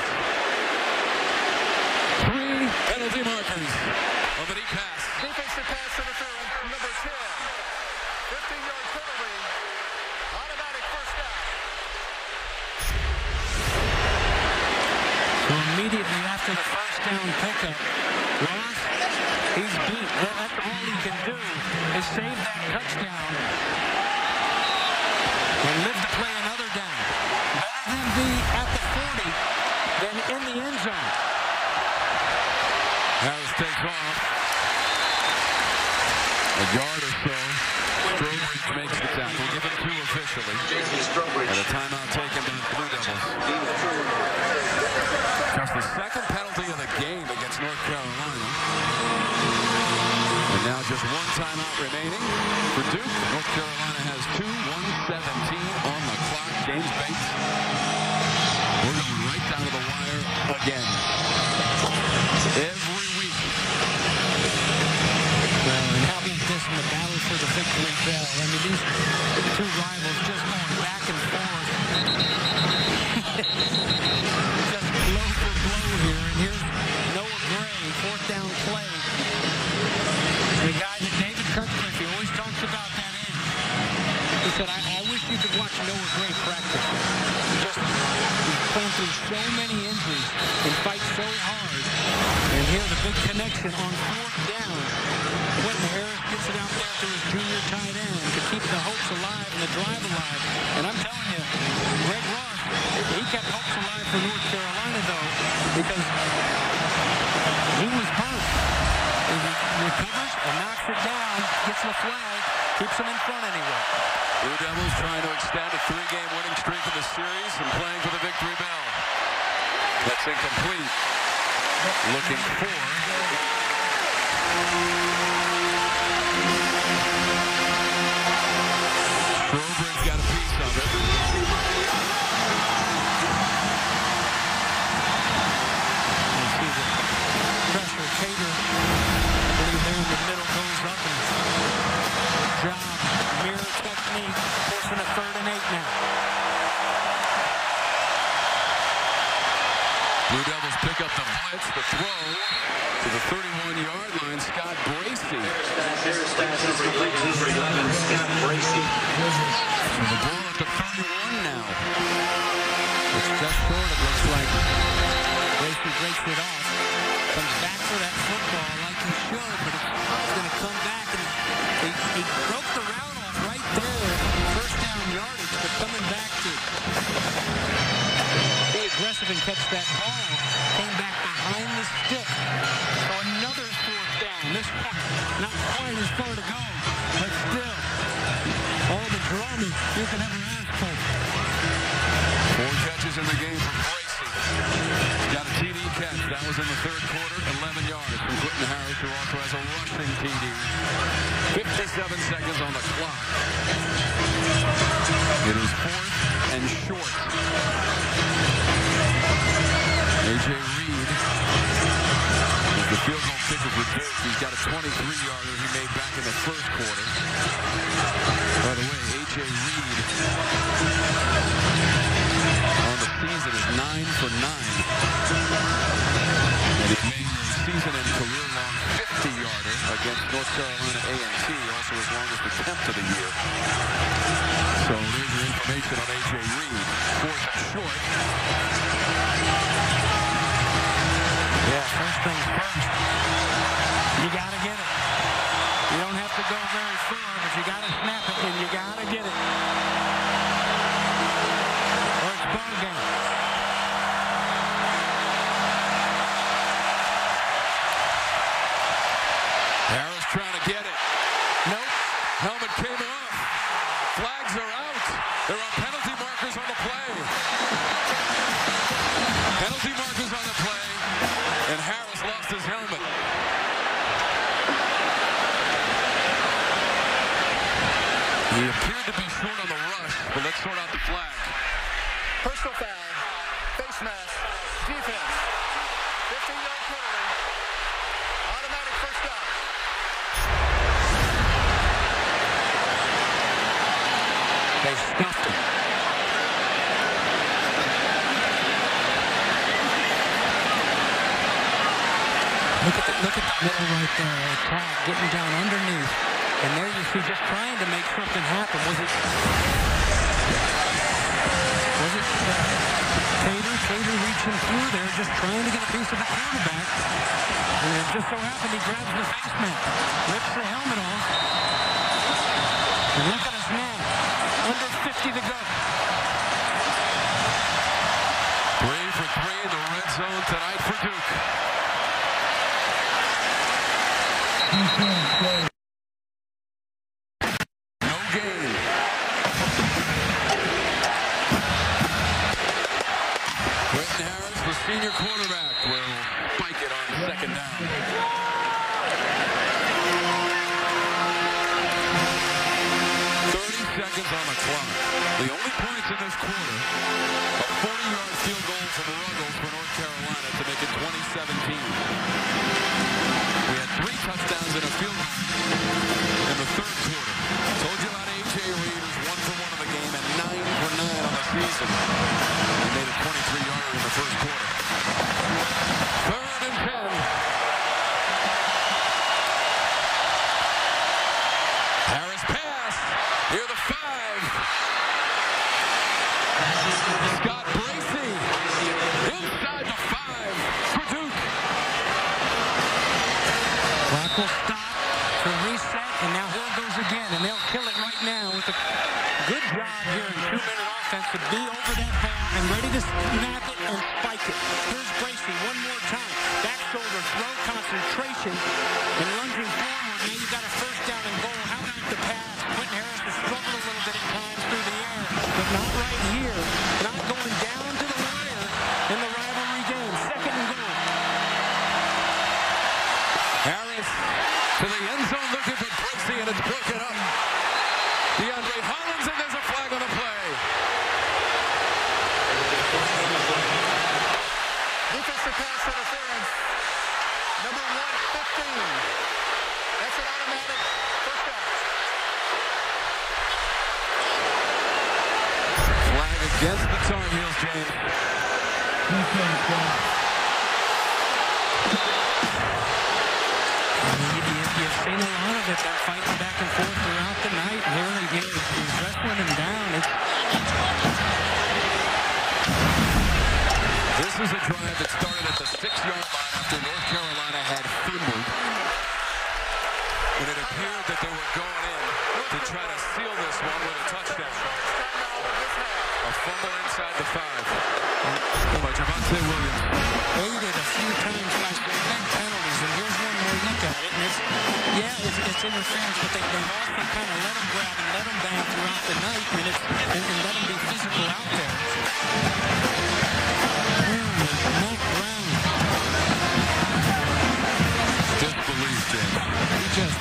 S1: 3 penalty markers on the deep pass.
S4: Defensive pass interference, number 10. 15-yard penalty. Automatic first down.
S2: So immediately after the first down pickup, Ross, he's beat. That's all he can do is save that touchdown and live to play another down. Better than be at the 40 than in the end zone.
S1: Harris takes off. A yard or so. Strobridge makes the tackle. Given 2 officially. And a timeout taken by the Blue Devils. Just the second penalty of the game against North Carolina. And now just 1 timeout remaining for Duke. North Carolina has 2, 1:17 on the clock. James Bates. We're going right down to the wire again. Every week.
S2: Well, and how about this in the battle for the victory bell? I mean, these 2 rivals just going back and forth. Just blow for blow here. And here's Noah Gray, fourth down play. The guy that David Cutcliffe, he always talks about that end. He said, I wish you could watch Noah Gray practice. He's playing through so many injuries and fights so hard. And here the big connection on fourth down. Quentin Harris gets it out there to his junior tight end to keep the hopes alive and the drive alive. And I'm telling you, Greg Ross, he kept hopes alive for North Carolina, though, because he was hurt. He recovers and knocks it down, gets the flag, keeps him in front anyway.
S1: Blue Devils trying to extend a 3-game winning streak in the series and playing for the victory bell. That's incomplete. Looking for Strobridge got a piece of it.
S2: You see the pressure. Cater, I believe there in the middle, goes up and job, mirror technique, forcing a 3rd and 8 now.
S1: pick up the blitz, the throw to the 31-yard line. Scott Bracey.
S6: Number 11, Scott Bracey.
S1: So the ball at the 31 now.
S2: It's just short, it looks like. Bracey breaks it off. Comes back for that football like he should, but it's going to come back. And he broke the route off right there. First down yardage, but coming back to be aggressive and catch that ball. Came back behind the stick. So another fourth down. This one, not quite as far to go, but still. All the drama you can ever ask for.
S1: 4 catches in the game for Bracey. Got a TD catch. That was in the third quarter. 11 yards from Quentin Harris, who also has a rushing TD. 57 seconds on the clock. It is 4th and short. A.J. Reed is the field goal kicker for Duke. He's got a 23-yarder he made back in the first quarter. By the way, A.J. Reed on the season is 9 for 9. And he made a season and career-long 50-yarder against North Carolina A&T, also his longest attempt of the year. So there's your information on A.J. Reed. 4th and short.
S2: Yeah, first things first. You got to get it. You don't have to go very far, but you got to snap it, and you got to get it. Or it's ball game.
S1: Harris trying to get it.
S2: Nope.
S1: Helmet came off. Flags are out. There are penalty markers on the play. Penalty markers on the play. And Harris lost his helmet. He appeared to be short on the rush, but let's sort out the flag.
S4: Personal foul, face mask, defense, 15-yard penalty, automatic first down.
S2: They stuffed him. Look at the middle right there. Tag getting down underneath. And there you see just trying to make something happen. Was it Cater reaching through there, just trying to get a piece of the quarterback. And it just so happened he grabs the face mask, rips the helmet off. And look at us now. Under 50 to go.
S1: 3 for 3 in the red zone tonight for Duke. No gain. Quentin Harris, the senior quarterback, will spike it on second down. 30 seconds on the clock. The only points in this quarter, a 40-yard field goal from Ruggles for North Carolina to make it 2017. We had 3 touchdowns and a field goal in the third quarter. Told you about A.J. Reed, who's 1 for 1 in the game and 9 for 9 on the season. He made a 23-yarder in the first quarter. 3rd and 10. Harris pass. Near the 5. Scott Bracey inside the 5 for Duke.
S2: Clock will stop to reset, and now here it goes again, and they'll kill it right now with a good job here in 2-minute offense to be over that bar and ready to snap it and spike it. Here's Bracey one more time. Back shoulder throw, concentration, and lunging forward. Now you got a first down and goal. How about the pass? Quentin Harris has struggled a little bit at times through the air, but not right here. Not going down to the wire in the rivalry game. Second and goal.
S1: Harris to the end zone looking for Bracey, and it's broken up. DeAndre Hollins, and there's a flag on the play.
S4: Defensive pass interference, number 115. That's an automatic first down.
S1: Flag against the Tar Heels, James.
S2: fighting back and forth throughout the night. Here he's wrestling him down.
S1: This is a drive that started at the 6-yard line after North Carolina had fumbled. And it appeared that they were going in to try to seal this one with a touchdown. A fumble inside the 5 by Javonte Williams.
S2: Aided a few times by big penalties, and here's one more look at it. And it's interference, but they've also kind of let him grab and let him bang throughout the night, and let him be physical out there. Matt Brown.
S1: Disbelief, James.
S2: He said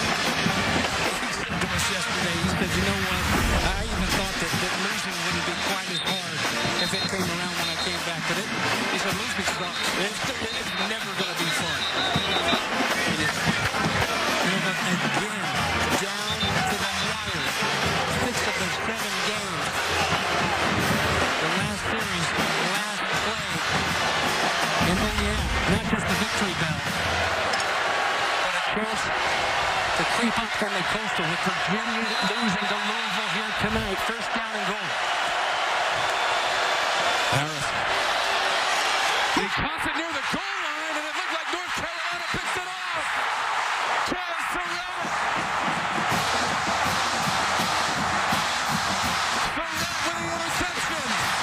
S2: to us yesterday, he said, you know what, I even thought that losing wouldn't be quite as hard if it came around when I came back. But he said, losing sucks. It's never going to be fun. It is. Again, down to the wire. 6 of the 7 games. The last series, last play. And oh yeah, not just the victory bell, but a chance to creep up on the coastal with Virginia losing to Louisville here tonight. First down and goal.
S1: Harris. He tossed it near the goal line, and it looked like North Carolina picks it off. Chaz Surratt. Surratt with the interception.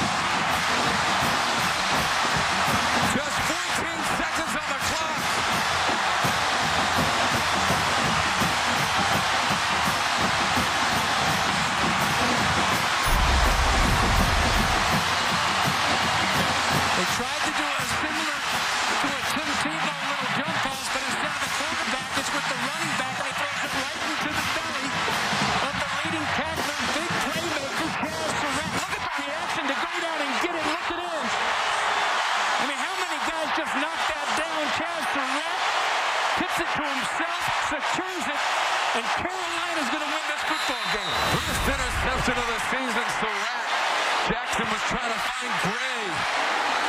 S1: Just 14 seconds on the clock.
S2: They tried to do a similar to a Tim Tebow little jump pass, but instead of the quarterback, it's with the running back, and he throws it right into the belly of the leading tackler, big playmaker, Chaz Surratt. Look at the reaction to go down and get it. Look at it. I mean, how many guys just knocked that down? Chaz Surratt tips it to himself, secures it, and Carolina's going to win this football game.
S1: First interception of the season, Surratt. Jackson was trying to find Gray.